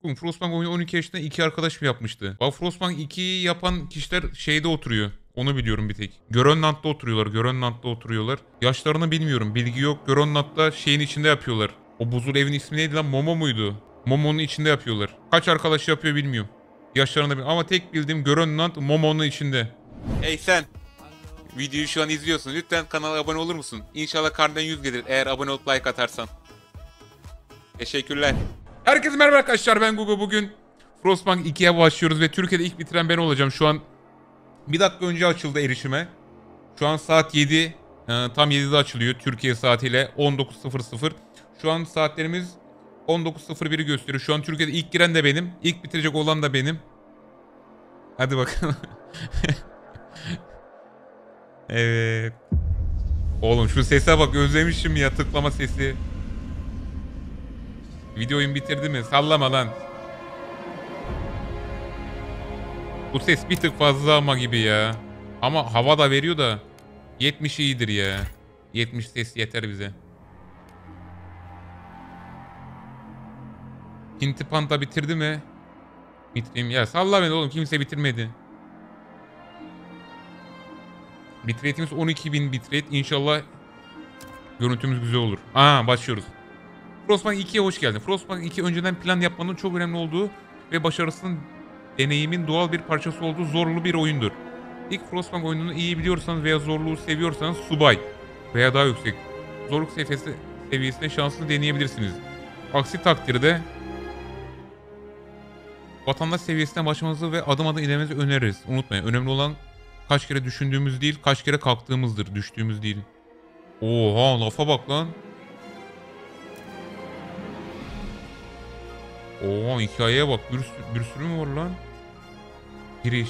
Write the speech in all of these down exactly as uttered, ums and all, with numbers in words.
Oğlum Frostpunk oyunu on iki yaşında iki arkadaş mı yapmıştı? Bak Frostpunk ikiyi yapan kişiler şeyde oturuyor. Onu biliyorum bir tek. Grönland'da oturuyorlar. Grönland'da oturuyorlar. Yaşlarını bilmiyorum. Bilgi yok. Grönland'da şeyin içinde yapıyorlar. O buzul evin ismi neydi lan? Momo muydu? Momo'nun içinde yapıyorlar. Kaç arkadaş yapıyor bilmiyorum. Yaşlarını bilmiyorum. Ama tek bildiğim Grönland Momo'nun içinde. Hey sen. Videoyu şu an izliyorsun. Lütfen kanala abone olur musun? İnşallah karnından yüz gelir eğer abone olup like atarsan. Teşekkürler. Herkese merhaba arkadaşlar, ben Gugu. Bugün Frostpunk ikiye başlıyoruz ve Türkiye'de ilk bitiren ben olacağım. Şu an bir dakika önce açıldı erişime. Şu an saat yedi. e, tam yedide açılıyor Türkiye saatiyle on dokuz sıfır sıfır. Şu an saatlerimiz on dokuz sıfır biri gösteriyor. Şu an Türkiye'de ilk giren de benim. İlk bitirecek olan da benim. Hadi bakalım. Evet. Oğlum şu sese bak, özlemişim ya, tıklama sesi. Videoyu bitirdi mi? Sallama lan. Bu ses bir tık fazla ama gibi ya. Ama hava da veriyor da. yetmiş iyidir ya. yetmiş ses yeter bize. Hinti Panta bitirdi mi? Bitireyim ya. Salla beni oğlum. Kimse bitirmedi. Bitrate'imiz on iki bin bitrate. İnşallah görüntümüz güzel olur. Aa, başlıyoruz. Frostpunk ikiye hoş geldin. Frostpunk iki önceden plan yapmanın çok önemli olduğu ve başarısının deneyimin doğal bir parçası olduğu zorlu bir oyundur. İlk Frostpunk oyununu iyi biliyorsanız veya zorluğu seviyorsanız subay veya daha yüksek zorluk seviyesi, seviyesine şansını deneyebilirsiniz. Aksi takdirde vatandaş seviyesine başlamanızı ve adım adım ilerlemenizi öneririz. Unutmayın, önemli olan kaç kere düşündüğümüz değil, kaç kere kalktığımızdır, düştüğümüz değil. Oha, lafa bak lan. Oha, hikayeye bak, bir, sürü- bir sürü mü var lan? Giriş.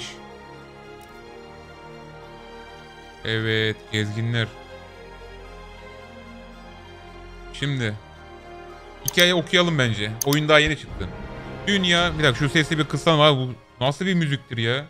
Evet, gezginler. Şimdi hikaye okuyalım bence. Oyun daha yeni çıktı. Dünya, bir dakika şu sesli bir kıssam abi, bu nasıl bir müziktir ya?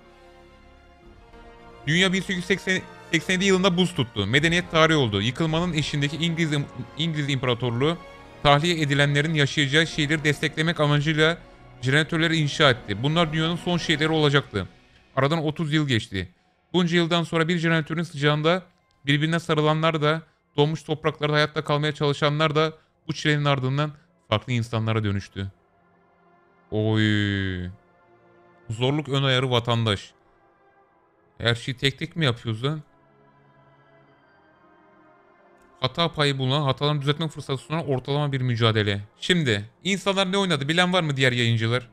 Dünya bin sekiz yüz seksen yedi yılında buz tuttu. Medeniyet tarihi oldu. Yıkılmanın eşiğindeki İngiliz, İngiliz İmparatorluğu tahliye edilenlerin yaşayacağı şehirleri desteklemek amacıyla jeneratörleri inşa etti. Bunlar dünyanın son şehirleri olacaktı. Aradan otuz yıl geçti. Bunca yıldan sonra bir jeneratörün sıcağında birbirine sarılanlar da, donmuş topraklarda hayatta kalmaya çalışanlar da bu çilenin ardından farklı insanlara dönüştü. Oy. Zorluk ön ayarı vatandaş. Her şeyi tek tek mi yapıyoruz lan? Hata payı bulunan, hatalarını düzeltme fırsatı sunan ortalama bir mücadele. Şimdi insanlar ne oynadı bilen var mı, diğer yayıncılar?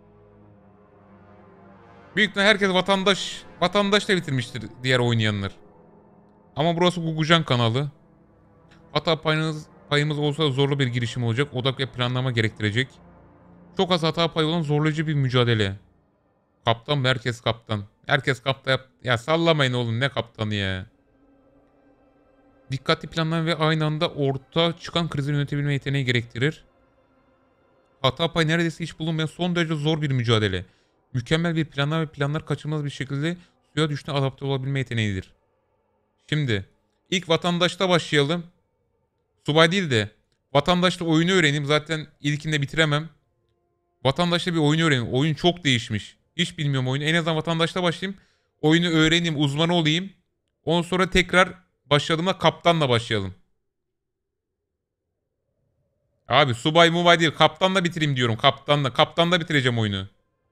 Büyük ihtimalle herkes vatandaş vatandaşla bitirmiştir, diğer oynayanlar. Ama burası Gugucan kanalı. Hata payınız, payımız olsa zorlu bir girişim olacak. Odak ve planlama gerektirecek. Çok az hata payı olan zorlayıcı bir mücadele. Kaptan mı? Herkes kaptan. Herkes kaptan yap. Ya sallamayın oğlum, ne kaptanı ya. Dikkatli planlama ve aynı anda orta çıkan krizi yönetebilme yeteneği gerektirir. Hata payı neredeyse hiç bulunmayan son derece zor bir mücadele. Mükemmel bir planlama ve planlar kaçınılmaz bir şekilde suya düştüğüne adapte olabilme yeteneğidir. Şimdi ilk vatandaşta başlayalım. Subay değil de vatandaşta oyunu öğreneyim. Zaten ilkinde bitiremem. Vatandaşta bir oyunu öğreneyim. Oyun çok değişmiş. Hiç bilmiyorum oyunu. En azından vatandaşta başlayayım. Oyunu öğreneyim, uzman olayım. Ondan sonra tekrar başladığımda kaptanla başlayalım. Abi subay mubay değil. Kaptanla bitireyim diyorum. Kaptanla. Kaptanla bitireceğim oyunu.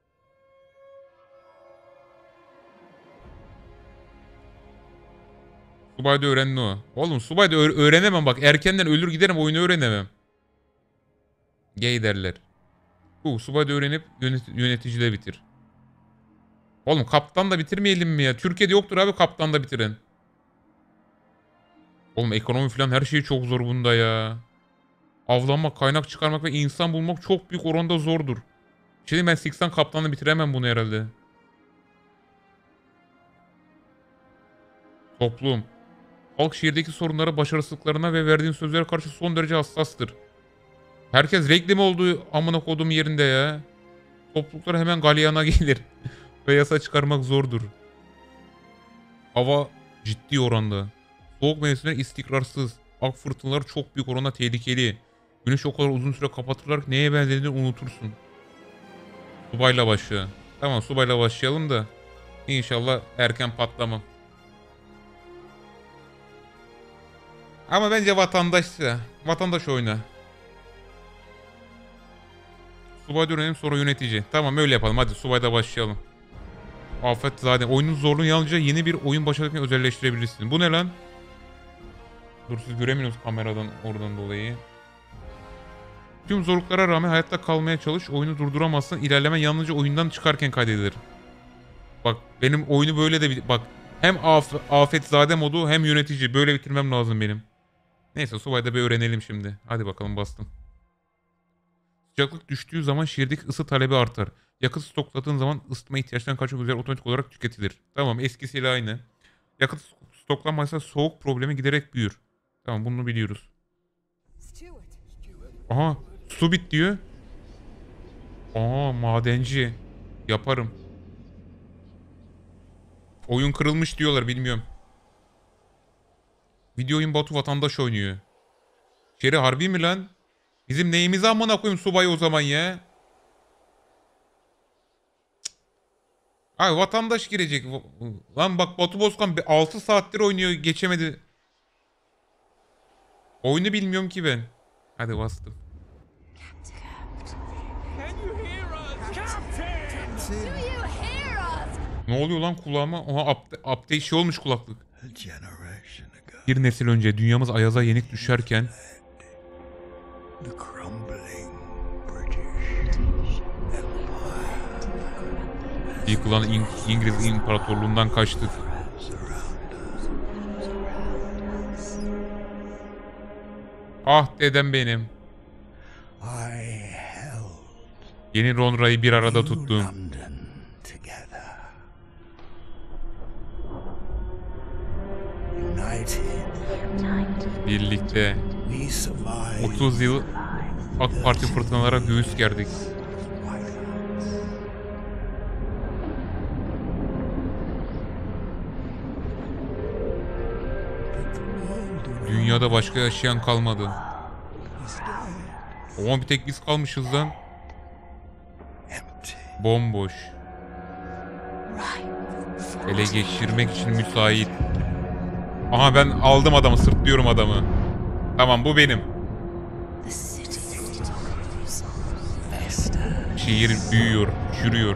Subayda öğrendi o. Oğlum subayda öğ- öğrenemem bak. Erkenden ölür giderim, oyunu öğrenemem. Gay derler. Bu subayda öğrenip yönet yöneticide bitir. Oğlum kaptan da bitirmeyelim mi ya? Türkiye'de yoktur abi kaptan da bitiren. Oğlum ekonomi falan her şey çok zor bunda ya. Avlanmak, kaynak çıkarmak ve insan bulmak çok büyük oranda zordur. Şimdi ben seksen kaptanla bitiremem bunu herhalde. Toplum. Halk şehirdeki sorunlara, başarısızlıklarına ve verdiğin sözlere karşı son derece hassastır. Herkes reklam olduğu amına kodum yerinde ya. Topluluklar hemen galyana gelir. Ve yasa çıkarmak zordur. Hava ciddi oranda. Soğuk mevsimler istikrarsız. Ak fırtınalar çok büyük oranda tehlikeli. Güneş o kadar uzun süre kapatırlar ki neye benzediğini unutursun. Subayla başlıyor. Tamam, subayla başlayalım da İnşallah erken patlamam. Ama bence vatandaş ya. Vatandaş oyna. Subay dönelim sonra yönetici. Tamam öyle yapalım. Hadi subayda başlayalım. Afet zaten. Oyunun zorluğu yalnızca yeni bir oyun başlatırken özelleştirebilirsin. Bu ne lan? Dur, siz göremiyorsunuz kameradan oradan dolayı. Tüm zorluklara rağmen hayatta kalmaya çalış. Oyunu durduramazsın. İlerleme yalnızca oyundan çıkarken kaydedilir. Bak benim oyunu böyle de bir... Bak hem af afetzade modu hem yönetici. Böyle bitirmem lazım benim. Neyse subayda bir öğrenelim şimdi. Hadi bakalım, bastım. Sıcaklık düştüğü zaman şehirdeki ısı talebi artar. Yakıt stokladığın zaman ısıtma ihtiyaçlarından kaçmak üzere otomatik olarak tüketilir. Tamam, eskisiyle aynı. Yakıt stoklanmazsa soğuk problemi giderek büyür. Tamam, bunu biliyoruz. Aha, su bit diyor. Aa, madenci. Yaparım. Oyun kırılmış diyorlar, bilmiyorum. Video oyun Batu vatandaş oynuyor. Şeri harbi mi lan? Bizim neyimizi amına koyayım subay o zaman ya. Ay vatandaş girecek. Lan bak Batu Bozkan altı saattir oynuyor, geçemedi. Oyunu bilmiyorum ki ben. Hadi bastım. Ne oluyor lan kulağıma? Oha, update, update şey olmuş kulaklık. Bir nesil önce dünyamız ayaza yenik düşerken yıkılan İng İngiliz İmparatorluğundan kaçtık. Ah dedem benim. Yeni Londra'yı bir arada tuttum. Birlikte otuz yıl AK Parti fırtınalara göğüs gerdik. Dünyada başka yaşayan kalmadı. Ama bir tek biz kalmışız lan. Bomboş. Ele geçirmek için müsait. Aha, ben aldım adamı, sırtlıyorum adamı. Tamam, bu benim. Şehir büyüyor, çürüyor.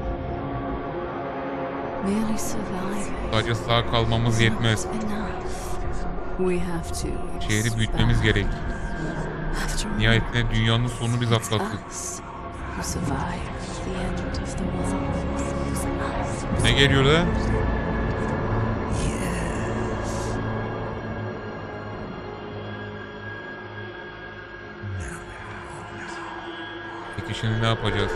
Sadece sağ kalmamız yetmez. Şehri büyütmemiz gerek. Nihayetinde dünyanın sonunu biz atlattık. Ne geliyor lan? Peki şimdi ne yapacağız?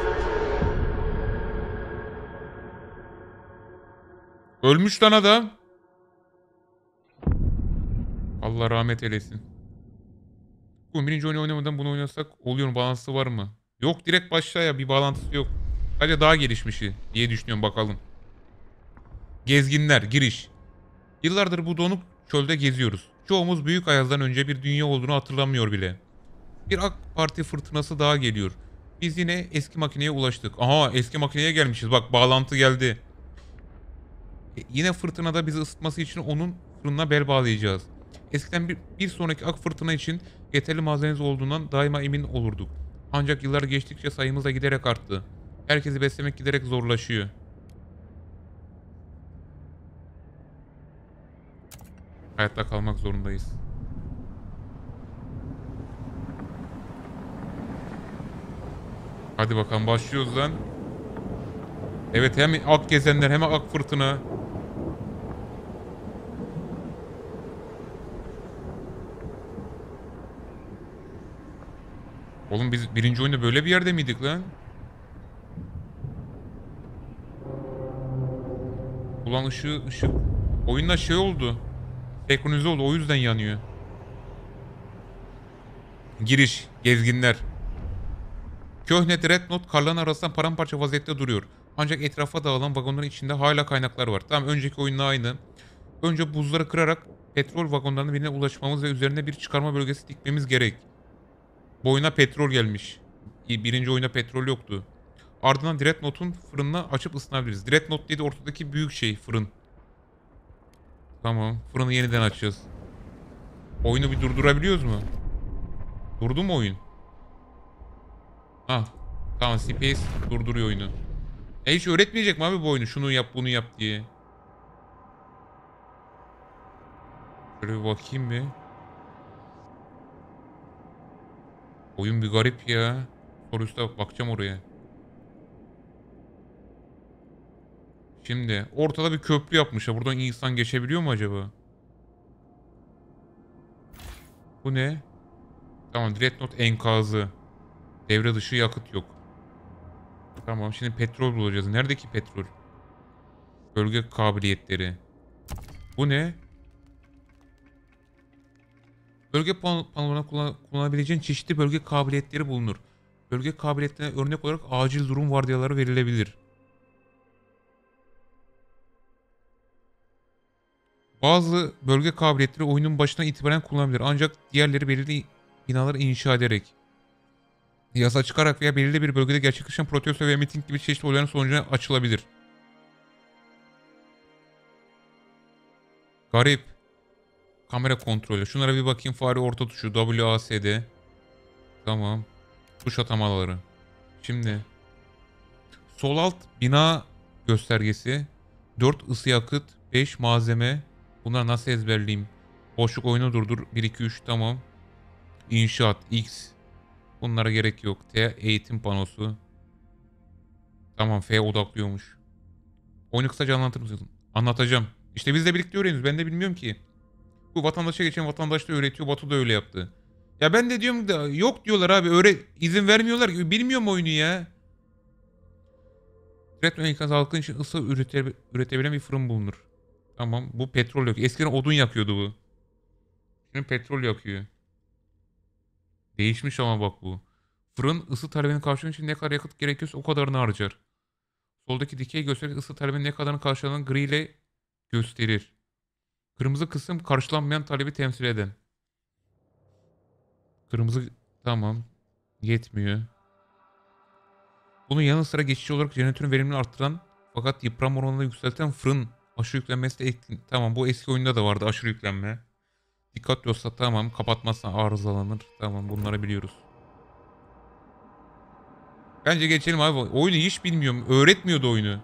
Ölmüş lan adam. Allah rahmet eylesin. Bu birinci oyunu oynamadan bunu oynasak oluyor mu? Bağlantısı var mı? Yok, direkt başla ya, bir bağlantısı yok. Sadece daha gelişmişi diye düşünüyorum, bakalım. Gezginler, giriş. Yıllardır bu donuk çölde geziyoruz. Çoğumuz büyük ayazdan önce bir dünya olduğunu hatırlamıyor bile. Bir AK Parti fırtınası daha geliyor. Biz yine eski makineye ulaştık. Aha, eski makineye gelmişiz. Bak, bağlantı geldi. E, yine fırtınada bizi ısıtması için onun fırınına bel bağlayacağız. Eskiden bir, bir sonraki ak fırtına için yeterli malzememiz olduğundan daima emin olurduk. Ancak yıllar geçtikçe sayımız da giderek arttı. Herkesi beslemek giderek zorlaşıyor. Hayatta kalmak zorundayız. Hadi bakalım, başlıyoruz lan. Evet, hem ak gezenler hem ak fırtına. Oğlum biz birinci oyunda böyle bir yerde miydik lan? Ulan ışığı ışık. Oyunda şey oldu. Senkronize oldu, o yüzden yanıyor. Giriş. Gezginler. Köhne Dreadnought karların arasından paramparça vaziyette duruyor. Ancak etrafa dağılan vagonların içinde hala kaynaklar var. Tamam, önceki oyunla aynı. Önce buzları kırarak petrol vagonlarının birine ulaşmamız ve üzerine bir çıkarma bölgesi dikmemiz gerek. Bu oyuna petrol gelmiş. Birinci oyuna petrol yoktu. Ardından Dreadnought'un fırınını açıp ısınabiliriz. Dreadnought dedi ortadaki büyük şey fırın. Tamam. Fırını yeniden açacağız. Oyunu bir durdurabiliyoruz mu? Durdu mu oyun? Ah. Tamam, Space durduruyor oyunu. E hiç öğretmeyecek mi abi bu oyunu? Şunu yap, bunu yap diye. Şöyle bir bakayım bir. Oyun bir garip ya. Soru üstüne bakacağım oraya. Şimdi ortada bir köprü yapmışlar. Buradan insan geçebiliyor mu acaba? Bu ne? Tamam, Dreadnought enkazı. Devre dışı yakıt yok. Tamam, şimdi petrol bulacağız. Neredeki petrol? Bölge kabiliyetleri. Bu ne? Bölge pan panolarına kullan kullanabileceğin çeşitli bölge kabiliyetleri bulunur. Bölge kabiliyetlerine örnek olarak acil durum vardiyaları verilebilir. Bazı bölge kabiliyetleri oyunun başına itibaren kullanılabilir. Ancak diğerleri belirli binalar inşa ederek, yasa çıkarak veya belirli bir bölgede gerçekleşen protesto veya miting gibi çeşitli olayların sonucunda açılabilir. Garip. Kamera kontrolü. Şunlara bir bakayım. Fare orta tuşu. W A S D. Tamam. Tuş atamaları. Şimdi. Sol alt bina göstergesi. dört ısı yakıt. beş malzeme. Bunları nasıl ezberleyeyim? Boşluk oyunu durdur. bir iki üç tamam. İnşaat. X. Bunlara gerek yok. T eğitim panosu. Tamam, F odaklıyormuş. Oyunu kısaca anlatır mısın? Anlatacağım. İşte biz de birlikte öğreniyoruz. Ben de bilmiyorum ki. Bu vatandaşa geçen vatandaş da öğretiyor. Batu da öyle yaptı. Ya ben de diyorum da yok diyorlar abi. Öyle izin vermiyorlar ki. Bilmiyorum oyunu ya. Üretme enkaz halkın için ısı ürete, üretebilen bir fırın bulunur. Tamam, bu petrol yakıyor. Eskiden odun yakıyordu bu. Şimdi petrol yakıyor. Değişmiş ama bak bu. Fırın ısı talebini karşılamak için ne kadar yakıt gerekiyorsa o kadarını harcar. Soldaki dikey gösterge ısı talebinin ne kadarını karşıladığını gri ile gösterir. Kırmızı kısım karşılanmayan talebi temsil eden. Kırmızı tamam. Yetmiyor. Bunun yanı sıra geçici olarak jeneratörün verimini arttıran fakat yıpranma oranını yükselten fırın aşırı yüklenmesi de etkin. Tamam, bu eski oyunda da vardı aşırı yüklenme. Dikkat yoksa tamam, kapatmazsan arızalanır. Tamam, bunları biliyoruz. Bence geçelim abi. Oyunu hiç bilmiyorum. Öğretmiyordu oyunu.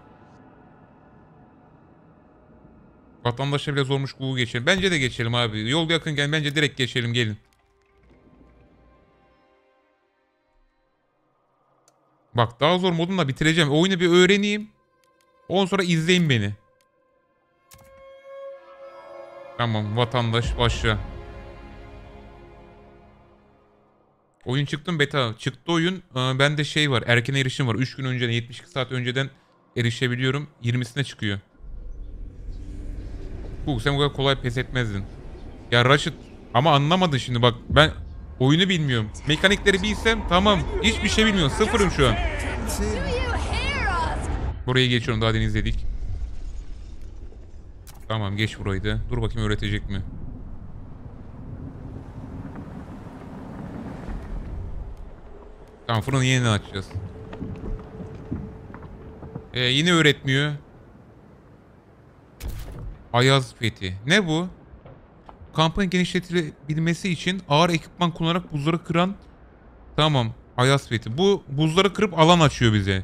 Vatandaşa bile zormuş, bu geçelim. Bence de geçelim abi. Yol yakınken bence direkt geçelim, gelin. Bak, daha zor modunla bitireceğim. Oyunu bir öğreneyim. Ondan sonra izleyin beni. Tamam, vatandaş başla. Oyun çıktı mı beta? Çıktı oyun. Ee, bende şey var. Erken erişim var. üç gün önceden, yetmiş iki saat önceden erişebiliyorum. yirmisine çıkıyor. Bu sen bu kadar kolay pes etmezdin. Ya Raşit, ama anlamadın şimdi bak. Ben oyunu bilmiyorum. Mekanikleri bilsem tamam. Hiçbir şey bilmiyorum. Sıfırım şu an. Burayı geçiyorum. Daha deniz izledik. Tamam, geç burayı da. Dur bakayım öğretecek mi? Tamam, fırını yeniden açacağız. Ee, yine öğretmiyor. Ayaz fethi. Ne bu? Kampın genişletilebilmesi için ağır ekipman kullanarak buzları kıran... Tamam. Ayaz fethi. Bu buzları kırıp alan açıyor bize.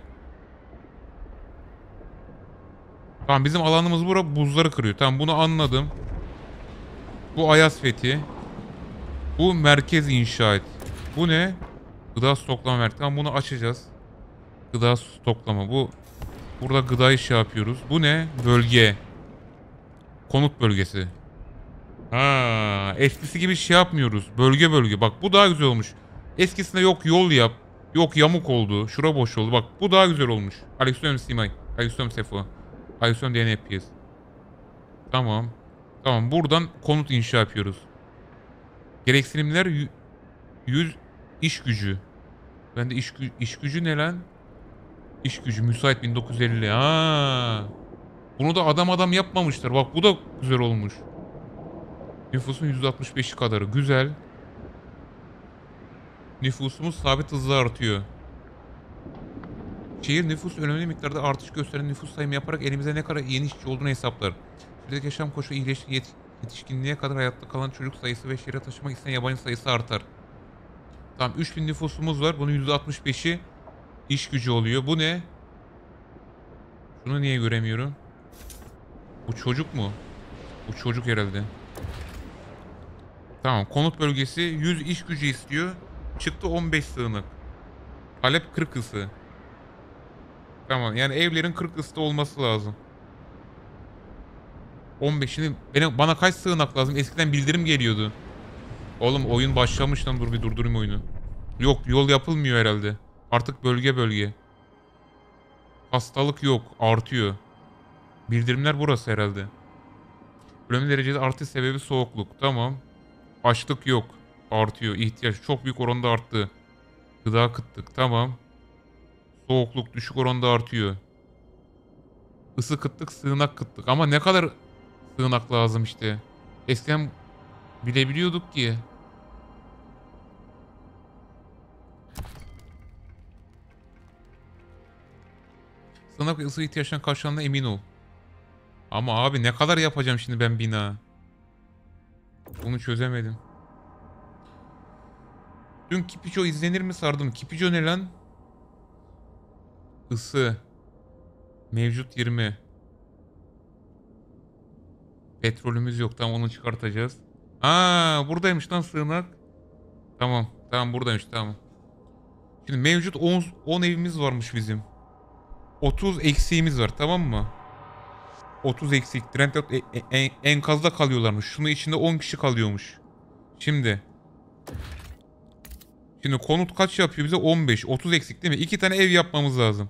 Tamam, bizim alanımız bura, buzları kırıyor. Tamam, bunu anladım. Bu Ayaz fethi. Bu merkez inşaat. Bu ne? Gıda stoklama merkezi. Tamam, bunu açacağız. Gıda stoklama. Bu burada gıdayı şey yapıyoruz. Bu ne? Bölge. Konut bölgesi. Ha, eskisi gibi şey yapmıyoruz. Bölge bölge. Bak, bu daha güzel olmuş. Eskisinde yok yol yap. Yok yamuk oldu. Şura boş oldu. Bak, bu daha güzel olmuş. Aleykümselam Simay. Aleykümselam Sefo. Aleykümselam D N F P S. Tamam. Tamam, buradan konut inşa yapıyoruz. Gereksinimler yüz iş gücü. Ben de iş, gü iş gücü ne lan? İş gücü müsait bin dokuz yüz elli. Ha. Bunu da adam adam yapmamışlar. Bak, bu da güzel olmuş. Nüfusun yüzde altmış beşi kadarı. Güzel. Nüfusumuz sabit hızla artıyor. Şehir nüfus önemli miktarda artış gösteren nüfus sayımı yaparak elimize ne kadar yeni işçi olduğunu hesaplar. Şehirdeki yaşam koşulu iyileşti, yet yetişkinliğe kadar hayatta kalan çocuk sayısı ve şehre taşımak isteyen yabancı sayısı artar. Tamam, üç bin nüfusumuz var. Bunun yüzde altmış beşi iş gücü oluyor. Bu ne? Şunu niye göremiyorum? Bu çocuk mu? Bu çocuk herhalde. Tamam, konut bölgesi yüz iş gücü istiyor. Çıktı on beş sığınak. Talep kırk ısı. Tamam, yani evlerin kırk ısıda olması lazım. on beşini benim, bana kaç sığınak lazım? Eskiden bildirim geliyordu. Oğlum oyun başlamış lan, dur bir durdurayım oyunu. Yok, yol yapılmıyor herhalde. Artık bölge bölge. Hastalık yok, artıyor. Bildirimler burası herhalde. Önemli derecede artış sebebi soğukluk. Tamam. Açlık yok. Artıyor. İhtiyaç çok büyük oranda arttı. Gıda kıtlık. Tamam. Soğukluk düşük oranda artıyor. Isı kıtlık, sığınak kıtlık. Ama ne kadar sığınak lazım işte. Eskiden bilebiliyorduk ki. Sığınak ve ısı ihtiyaçlarına karşılandığına emin ol. Ama abi ne kadar yapacağım şimdi ben bina? Bunu çözemedim. Dün Kipico izlenir mi sardım? Kipico ne lan? Isı. Mevcut yirmi. Petrolümüz yok. Tamam, onu çıkartacağız. Aa, buradaymış lan sığınak. Tamam. Tamam, buradaymış. Tamam. Şimdi mevcut on, on evimiz varmış bizim. otuz eksiğimiz var, tamam mı? otuz eksik. Trend yok. E, e, en, enkazda kalıyorlarmış. Şunun içinde on kişi kalıyormuş. Şimdi. Şimdi konut kaç yapıyor bize? on beş. otuz eksik değil mi? iki tane ev yapmamız lazım.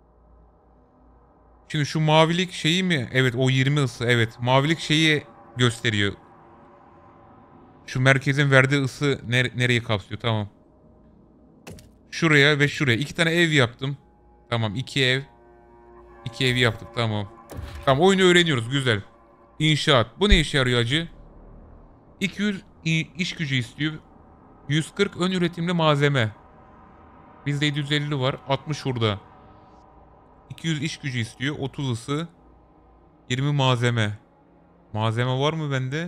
Şimdi şu mavilik şeyi mi? Evet, o yirmi ısı. Evet. Mavilik şeyi gösteriyor. Şu merkezin verdiği ısı nere nereyi kapsıyor? Tamam. Şuraya ve şuraya. iki tane ev yaptım. Tamam, iki ev. iki ev yaptık, tamam. Tamam, oyunu öğreniyoruz, güzel. İnşaat. Bu ne işe yarıyor acı? iki yüz iş gücü istiyor. yüz kırk ön üretimli malzeme. Bizde yedi yüz elli var. altmış burada. iki yüz iş gücü istiyor. otuz ısı. yirmi malzeme. Malzeme var mı bende?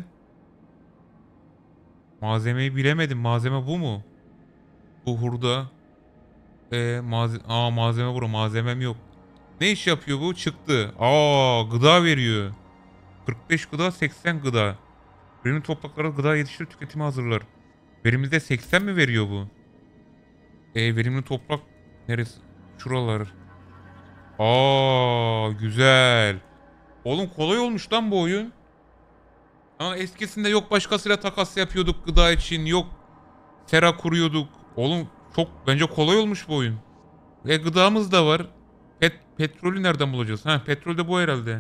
Malzemeyi bilemedim. Malzeme bu mu? Bu hurda. Ee, malze Aa, malzeme burada. Malzemem yok. Ne iş yapıyor bu? Çıktı. Aa, gıda veriyor. kırk beş gıda, seksen gıda. Verimli topraklarda gıda yetiştirir, tüketimi hazırlar. Verimizde seksen mi veriyor bu? E, verimli toprak neresi? Şuralar. Aa, güzel. Oğlum kolay olmuş lan bu oyun. Ha, eskisinde yok başkasıyla takas yapıyorduk gıda için. Yok sera kuruyorduk. Oğlum çok bence kolay olmuş bu oyun. E, gıdamız da var. Pet, petrolü nereden bulacağız? Ha, petrol de bu herhalde.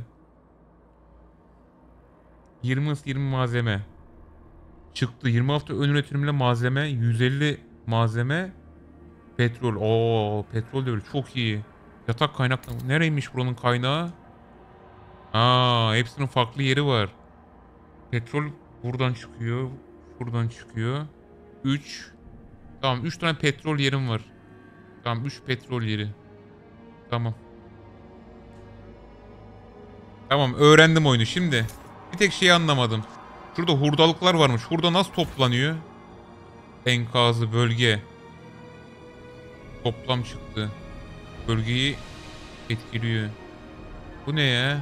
yirmi yirmi malzeme. Çıktı. yirmi altı ön üretimle malzeme. yüz elli malzeme. Petrol. Oo, petrol de öyle. Çok iyi. Yatak kaynaklı. Nereymiş buranın kaynağı? Aa, hepsinin farklı yeri var. Petrol buradan çıkıyor. Buradan çıkıyor. üç. Tamam, üç tane petrol yerim var. Tamam, üç petrol yeri. Tamam. Tamam, öğrendim oyunu şimdi. Bir tek şeyi anlamadım. Şurada hurdalıklar varmış. Hurda nasıl toplanıyor? Enkazı bölge. Toplam çıktı. Bölgeyi etkiliyor. Bu ne ya?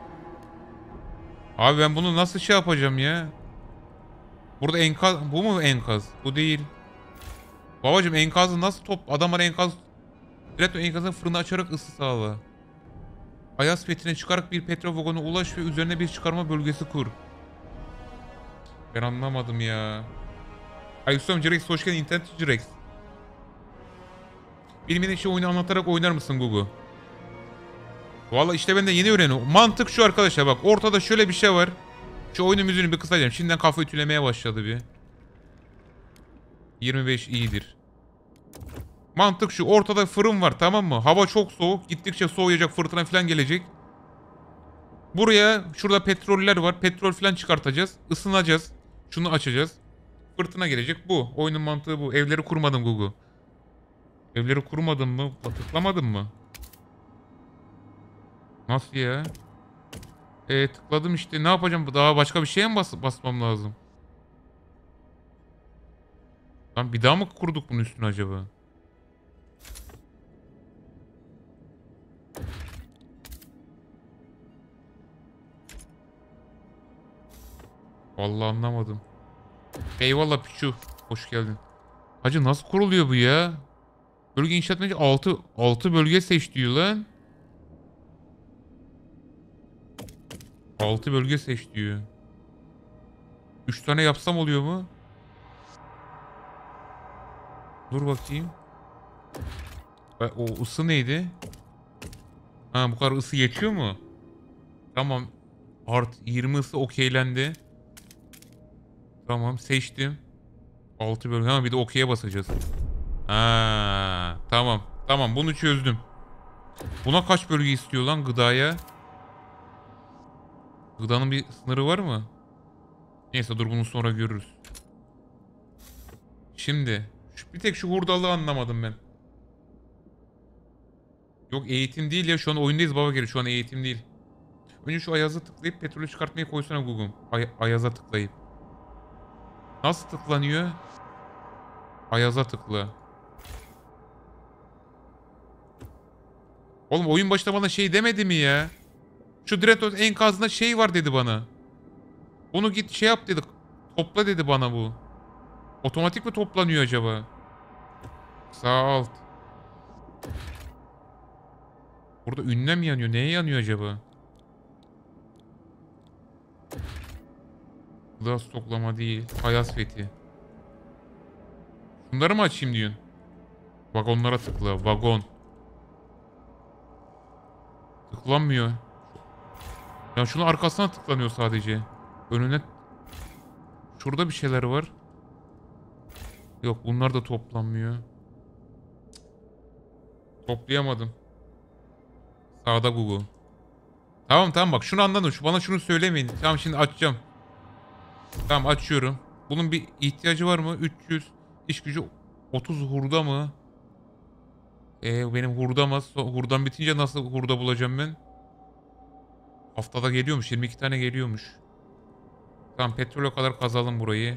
Abi ben bunu nasıl şey yapacağım ya? Burada enkaz... Bu mu enkaz? Bu değil. Babacım enkazı nasıl top... Adamlar enkaz... Direkt enkazın fırını açarak ısı sağla. Ayaz fethine çıkarak bir petrol vagonuna ulaş ve üzerine bir çıkarma bölgesi kur. Ben anlamadım ya. Aleykümselam Cirex, hoş geldin internet Cirex. Bilmediğin şey oyunu anlatarak oynar mısın Gugu? Valla işte ben de yeni öğreniyorum. Mantık şu arkadaşlar, bak ortada şöyle bir şey var. Şu oyunun müziğini bir kısacağım. Şimdiden kafa ütülemeye başladı bir. yirmi beş iyidir. Mantık şu, ortada fırın var, tamam mı? Hava çok soğuk. Gittikçe soğuyacak, fırtına falan gelecek. Buraya şurada petroller var. Petrol falan çıkartacağız. Isınacağız. Şunu açacağız. Fırtına gelecek, bu. Oyunun mantığı bu. Evleri kurmadım Gugu. Evleri kurmadın mı? Tıklamadın mı? Nasıl ya? E tıkladım işte. Ne yapacağım? Daha başka bir şeye mi bas basmam lazım? Lan bir daha mı kurduk bunun üstüne acaba? Vallahi anlamadım. Eyvallah Piçu. Hoş geldin. Hacı nasıl kuruluyor bu ya? Bölge inşaat edince altı altı bölge seç diyor lan. altı bölge seç diyor. üç tane yapsam oluyor mu? Dur bakayım. O ısı neydi? Ha bu kadar ısı yetiyor mu? Tamam. Art yirmi ısı okeylendi. Tamam seçtim. altı bölge. Ha bir de okey'e basacağız. Ha tamam. Tamam bunu çözdüm. Buna kaç bölge istiyor lan gıdaya? Gıdanın bir sınırı var mı? Neyse dur bunu sonra görürüz. Şimdi şu, bir tek şu hurdalığı anlamadım ben. Yok eğitim değil ya, şu an oyundayız baba geri, şu an eğitim değil. Önce şu Ayaz'a tıklayıp petrolü çıkartmayı koysana Google. Ay Ayaz'a tıklayıp. Nasıl tıklanıyor? Ayaz'a tıkla. Oğlum oyun başta bana şey demedi mi ya? Şu Dreadnought enkazında şey var dedi bana. Onu git şey yap dedi. Topla dedi bana bu. Otomatik mi toplanıyor acaba? Sağ alt. Burada ünlem mi yanıyor? Neye yanıyor acaba? Gıda stoklama değil. Ayaz fethi. Bunları mı açayım diyorsun? Vagonlara tıkla. Vagon. Tıklanmıyor. Ya şunun arkasına tıklanıyor sadece. Önüne. Şurada bir şeyler var. Yok bunlar da toplanmıyor. Toplayamadım. Sağda Google. Tamam tamam bak şunu anladım. Şu, bana şunu söylemeyin. Tamam şimdi açacağım. Tamam açıyorum. Bunun bir ihtiyacı var mı? üç yüz. İş gücü otuz hurda mı? Ee, benim hurdam az. Hurdam bitince nasıl hurda bulacağım ben? Haftada geliyormuş. yirmi iki tane geliyormuş. Tamam petrole kadar kazalım burayı.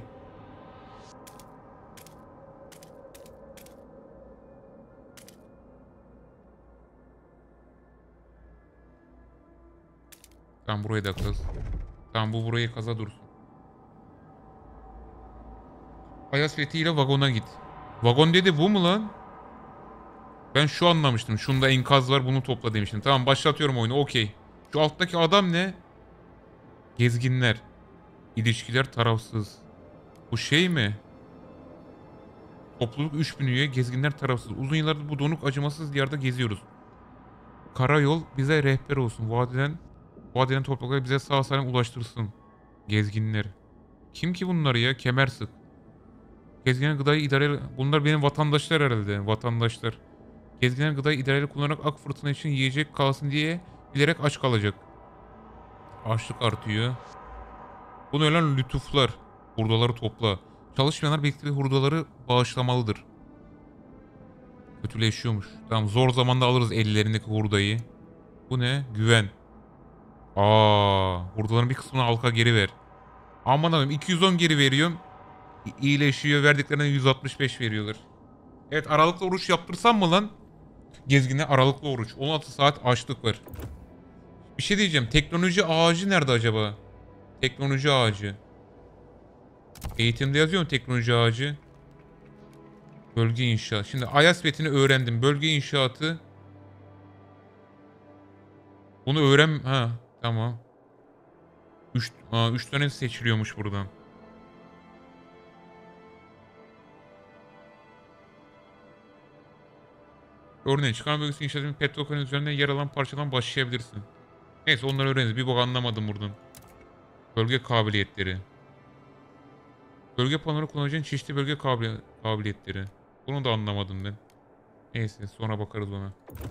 Tamam burayı da kaz. Tamam bu burayı kaza dursun. Ayaz fethiyle vagona git. Vagon dedi bu mu lan? Ben şu anlamıştım. Şunda enkaz var bunu topla demiştim. Tamam başlatıyorum oyunu okey. Şu alttaki adam ne? Gezginler. İlişkiler tarafsız. Bu şey mi? Topluluk üç bin üye, gezginler tarafsız. Uzun yıllardır bu donuk acımasız diyarda geziyoruz. Karayol bize rehber olsun. Vadiden, vadiden toprakları bize sağ salim ulaştırsın. Gezginler. Kim ki bunlar ya? Kemer sık. Gezginler gıdayı idare... Bunlar benim vatandaşlar herhalde. Vatandaşlar. Gezginler gıdayı idareli kullanarak ak fırtına için yiyecek kalsın diye bilerek aç kalacak. Açlık artıyor. Bunu ölen lütuflar. Hurdaları topla. Çalışmayanlar birlikte hurdaları bağışlamalıdır. Kötüleşiyormuş. Tamam zor zamanda alırız ellerindeki hurdayı. Bu ne? Güven. Aa, hurdaların bir kısmını halka geri ver. Aman abim iki yüz on geri veriyorum. İ- İyileşiyor. Verdiklerine yüz altmış beş veriyorlar. Evet aralıklı oruç yaptırsam mı lan? Gezgine aralıklı oruç. on altı saat açlık var. Bir şey diyeceğim. Teknoloji ağacı nerede acaba? Teknoloji ağacı. Eğitimde yazıyor mu teknoloji ağacı? Bölge inşaat. Şimdi Ayas fethini öğrendim. Bölge inşaatı. Bunu öğren... Ha tamam. üç üç tane seçiliyormuş buradan. Örneğin çıkan bölgesi inşaatının petrokaren üzerinde yer alan parçadan başlayabilirsin. Neyse onları öğreniriz. Bir bok anlamadım buradan. Bölge kabiliyetleri. Bölge panoru kullanacağın çeşitli bölge kabili kabiliyetleri. Bunu da anlamadım ben. Neyse sonra bakarız ona.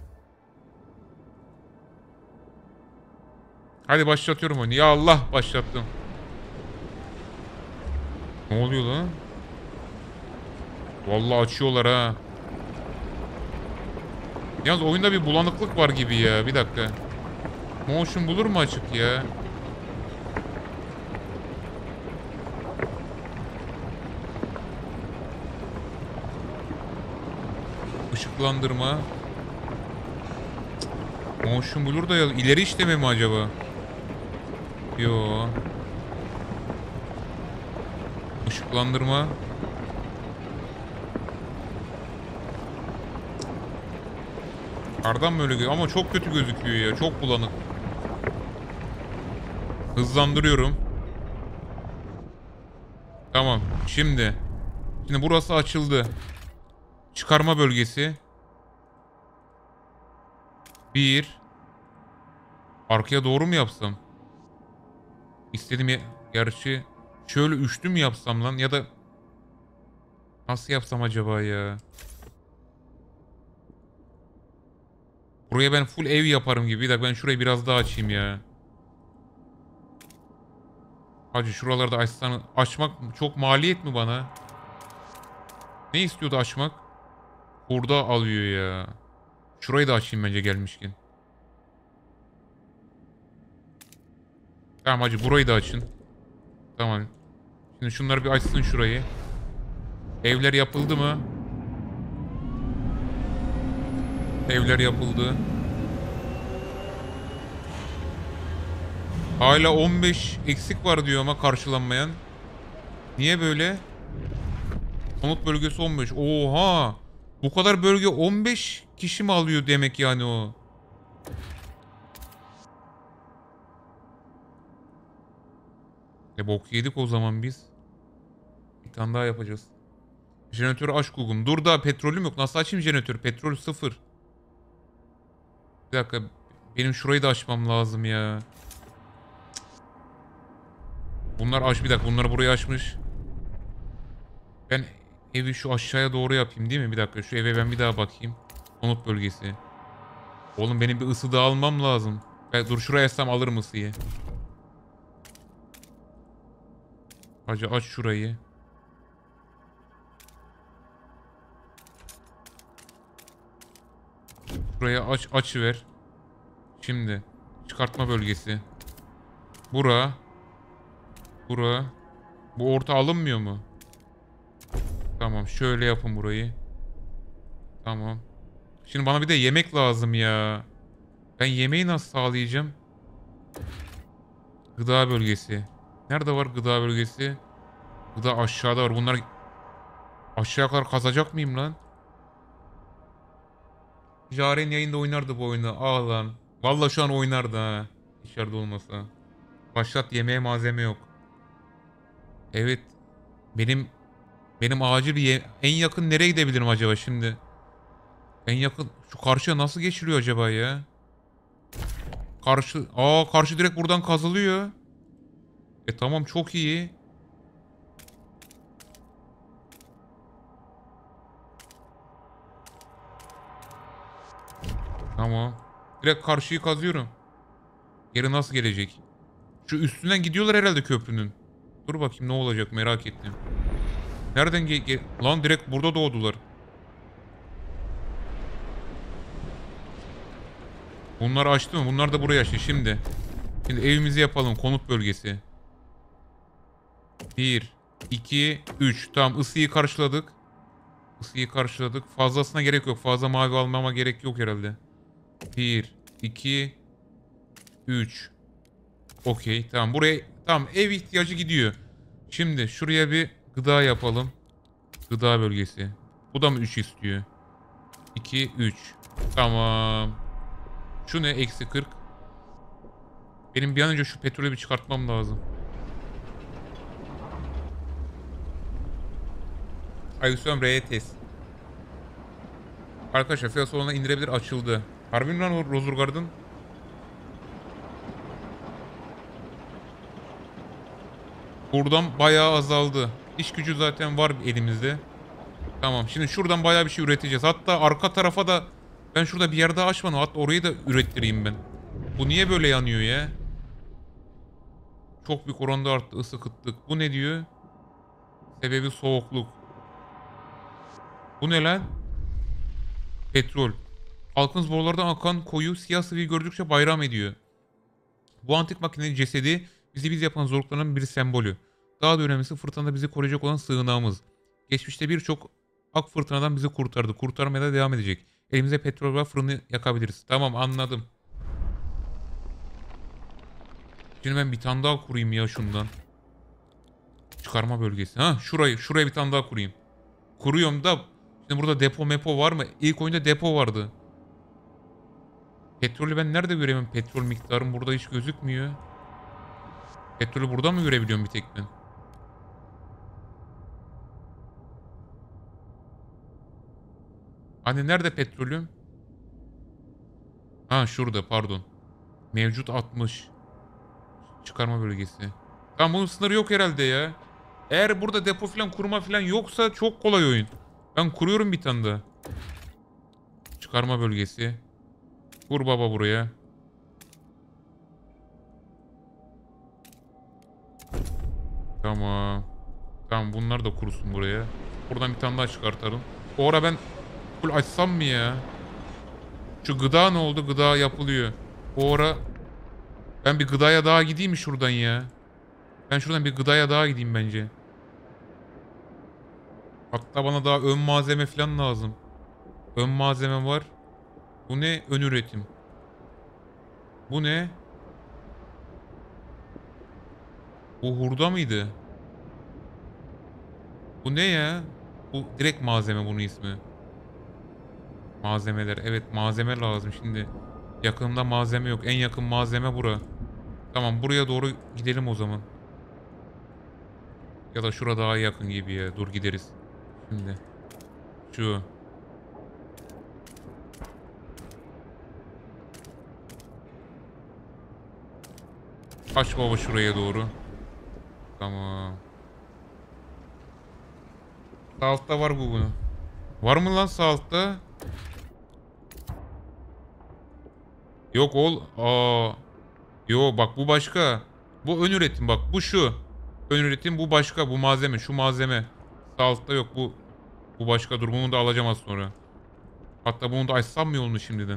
Hadi başlatıyorum oyunu. Ya Allah başlattım. Ne oluyor lan? Vallahi açıyorlar ha. Yalnız oyunda bir bulanıklık var gibi ya. Bir dakika. Motion bulur mu açık ya? Işıklandırma. Motion bulur da ya ileri işleme mi acaba? Yo. Işıklandırma. Kardan mı öyle gözüküyor? Ama çok kötü gözüküyor ya. Çok bulanık. Hızlandırıyorum. Tamam. Şimdi. Şimdi burası açıldı. Çıkarma bölgesi. Bir. Arkaya doğru mu yapsam? İstediğim ya... Gerçi şöyle üçlü mü yapsam lan? Ya da nasıl yapsam acaba ya? Buraya ben full ev yaparım gibi. Bir dakika ben şurayı biraz daha açayım ya. Hacı şuralarda açsan... Açmak çok maliyet mi bana? Ne istiyordu açmak? Burada alıyor ya. Şurayı da açayım bence gelmişken. Tamam hacı burayı da açın. Tamam. Şimdi şunları bir açsın şurayı. Evler yapıldı mı? Evler yapıldı. Hala on beş eksik var diyor ama karşılanmayan. Niye böyle? Konut bölgesi on beş. Oha! Bu kadar bölge on beş kişi mi alıyor demek yani o? E bok yedik o zaman biz. Bir tane daha yapacağız. Jeneratörü aç Google'um. Dur da petrolüm yok. Nasıl açayım jeneratörü? Petrol sıfır. Bir dakika. Benim şurayı da açmam lazım ya. Bunlar aç bir dakika. Bunları buraya açmış. Ben evi şu aşağıya doğru yapayım değil mi? Bir dakika. Şu eve ben bir daha bakayım. Konut bölgesi. Oğlum benim bir ısı da almam lazım. Ben, dur şuraya açsam alırım ısıyı. Hacı aç şurayı. Şuraya aç açı ver. Şimdi çıkartma bölgesi. Bura. Bura. Bu orta alınmıyor mu? Tamam şöyle yapın burayı. Tamam. Şimdi bana bir de yemek lazım ya. Ben yemeği nasıl sağlayacağım? Gıda bölgesi. Nerede var gıda bölgesi? Gıda aşağıda var. Bunlar aşağı kadar kazacak mıyım lan? Jaren yayında oynardı bu oyunu. Aa lan. Valla şu an oynardı ha. Dışarıda olmasa. Başlat yemeğe malzeme yok. Evet. Benim benim acil bir ye- en yakın nereye gidebilirim acaba şimdi? En yakın şu karşıya nasıl geçiliyor acaba ya? Karşı aa karşı direkt buradan kazılıyor. E tamam çok iyi. Tamam. Direkt karşıyı kazıyorum. Geri nasıl gelecek? Şu üstünden gidiyorlar herhalde köprünün. Dur bakayım ne olacak merak ettim. Nereden ge ge lan direkt burada doğdular. Bunlar açtı mı? Bunlar da buraya açtı şimdi. Şimdi evimizi yapalım konut bölgesi. bir, iki, üç. Tamam ısıyı karşıladık. Isıyı karşıladık. Fazlasına gerek yok. Fazla mavi almama gerek yok herhalde. bir, iki, üç. Okey tamam buraya tamam ev ihtiyacı gidiyor. Şimdi şuraya bir gıda yapalım. Gıda bölgesi. Bu da mı üç istiyor? iki, üç. Tamam. Şu ne? Eksi kırk. Benim bir an önce şu petrolü bir çıkartmam lazım. Ayusam R'ye test. Arkadaşlar fiyat salonuna indirebilir açıldı. Harbi mi lan o Rozurgard'ın? Buradan bayağı azaldı. İş gücü zaten var elimizde. Tamam şimdi şuradan bayağı bir şey üreteceğiz. Hatta arka tarafa da ben şurada bir yer daha açmadım. Hatta orayı da ürettireyim ben. Bu niye böyle yanıyor ya? Çok büyük oranda arttı ısı kıtlık. Bu ne diyor? Sebebi soğukluk. Bu ne lan? Petrol. Halkın borulardan akan koyu siyah sıvıyı gördükçe bayram ediyor. Bu antik makinenin cesedi bizi biz yapan zorlukların bir sembolü. Daha da önemlisi fırtınada bizi koruyacak olan sığınağımız. Geçmişte birçok ak fırtınadan bizi kurtardı. Kurtarmaya da devam edecek. Elimize petrol var, fırını yakabiliriz. Tamam, anladım. Şimdi ben bir tane daha kurayım ya şundan. Çıkarma bölgesi. Ha, şurayı şuraya bir tane daha kurayım. Kuruyorum da şimdi burada depo mepo var mı? İlk oyunda depo vardı. Petrolü ben nerede göremem? Petrol miktarım burada hiç gözükmüyor. Petrolü burada mı görebiliyorum bir tek ben? Hani nerede petrolüm? Ha, şurada, pardon. Mevcut altmış. Çıkarma bölgesi. Tamam, bunun sınırı yok herhalde ya. Eğer burada depo falan kurma falan yoksa çok kolay oyun. Ben kuruyorum bir tane daha. Çıkarma bölgesi. Kur baba buraya. Tamam. Tamam, bunlar da kurusun buraya. Buradan bir tane daha çıkartalım. O ara ben full açsam mı ya? Şu gıda ne oldu? Gıda yapılıyor. O ara ben bir gıdaya daha gideyim mi şuradan ya? Ben şuradan bir gıdaya daha gideyim bence. Hatta bana daha ön malzeme falan lazım. Ön malzeme var. Bu ne? Ön üretim. Bu ne? Bu hurda mıydı? Bu ne ya? Bu direkt malzeme bunun ismi. Malzemeler. Evet, malzeme lazım şimdi. Yakınımda malzeme yok. En yakın malzeme bura. Tamam, buraya doğru gidelim o zaman. Ya da şura daha yakın gibi ya. Dur gideriz. Şimdi. Şu. Aç baba şuraya doğru. Tamam. Sağ altta var bu bunu. Var mı lan sağ altta? Yok ol. Aa. Yo bak, bu başka. Bu ön üretim, bak bu şu. Ön üretim, bu başka. Bu malzeme, şu malzeme. Sağ altta yok bu. Bu başka. Dur, bunu da alacağım az sonra. Hatta bunu da açsam mı yolunu şimdiden?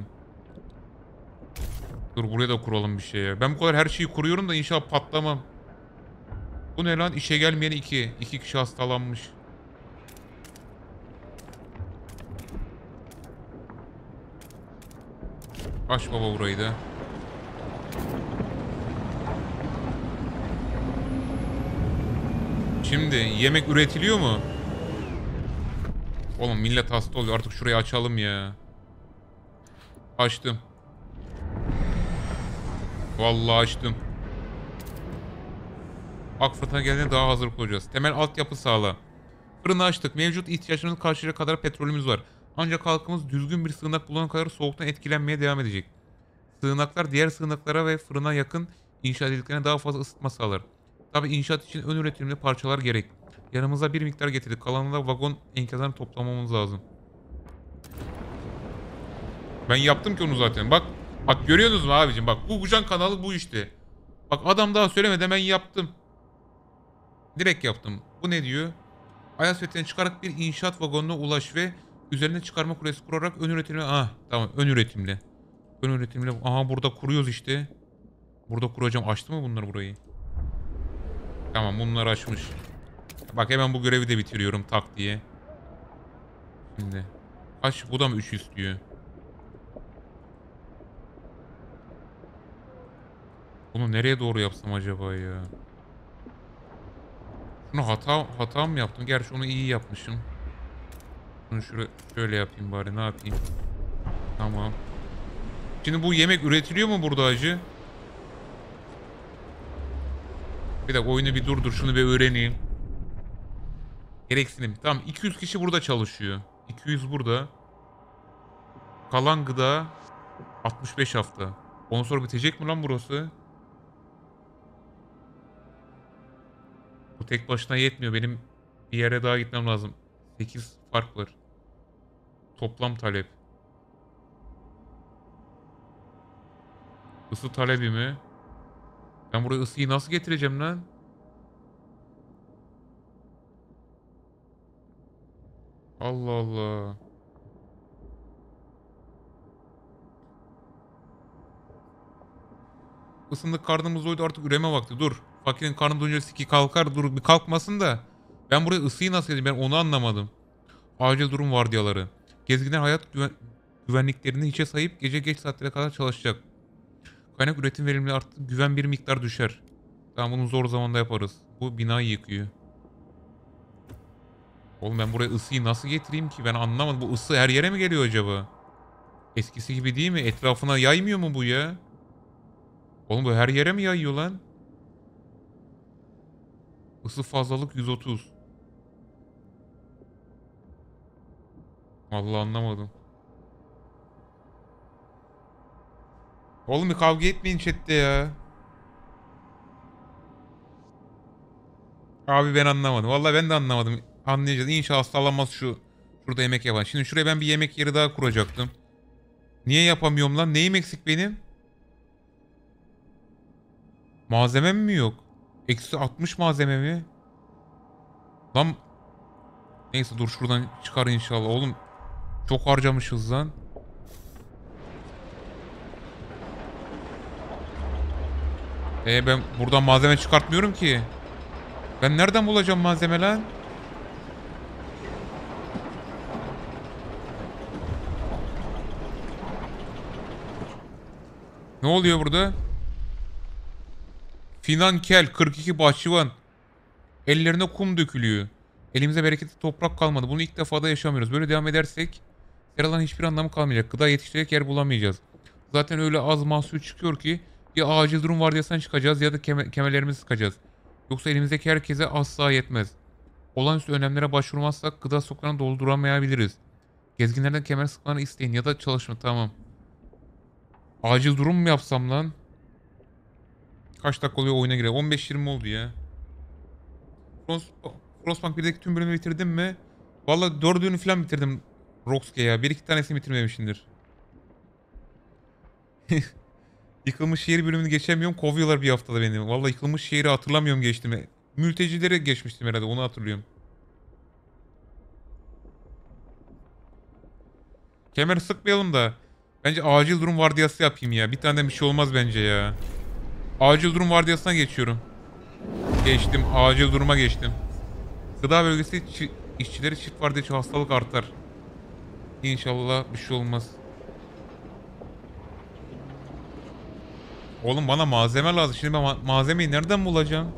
Dur, buraya da kuralım bir şey ya. Ben bu kadar her şeyi kuruyorum da inşallah patlamam. Bu ne lan? İşe gelmeyen iki. İki kişi hastalanmış. Aç baba burayı da. Şimdi yemek üretiliyor mu? Oğlum millet hasta oluyor. Artık şurayı açalım ya. Açtım. Vallahi açtım. Ak fırtına geldiğinde daha hazır olacağız. Temel altyapı sağla. Fırını açtık. Mevcut ihtiyaçlarımızı karşılayacak kadar petrolümüz var. Ancak halkımız düzgün bir sığınak bulana kadar soğuktan etkilenmeye devam edecek. Sığınaklar diğer sığınaklara ve fırına yakın inşaat edildiklerine daha fazla ısıtma sağlar. Tabi inşaat için ön üretimli parçalar gerek. Yanımıza bir miktar getirdik. Kalanını da vagon enkazlarını toplamamız lazım. Ben yaptım ki onu zaten. Bak. Bak, görüyorsunuz mu abicim? Bak, bu Bucan kanalı bu işte. Bak, adam daha söylemeden ben yaptım. Direkt yaptım. Bu ne diyor? Ayas fethine çıkarak bir inşaat vagonuna ulaş ve üzerine çıkarma kulesi kurarak ön üretimle... Ah tamam, ön üretimle. Ön üretimle... Aha, burada kuruyoruz işte. Burada kuracağım. Açtı mı bunlar burayı? Tamam, bunlar açmış. Bak, hemen bu görevi de bitiriyorum tak diye. Şimdi. Aç, bu da mı üç istiyor? Bunu nereye doğru yapsam acaba ya? Şunu hata hata mı yaptım? Gerçi onu iyi yapmışım. Şunu şöyle, şöyle yapayım bari, ne yapayım? Tamam. Şimdi bu yemek üretiliyor mu burada acı? Bir dakika, oyunu bir durdur, şunu bir öğreneyim. Gereksinim. Tamam, iki yüz kişi burada çalışıyor. iki yüz burada. Kalan gıda altmış beş hafta. Ondan sonra bitecek mi lan burası? Bu tek başına yetmiyor. Benim bir yere daha gitmem lazım. sekiz fark var. Toplam talep. Isı talebi mi? Ben buraya ısıyı nasıl getireceğim lan? Allah Allah. Isındık, karnımız doydu, artık üreme vakti. Dur. Fakirin karnı doyunca siki kalkar. Dur bir kalkmasın da. Ben buraya ısıyı nasıl edeyim? Ben onu anlamadım. Acil durum vardiyaları. Gezginler hayat güven güvenliklerini hiçe sayıp gece geç saatlere kadar çalışacak. Kaynak üretim verimli arttı. Güven bir miktar düşer. Tamam, bunu zor zamanda yaparız. Bu binayı yıkıyor. Oğlum ben buraya ısıyı nasıl getireyim ki? Ben anlamadım. Bu ısı her yere mi geliyor acaba? Eskisi gibi değil mi? Etrafına yaymıyor mu bu ya? Oğlum bu her yere mi yayıyor lan? Isı fazlalık yüz otuz. Vallahi anlamadım. Oğlum bir kavga etmeyin chatte ya. Abi ben anlamadım. Vallahi ben de anlamadım. Anlayacağız. İnşallah hastalanmaz şu. Şurada yemek yapan. Şimdi şuraya ben bir yemek yeri daha kuracaktım. Niye yapamıyorum lan? Neyim eksik benim? Malzemem mi yok? Eksi altmış malzeme mi? Lan neyse dur şuradan çıkar inşallah. Oğlum çok harcamışız lan. E ben buradan malzeme çıkartmıyorum ki. Ben nereden bulacağım malzeme lan? Ne oluyor burada? Finankel kırk iki bahçıvan. Ellerine kum dökülüyor. Elimize bereketli toprak kalmadı. Bunu ilk defa da yaşamıyoruz. Böyle devam edersek seraların hiçbir anlamı kalmayacak. Gıda yetiştirecek yer bulamayacağız. Zaten öyle az mahsul çıkıyor ki ya acil durum vardiyasından çıkacağız ya da keme kemerlerimizi sıkacağız. Yoksa elimizdeki herkese asla yetmez. Olağanüstü önlemlere başvurmazsak gıda stoklarını dolduramayabiliriz. Gezginlerden kemer sıkmalarını isteyin ya da çalışma, tamam. Acil durum mu yapsam lan? Kaç dakika oluyor oyuna girer? on beş yirmi oldu ya. Frost, Frostpunk birdeki tüm bölümü bitirdim mi? Valla dördünü falan bitirdim. Roxke ya. Bir iki tanesini bitirmemişimdir. Yıkılmış şehir bölümünü geçemiyorum. Kovuyorlar bir haftada beni. Valla yıkılmış şehri hatırlamıyorum geçtim. Mültecileri geçmiştim herhalde. Onu hatırlıyorum. Kemer sıkmayalım da. Bence acil durum vardiyası yapayım ya. Bir tane bir şey olmaz bence ya. Acil durum vardiyasına geçiyorum. Geçtim. Acil duruma geçtim. Gıda bölgesi çi- işçileri çift vardiyaçı hastalık artar. İnşallah bir şey olmaz. Oğlum bana malzeme lazım. Şimdi ben ma- malzemeyi nereden bulacağım?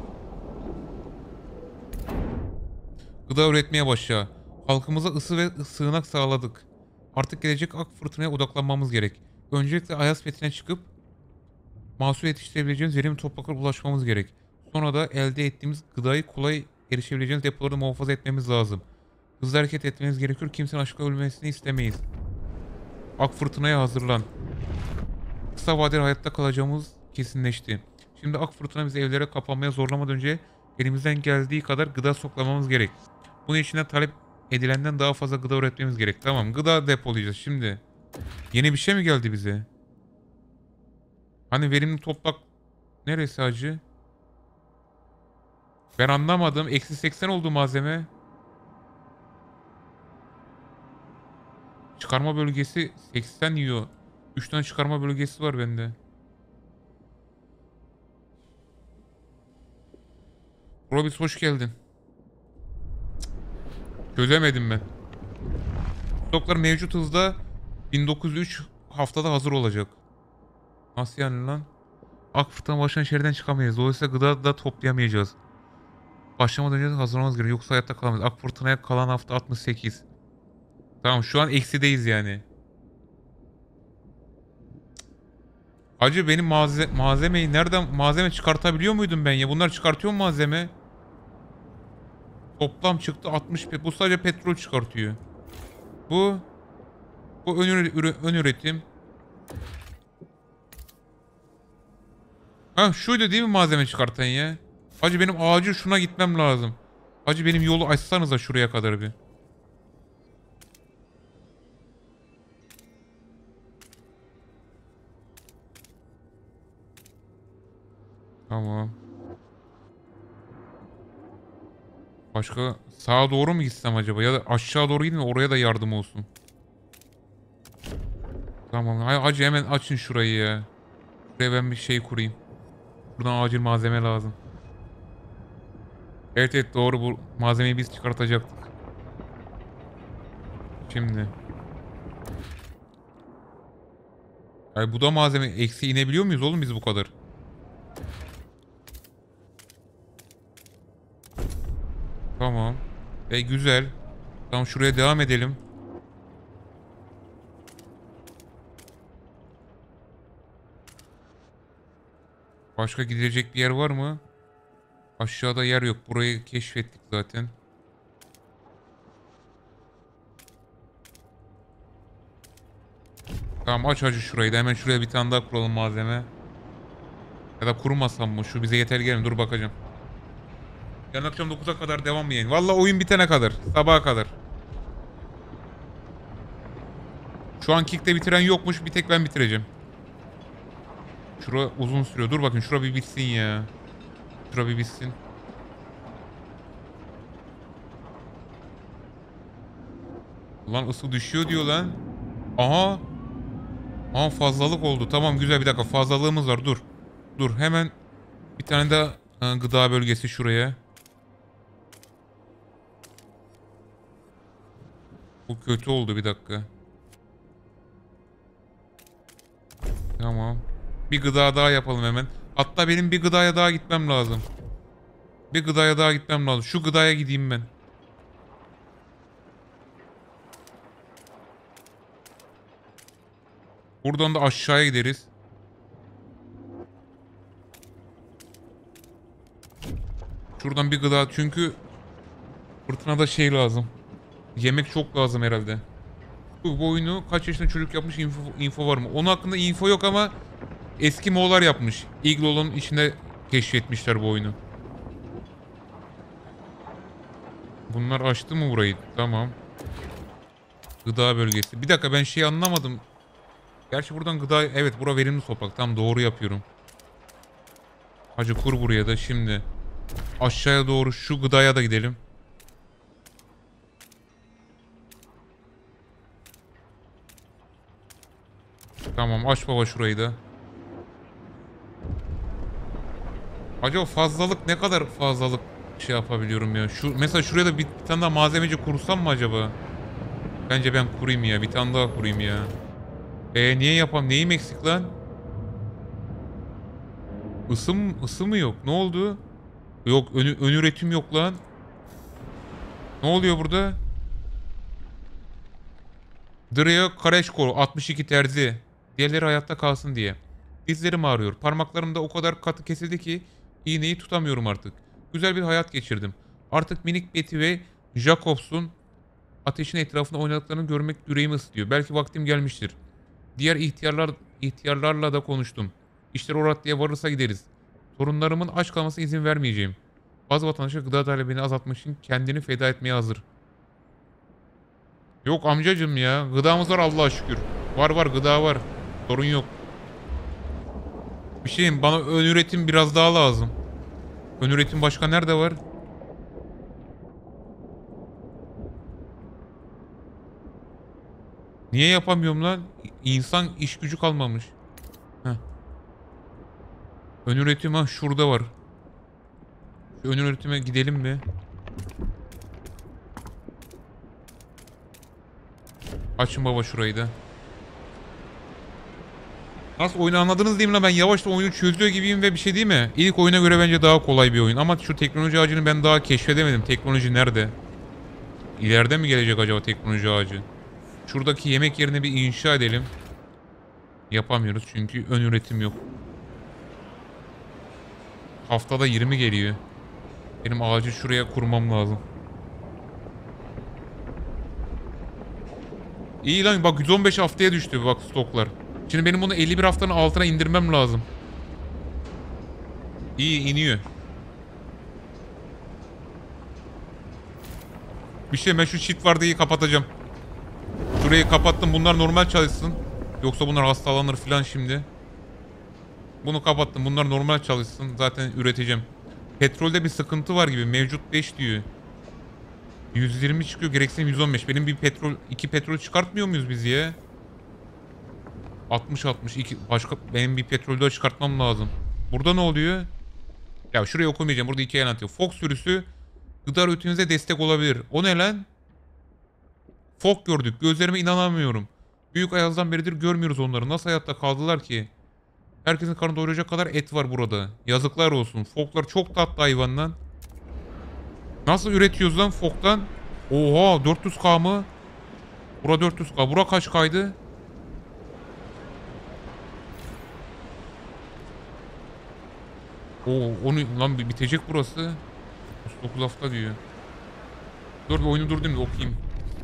Gıda üretmeye başla. Halkımıza ısı ve sığınak sağladık. Artık gelecek ak fırtınaya odaklanmamız gerek. Öncelikle Ayas Fethi'ne çıkıp mahsul yetiştirebileceğimiz verimli topraklara ulaşmamız gerek. Sonra da elde ettiğimiz gıdayı kolay erişebileceğimiz depolarda muhafaza etmemiz lazım. Hızlı hareket etmeniz gerekiyor. Kimsenin açlıkla ölmesini istemeyiz. Ak fırtınaya hazırlan. Kısa vadeli hayatta kalacağımız kesinleşti. Şimdi ak fırtına bizi evlere kapanmaya zorlamadan önce elimizden geldiği kadar gıda stoklamamız gerek. Bunun için de talep edilenden daha fazla gıda üretmemiz gerek. Tamam, gıda depolayacağız şimdi. Yeni bir şey mi geldi bize? Hani verimli toprak neresi acı? Ben anlamadım. Eksi seksen oldu malzeme. Çıkarma bölgesi seksen yiyor. üç tane çıkarma bölgesi var bende. Robis hoş geldin. Çözemedim ben. Stoklar mevcut hızda bin dokuz yüz üç haftada hazır olacak. Nasıl yani lan? Ak fırtına başlayan şehirden çıkamayız. Dolayısıyla gıda da toplayamayacağız. Başlamadan önce hazırlamamız gerekiyor. Yoksa hayatta kalamayız. Ak fırtınaya kalan hafta altmış sekiz. Tamam şu an eksideyiz yani. Acı benim malze malzemeyi nereden malzeme çıkartabiliyor muydum ben ya? Bunlar çıkartıyor mu malzeme? Toplam çıktı altmış. Bu sadece petrol çıkartıyor. Bu bu ön, üre ön üretim. Ha şuydu değil mi malzeme çıkartan ya? Hacı benim acil şuna gitmem lazım. Hacı benim yolu açsanıza şuraya kadar bir. Tamam. Başka sağa doğru mu gitsem acaba? Ya da aşağı doğru gideyim mi? Oraya da yardım olsun. Tamam. Hacı hemen açın şurayı ya. Buraya ben bir şey kurayım. Buradan acil malzeme lazım. Evet evet doğru, bu malzemeyi biz çıkartacaktık. Şimdi. Ay bu da malzeme. Eksi inebiliyor muyuz oğlum biz bu kadar? Tamam. E güzel. Tamam şuraya devam edelim. Başka gidilecek bir yer var mı? Aşağıda yer yok. Burayı keşfettik zaten. Tamam aç hacı şurayı da. Hemen şuraya bir tane daha kuralım malzeme. Ya da kurmasam mı? Şu bize yeter gelin. Dur bakacağım. Yarın akşam dokuza kadar devam mı yayın? Valla oyun bitene kadar. Sabaha kadar. Şu an Kick'te bitiren yokmuş. Bir tek ben bitireceğim. Şura uzun sürüyor. Dur bakın şura bir bitsin ya. Şura bir bitsin. Lan ısı düşüyor diyor lan. Aha. Aha fazlalık oldu. Tamam güzel, bir dakika fazlalığımız var. Dur. Dur hemen bir tane daha e, gıda bölgesi şuraya. Bu kötü oldu, bir dakika. Tamam. Bir gıda daha yapalım hemen. Hatta benim bir gıdaya daha gitmem lazım. Bir gıdaya daha gitmem lazım. Şu gıdaya gideyim ben. Buradan da aşağıya gideriz. Şuradan bir gıda, çünkü fırtınada şey lazım. Yemek çok lazım herhalde. Bu, bu oyunu kaç yaşında çocuk yapmış, info, info var mı? Onun hakkında info yok ama eski Moğollar yapmış. Iglo'nun içinde keşfetmişler bu oyunu. Bunlar açtı mı burayı? Tamam. Gıda bölgesi. Bir dakika ben şeyi anlamadım. Gerçi buradan gıda... Evet bura verimli toprak. Tam doğru yapıyorum. Hacı kur buraya da şimdi. Aşağıya doğru şu gıdaya da gidelim. Tamam aç baba şurayı da. Acaba fazlalık ne kadar fazlalık şey yapabiliyorum ya. Şu mesela şuraya da bir, bir tane daha malzemeci kursam mı acaba? Bence ben kurayım ya. Bir tane daha kurayım ya. E niye yapam? Neyim eksik lan? Isım ısı mı yok? Ne oldu? Yok ön, ön üretim yok lan. Ne oluyor burada? Drea Kareşko altmış iki terzi. Diğerleri hayatta kalsın diye. Dizlerim ağrıyor. Parmaklarımda o kadar katı kesildi ki iğneyi tutamıyorum artık. Güzel bir hayat geçirdim. Artık minik Betty ve Jacobs'un ateşin etrafında oynadıklarını görmek yüreğimi ısıtıyor. Belki vaktim gelmiştir. Diğer ihtiyarlar ihtiyarlarla da konuştum. İşler o raddeye varırsa gideriz. Torunlarımın aç kalmasına izin vermeyeceğim. Bazı vatandaşlar gıda talebini azaltmak için kendini feda etmeye hazır. Yok amcacım ya. Gıdamız var Allah'a şükür. Var var gıda var. Sorun yok. Bir şeyim bana ön üretim biraz daha lazım. Ön üretim başka nerede var? Niye yapamıyorum lan? İnsan iş gücü kalmamış. Heh. Ön üretim ha şurada var. Şu ön üretime gidelim mi? Açın baba şurayı da. Nasıl oyunu anladınız değil mi lan? Ben yavaşta oyunu çözüyor gibiyim ve bir şey değil mi? İlk oyuna göre bence daha kolay bir oyun. Ama şu teknoloji ağacını ben daha keşfedemedim. Teknoloji nerede? İleride mi gelecek acaba teknoloji ağacı? Şuradaki yemek yerine bir inşa edelim. Yapamıyoruz çünkü ön üretim yok. Haftada yirmi geliyor. Benim ağacı şuraya kurmam lazım. İyi lan bak yüz on beş haftaya düştü bak stoklar. Şimdi benim bunu elli bir haftanın altına indirmem lazım. İyi iniyor. Bir şey ben şu çift vardiyayı kapatacağım. Şurayı kapattım, bunlar normal çalışsın. Yoksa bunlar hastalanır filan şimdi. Bunu kapattım, bunlar normal çalışsın. Zaten üreteceğim. Petrolde bir sıkıntı var gibi. Mevcut beş diyor. yüz yirmi çıkıyor, gereksinim yüz on beş. Benim bir petrol, iki petrol çıkartmıyor muyuz biz ya? altmış altmış iki. Başka benim bir petrol daha çıkartmam lazım. Burada ne oluyor? Ya şurayı okumayacağım. Burada hikaye anlatıyor. Fok sürüsü gıda üretimimize destek olabilir. O ne lan? Fok gördük. Gözlerime inanamıyorum. Büyük ayazdan beridir görmüyoruz onları. Nasıl hayatta kaldılar ki? Herkesin karnı doyuracak kadar et var burada. Yazıklar olsun. Foklar çok tatlı hayvan lan. Nasıl üretiyoruz lan foktan? Oha dört yüz K mı? Bura dört yüz K. Bura kaç kaydı? Oo onu lan bitecek burası. dokuz hafta diyor. Dur bir oyunu durdurayım da okuyayım.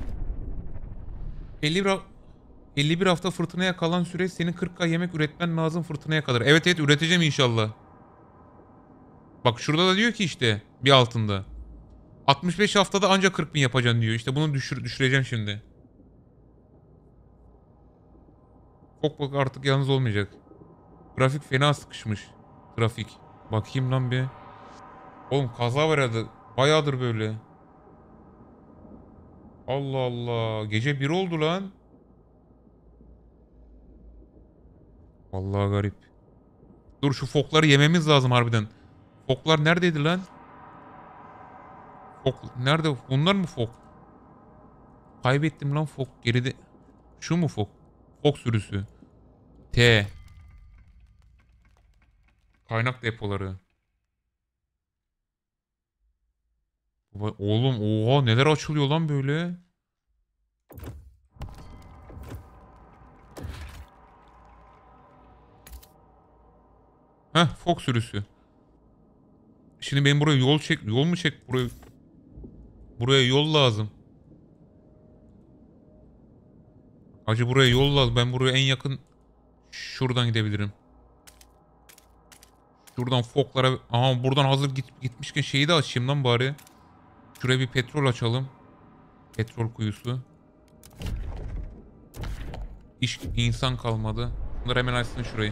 elli bir, elli bir hafta fırtınaya kalan süre senin kırk K yemek üretmen lazım fırtınaya kadar. Evet evet üreteceğim inşallah. Bak şurada da diyor ki işte bir altında. altmış beş haftada ancak kırk bin yapacaksın diyor. İşte bunu düşür, düşüreceğim şimdi. Çok bak artık yalnız olmayacak. Grafik fena sıkışmış. Trafik. Bakayım lan bir. Oğlum kaza var herhalde. Bayağıdır böyle. Allah Allah. Gece bir oldu lan. Vallahi garip. Dur şu fokları yememiz lazım harbiden. Foklar neredeydi lan? Fok nerede? Bunlar mı fok? Kaybettim lan fok. Geride. Şu mu fok? Fok sürüsü. T. Kaynak depoları. Baba- Oğlum oha neler açılıyor lan böyle. Heh fok sürüsü. Şimdi benim buraya yol çek. Yol mu çek? Buraya, buraya yol lazım. Acı buraya yol lazım. Ben buraya en yakın şuradan gidebilirim. Şuradan foklara. Aha buradan hazır git, gitmişken şeyi de açayım lan bari. Şuraya bir petrol açalım. Petrol kuyusu. İş, insan kalmadı. Bunlar hemen açsın şurayı.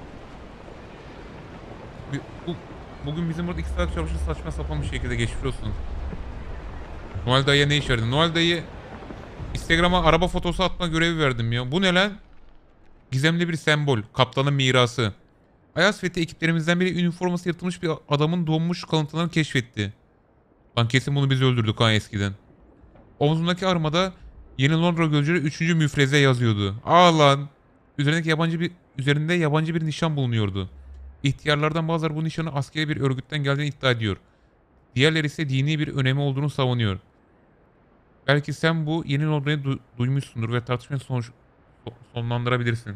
Bir- Bu, bugün bizim burada iki saat çalışır saçma sapan bir şekilde geçmiş olsun. Noel dayıya ne iş verdin? Noel dayı Instagram'a araba fotosu atma görevi verdim ya. Bu ne lan? Gizemli bir sembol. Kaptanın mirası. Ayas Fethi ekiplerimizden biri üniforması yırtılmış bir adamın donmuş kalıntılarını keşfetti. Lan kesin bunu biz öldürdük ha eskiden. Omzundaki armada Yeni Londra Gölcü'nü üçüncü müfreze yazıyordu. Aa lan. Üzerindeki yabancı bir üzerinde yabancı bir nişan bulunuyordu. İhtiyarlardan bazıları bu nişanın askeri bir örgütten geldiğini iddia ediyor. Diğerleri ise dini bir önemi olduğunu savunuyor. Belki sen bu Yeni Londra'yı du- duymuşsundur ve tartışmayı sonuç sonlandırabilirsin.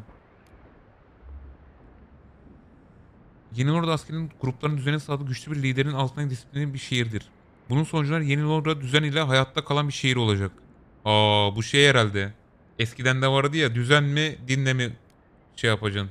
Yeni Londra askerinin grupların düzene sağladığı güçlü bir liderin altındaki disiplinin bir şehirdir. Bunun sonucunda Yeni Londra düzen ile hayatta kalan bir şehir olacak. Aa bu şey herhalde. Eskiden de vardı ya düzen mi dinle mi şey yapacaksın.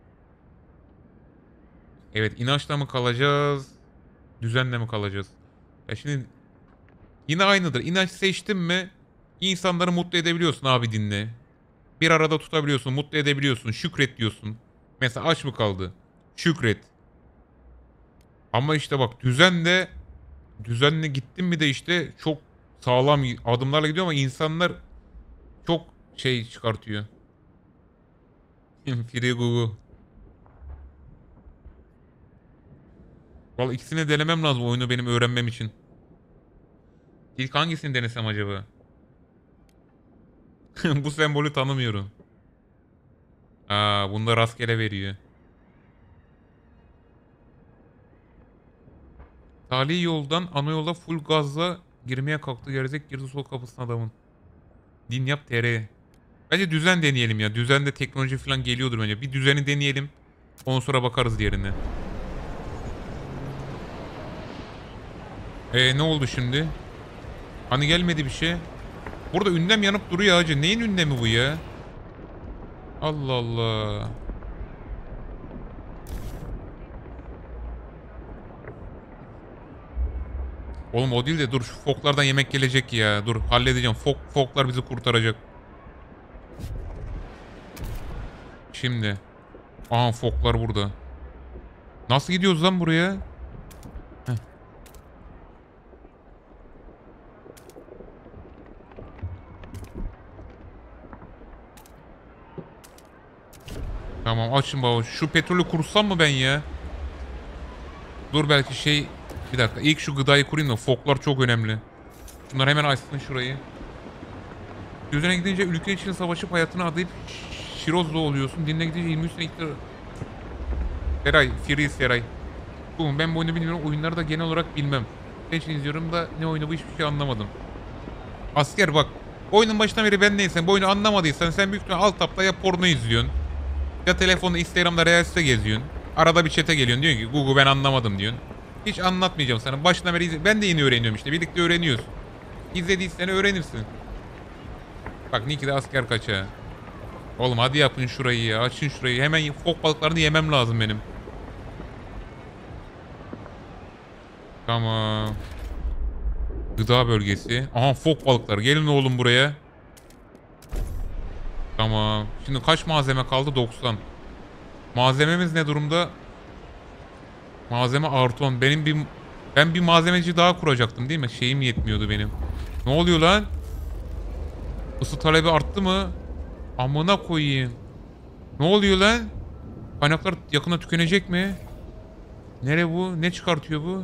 Evet inançla mı kalacağız? Düzenle mi kalacağız? Ya şimdi yine aynıdır. İnanç seçtin mi insanları mutlu edebiliyorsun abi dinle. Bir arada tutabiliyorsun, mutlu edebiliyorsun, şükret diyorsun. Mesela aç mı kaldı? Şükret. Ama işte bak düzenle düzenle gittin mi de işte çok sağlam adımlarla gidiyor ama insanlar çok şey çıkartıyor. Free Gugu. Vallahi ikisini denemem lazım oyunu benim öğrenmem için. İlk hangisini denesem acaba? Bu sembolü tanımıyorum. Aa, bunda rastgele veriyor. Tali yoldan ana yola full gazla girmeye kalktı. Gerizek girdi sol kapısına adamın. Din yap T R. Bence düzen deneyelim ya. Düzende teknoloji falan geliyordur bence. Bir düzeni deneyelim. Ondan sonra bakarız diğerine. Ee ne oldu şimdi? Hani gelmedi bir şey. Burada ünlem yanıp duruyor hacı. Neyin ünlemi bu ya? Allah Allah. Oğlum o değil de dur şu foklardan yemek gelecek ya. Dur halledeceğim. Fok, foklar bizi kurtaracak. Şimdi. Aha foklar burada. Nasıl gidiyoruz lan buraya? Heh. Tamam açın baba. Şu petrolü kursam mı ben ya? Dur belki şey... Bir dakika. İlk şu gıdayı kurayım da. Foklar çok önemli. Bunlar hemen açsın şurayı. Düzene gidince ülke için savaşıp hayatını adayıp Şirozlu oluyorsun. Dinle gidince yirmi üç sene iktidar... Seray. Free Seray. Bu ben bu oyunu bilmiyorum. Oyunları da genel olarak bilmem. Ne için izliyorum da ne oyunu bu hiçbir şey anlamadım. Asker bak. Oyunun başından beri ben neysen bu oyunu anlamadıysan sen büyük ihtimalle alt tapta ya porno izliyorsun. Ya telefonda Instagram'da Reels'te geziyorsun. Arada bir chat'e geliyorsun diyorsun ki Google ben anlamadım diyorsun. Hiç anlatmayacağım sana. Başından beri izle. Ben de yeni öğreniyorum işte. Birlikte öğreniyoruz. İzlediysen öğrenirsin. Bak Nicky de asker kaçağı. Oğlum hadi yapın şurayı ya. Açın şurayı. Hemen fok balıklarını yemem lazım benim. Tamam. Gıda bölgesi. Aha fok balıkları. Gelin oğlum buraya. Tamam. Şimdi kaç malzeme kaldı? doksan. Malzememiz ne durumda? Malzeme artı on. Benim bir... Ben bir malzemeci daha kuracaktım değil mi? Şeyim yetmiyordu benim. Ne oluyor lan? Isı talebi arttı mı? Amına koyayım. Ne oluyor lan? Kaynaklar yakında tükenecek mi? Nere bu? Ne çıkartıyor bu?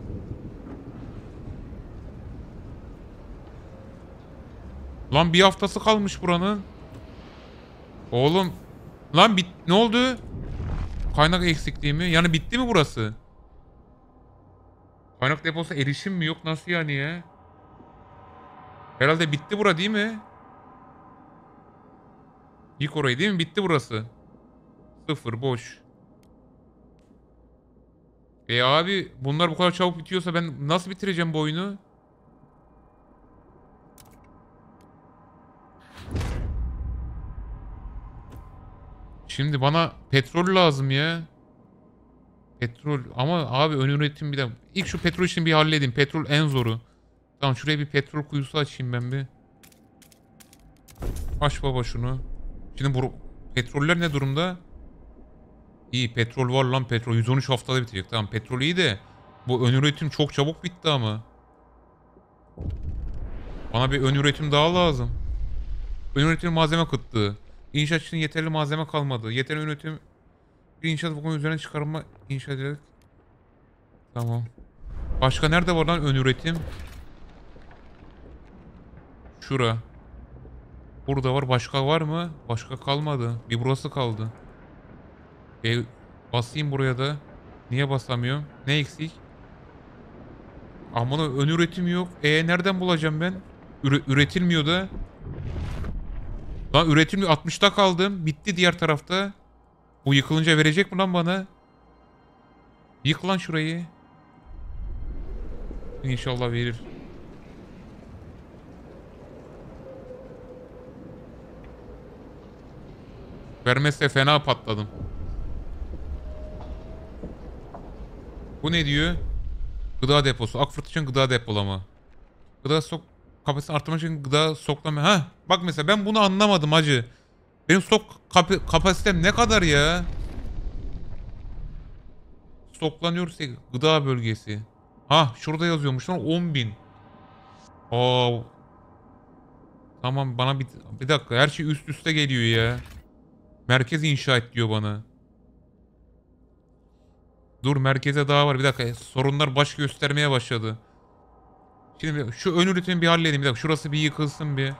Lan bir haftası kalmış buranın. Oğlum. Lan bit ne oldu? Kaynak eksikliği mi? Yani bitti mi burası? Kaynak deposu erişim mi yok? Nasıl yani ya? Herhalde bitti bura değil mi? Yık orayı değil mi? Bitti burası. Sıfır boş. E abi bunlar bu kadar çabuk bitiyorsa ben nasıl bitireceğim bu oyunu? Şimdi bana petrol lazım ya. Petrol ama abi ön üretim bir de. İlk şu petrol işini bir halledeyim. Petrol en zoru. Tamam şuraya bir petrol kuyusu açayım ben bir. Aç baba şunu. Şimdi bu petroller ne durumda? İyi petrol var lan petrol. yüz on üç haftada bitecek. Tamam petrol iyi de. Bu ön üretim çok çabuk bitti ama. Bana bir ön üretim daha lazım. Ön üretim malzeme kıtlığı. İnşaat için yeterli malzeme kalmadı. Yeterli ön üretim bir inşaat bu konu üzerine çıkarma inşa ederek. Tamam. Başka nerede var lan ön üretim? Şura. Burada var. Başka var mı? Başka kalmadı. Bir burası kaldı. E, basayım buraya da. Niye basamıyorum? Ne eksik? Aman ön üretim yok. E nereden bulacağım ben? Üre üretilmiyor da. Lan üretilmiyor. altmışta kaldım. Bitti diğer tarafta. Bu yıkılınca verecek mi lan bana? Yık lan şurayı. İnşallah verir. Vermezse fena patladım. Bu ne diyor? Gıda deposu. Akfırt için gıda depolama. Gıda stok kapasitesini arttırmak için gıda stoklama. Ha, bak mesela ben bunu anlamadım hacı. Benim stok kap kapasitem ne kadar ya? Stoklanıyorsa gıda bölgesi. Ha, şurada yazıyormuş lan on bin. Aa, tamam bana bir, bir dakika her şey üst üste geliyor ya. Merkez inşa et diyor bana. Dur merkeze daha var bir dakika sorunlar baş göstermeye başladı. Şimdi şu ön üretimi bir halledeyim bir dakika şurası bir yıkılsın bir.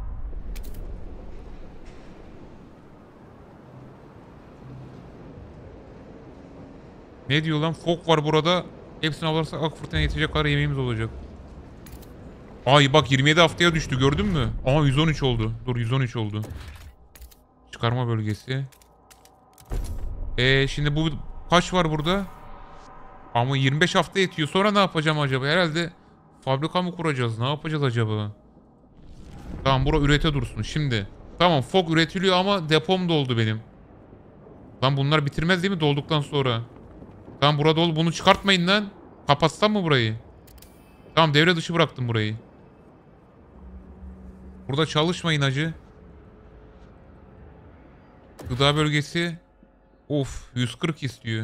Ne diyor lan? Fok var burada. Hepsini alırsak ak fırtına yetecek kadar yemeğimiz olacak. Ay bak yirmi yedi haftaya düştü gördün mü? Aha yüz on üç oldu. Dur yüz on üç oldu. Çıkarma bölgesi. Eee şimdi bu kaç var burada? Ama yirmi beş hafta yetiyor. Sonra ne yapacağım acaba? Herhalde fabrika mı kuracağız? Ne yapacağız acaba? Tamam bura ürete dursun. Şimdi. Tamam fok üretiliyor ama depom doldu benim. Lan bunlar bitirmez değil mi dolduktan sonra? Tamam burada ol. Bunu çıkartmayın lan. Kapatsam mı burayı? Tamam devre dışı bıraktım burayı. Burada çalışmayın hacı. Gıda bölgesi. Of yüz kırk istiyor.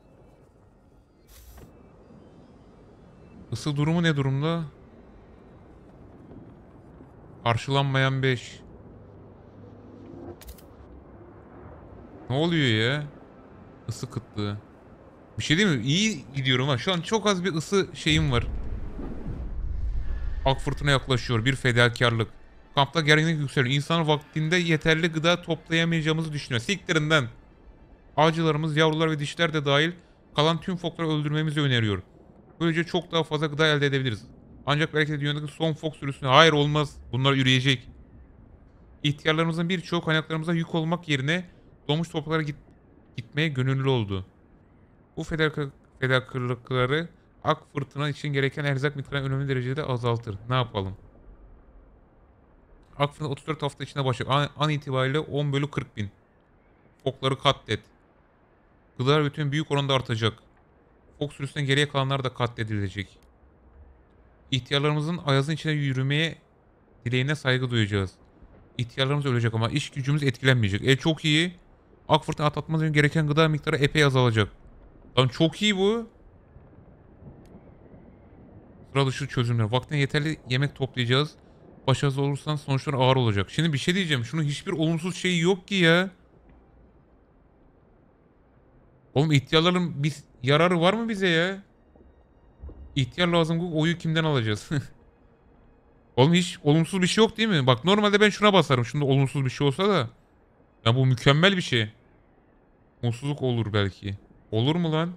Isı durumu ne durumda? Karşılanmayan beş. Ne oluyor ya? Isı kıtlığı. Bir şey değil mi? İyi gidiyorum ha. Şu an çok az bir ısı şeyim var. Ak fırtına yaklaşıyor. Bir fedakarlık. Kampta gerginlik yükseliyor. İnsan vaktinde yeterli gıda toplayamayacağımızı düşünüyor. Siktirinden. Avcılarımız, yavrular ve dişler de dahil kalan tüm fokları öldürmemizi öneriyor. Böylece çok daha fazla gıda elde edebiliriz. Ancak belki de dünyadaki son fok sürüsüne hayır olmaz. Bunlar üreyecek. İhtiyarlarımızın birçoğu kaynaklarımıza yük olmak yerine doğmuş topraklara git gitmeye gönüllü oldu. Bu fedakar fedakarlıkları ak fırtına için gereken erzak miktarını önemli derecede azaltır. Ne yapalım? Ak fırtına otuz dört hafta içinde başlıyor. An, an itibariyle on bölü kırk bin. Fokları katlet. Gıda üretimi büyük oranda artacak. Fok sürüsünden geriye kalanlar da katledilecek. İhtiyarlarımızın ayazın içine yürümeye dileğine saygı duyacağız. İhtiyarlarımız ölecek ama iş gücümüz etkilenmeyecek. E çok iyi. Ak fırtına atlatmamız için gereken gıda miktarı epey azalacak. Lan çok iyi bu. Sıra dışı çözümler. Vaktine yeterli yemek toplayacağız. Başarısız olursan sonuçlar ağır olacak. Şimdi bir şey diyeceğim. Şunun hiçbir olumsuz şeyi yok ki ya. Oğlum ihtiyarların biz yararı var mı bize ya? İhtiyar lazım. Oyu kimden alacağız? Oğlum hiç olumsuz bir şey yok değil mi? Bak normalde ben şuna basarım. Şunda olumsuz bir şey olsa da. Ya bu mükemmel bir şey. Mutsuzluk olur belki. Olur mu lan?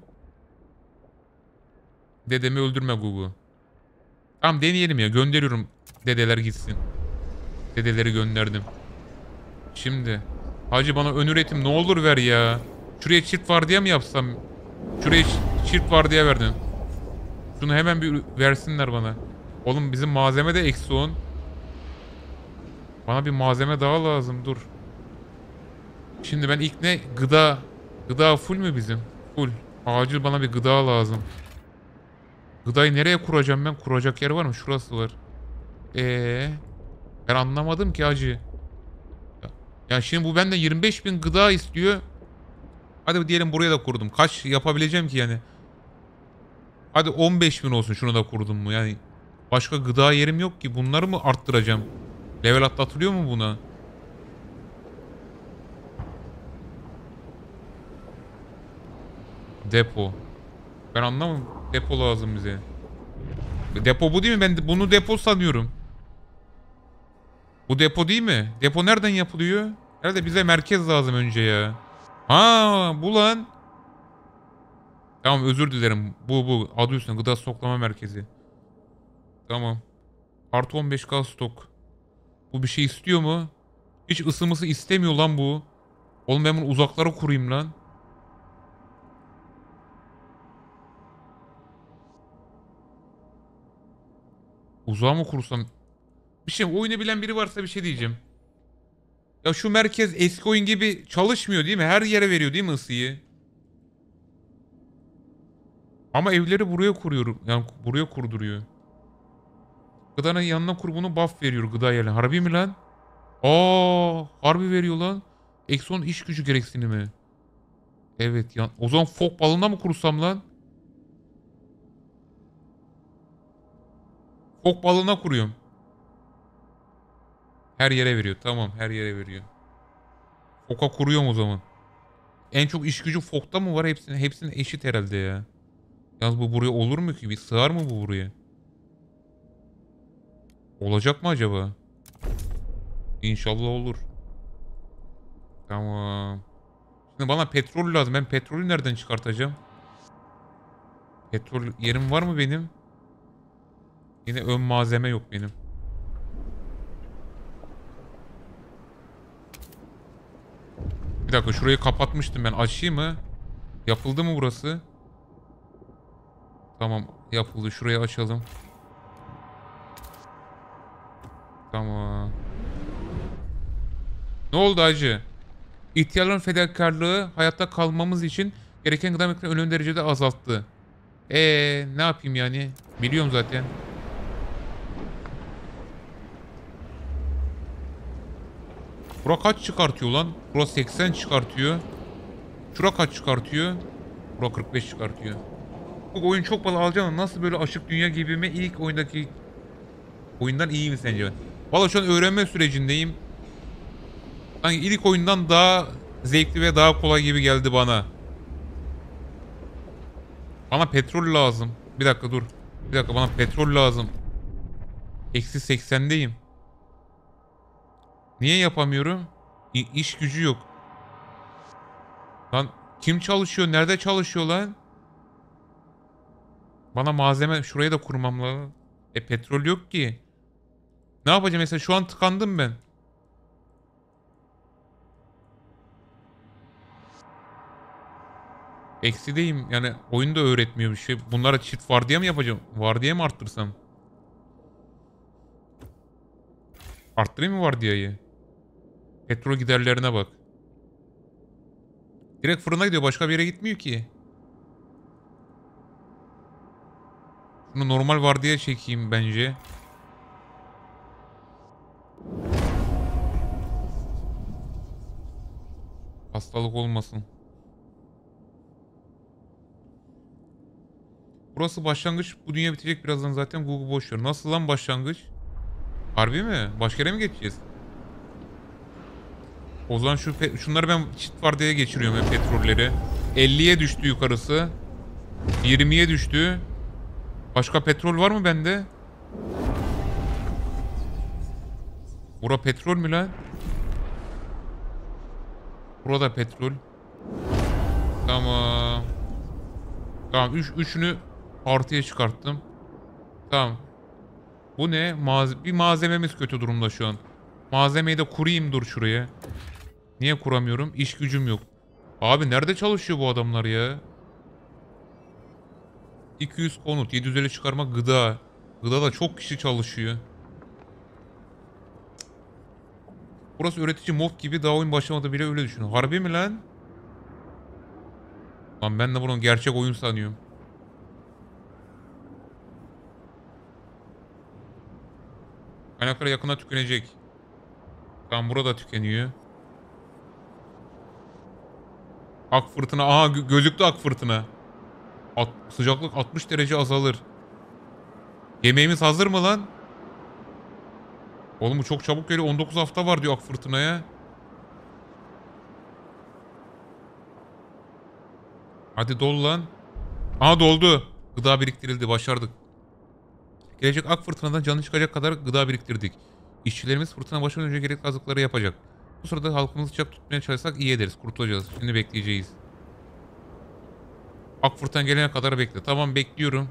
Dedemi öldürme Gugu. Tamam deneyelim ya. Gönderiyorum. Dedeler gitsin. Dedeleri gönderdim. Şimdi. Hacı bana ön üretim ne olur ver ya. Şuraya çift vardiya mı yapsam? Şuraya çift vardiya verdin. Şunu hemen bir versinler bana. Oğlum bizim malzeme de eksi on. Bana bir malzeme daha lazım dur. Şimdi ben ilk ne? Gıda. Gıda full mü bizim? Full. Acil bana bir gıda lazım. Gıdayı nereye kuracağım ben? Kuracak yer var mı? Şurası var. Eee, ben anlamadım ki hacı. Ya şimdi bu benden yirmi beş bin gıda istiyor. Hadi diyelim buraya da kurdum. Kaç yapabileceğim ki yani? Hadi on beş bin olsun şunu da kurdum mu? Yani başka gıda yerim yok ki. Bunları mı arttıracağım? Level atlatılıyor mu buna? Depo. Ben anlamadım. Depo lazım bize. Depo bu değil mi? Ben bunu depo sanıyorum. Bu depo değil mi? Depo nereden yapılıyor? Herhalde bize merkez lazım önce ya. Ha bu lan. Tamam özür dilerim. Bu bu. Adı üstünde gıda stoklama merkezi. Tamam. Artı on beş K stok. Bu bir şey istiyor mu? Hiç ısıması istemiyor lan bu. Oğlum ben bunu uzaklara kurayım lan. Uzağa mı kursam? Bir şey oyunu bilen biri varsa bir şey diyeceğim. Ya şu merkez eski oyun gibi çalışmıyor değil mi? Her yere veriyor değil mi ısıyı? Ama evleri buraya kuruyor. Yani buraya kurduruyor. Gıdanın yanına kur bunu buff veriyor gıda yerine. Harbi mi lan? Aa, harbi veriyor lan. Eksi on iş gücü gereksinimi. Evet ya. O zaman fok balığına mı kursam lan? Fok balığına kuruyorum. Her yere veriyor. Tamam her yere veriyor. Foka kuruyorum o zaman. En çok iş gücü fokta mı var? Hepsine, hepsine eşit herhalde ya. Yalnız bu buraya olur mu ki? Bir sığar mı bu buraya? Olacak mı acaba? İnşallah olur. Tamam. Şimdi bana petrol lazım. Ben petrolü nereden çıkartacağım? Petrol yerim var mı benim? Yine ön malzeme yok benim. Bir dakika şurayı kapatmıştım ben. Açayım mı? Yapıldı mı burası? Tamam yapıldı. Şurayı açalım. Tamam. Ne oldu hacı? İhtiyarların fedakarlığı hayatta kalmamız için gereken gıda miktarını önemli derecede azalttı. Eee ne yapayım yani? Biliyorum zaten. Bura kaç çıkartıyor lan? Bura seksen çıkartıyor. Şura kaç çıkartıyor? Bura kırk beş çıkartıyor. Bu oyun çok fazla alacağım. Nasıl böyle aşık dünya gibi mi? İlk oyundaki oyundan iyi mi sence? Valla şu an öğrenme sürecindeyim. Sanki ilk oyundan daha zevkli ve daha kolay gibi geldi bana. Bana petrol lazım. Bir dakika dur. Bir dakika bana petrol lazım. Eksi seksendeyim. Niye yapamıyorum? İ iş gücü yok. Lan kim çalışıyor? Nerede çalışıyor lan? Bana malzeme şurayı da kurmam lazım. E petrol yok ki. Ne yapacağım mesela şu an tıkandım ben. Eksideyim yani oyun da öğretmiyor bir şey. Bunlara çift vardiya mı yapacağım? Vardiya mı arttırsam? Arttırayım mı vardiyayı? Petrol giderlerine bak. Direkt fırına gidiyor. Başka bir yere gitmiyor ki. Şunu normal vardiyaya çekeyim bence. Hastalık olmasın. Burası başlangıç. Bu dünya bitecek birazdan zaten. Google boş ver. Nasıl lan başlangıç? Harbi mi? Başka yere mi geçeceğiz? O zaman şu şunları ben çift vardiyaya geçiriyorum ya petrolleri. elliye düştü yukarısı. yirmiye düştü. Başka petrol var mı bende? Bura petrol mü lan? Burada petrol. Tamam. Tamam. Üç, üçünü artıya çıkarttım. Tamam. Bu ne? Maz bir malzememiz kötü durumda şu an. Malzemeyi de kurayım dur şuraya. Niye kuramıyorum? İş gücüm yok. Abi nerede çalışıyor bu adamlar ya? iki yüz konut, yedi yüz elli çıkarma gıda. Gıda da çok kişi çalışıyor. Burası üretici mod gibi daha oyun başlamadı bile öyle düşünüyor. Harbi mi lan? Lan ben de bunun gerçek oyun sanıyorum. Kaynaklar yakına tükenecek. Tamam burada tükeniyor. Ak fırtına. Aha gözüktü ak fırtına. At, sıcaklık altmış derece azalır. Yemeğimiz hazır mı lan? Oğlum bu çok çabuk geliyor. on dokuz hafta var diyor ak fırtınaya. Hadi dol lan. Aha doldu. Gıda biriktirildi. Başardık. Gelecek ak fırtınadan canı çıkacak kadar gıda biriktirdik. İşçilerimiz fırtına başlamadan önce gerekli hazırlıkları yapacak. Bu sırada halkımızı sıcak tutmaya çalışsak iyi ederiz. Kurtulacağız. Şimdi bekleyeceğiz. Ak fırtına gelene kadar bekle. Tamam bekliyorum.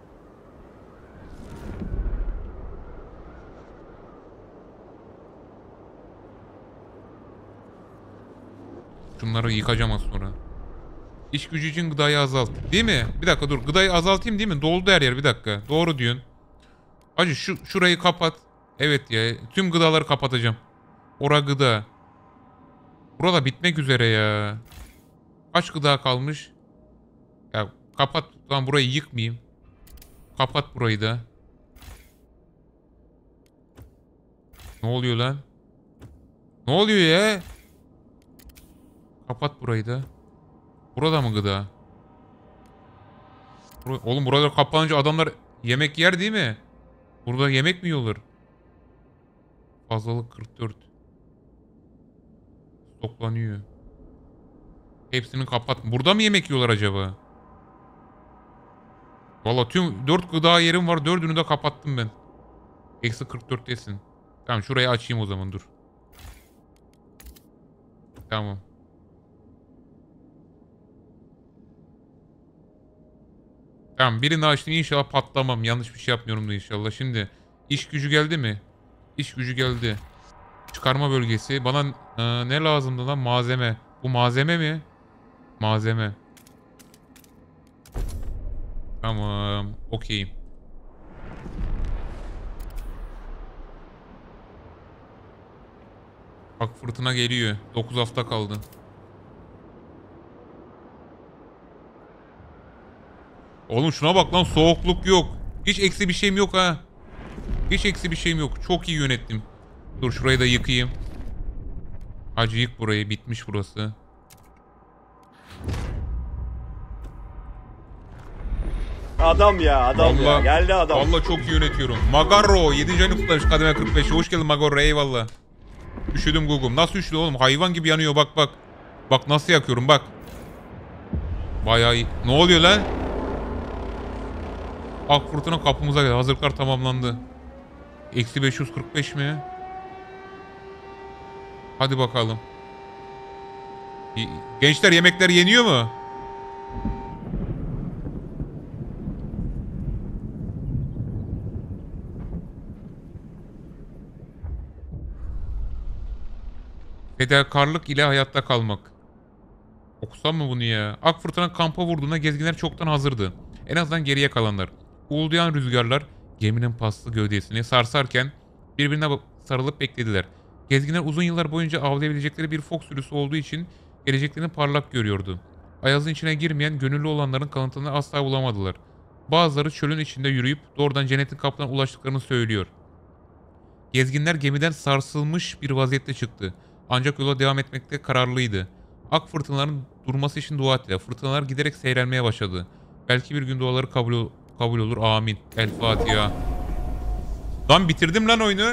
Şunları yıkacağım az sonra. İş gücü için gıdayı azalt. Değil mi? Bir dakika dur. Gıdayı azaltayım değil mi? Doldu her yer bir dakika. Doğru diyorsun. Hacı şu şurayı kapat. Evet ya. Tüm gıdaları kapatacağım. Ora gıda. Burada bitmek üzere ya. Kaç gıda kalmış? Ya kapat. Lan burayı yıkmayayım. Kapat burayı da. Ne oluyor lan? Ne oluyor ya? Kapat burayı da. Burada mı gıda? Bur Oğlum burada kapanınca adamlar yemek yer değil mi? Burada yemek mi yiyorlar? Fazlalık kırk dört. Stoklanıyor. Hepsini kapat. Burada mı yemek yiyorlar acaba? Valla tüm dört gıda yerim var. Dördünü de kapattım ben. Eksi kırk dörttesin. Tamam şurayı açayım o zaman dur. Tamam. Tamam birini açtım inşallah patlamam. Yanlış bir şey yapmıyorum da inşallah. Şimdi iş gücü geldi mi? İş gücü geldi. Çıkarma bölgesi. Bana e, ne lazımdı lan? Malzeme. Bu malzeme mi? Malzeme. Tamam. Okeyim. Bak fırtına geliyor. dokuz hafta kaldı. Oğlum şuna bak lan soğukluk yok. Hiç eksi bir şeyim yok ha. Hiç eksi bir şeyim yok. Çok iyi yönettim. Dur şurayı da yıkayayım. Hacı yık burayı. Bitmiş burası. Adam ya adam Vallahi, ya. Geldi adam. Vallahi çok iyi yönetiyorum. Magarro yedinci ayını kutlamış kademe kırk beş. Hoş geldin Magarro eyvallah. Üşüdüm Google'um. Nasıl üşüdü oğlum? Hayvan gibi yanıyor bak bak. Bak nasıl yakıyorum bak. Bayağı iyi. Ne oluyor lan? Ak fırtına kapımıza geldi. Hazırlıklar tamamlandı. Eksi beş yüz kırk beş mi? Hadi bakalım. Gençler yemekler yeniyor mu? Fedakarlık ile hayatta kalmak. Okusam mı bunu ya? Ak fırtına kampa vurduğunda gezginler çoktan hazırdı. En azından geriye kalanlar. Uğuldayan rüzgarlar geminin paslı gövdesini sarsarken birbirine sarılıp beklediler. Gezginler uzun yıllar boyunca avlayabilecekleri bir fok sürüsü olduğu için geleceklerini parlak görüyordu. Ayazın içine girmeyen gönüllü olanların kanıtını asla bulamadılar. Bazıları çölün içinde yürüyüp doğrudan cennetin kapına ulaştıklarını söylüyor. Gezginler gemiden sarsılmış bir vaziyette çıktı. Ancak yola devam etmekte kararlıydı. Ak fırtınaların durması için dua ettiler. Fırtınalar giderek seyrelmeye başladı. Belki bir gün duaları kabul, kabul olur. Amin. El Fatiha. Lan bitirdim lan oyunu.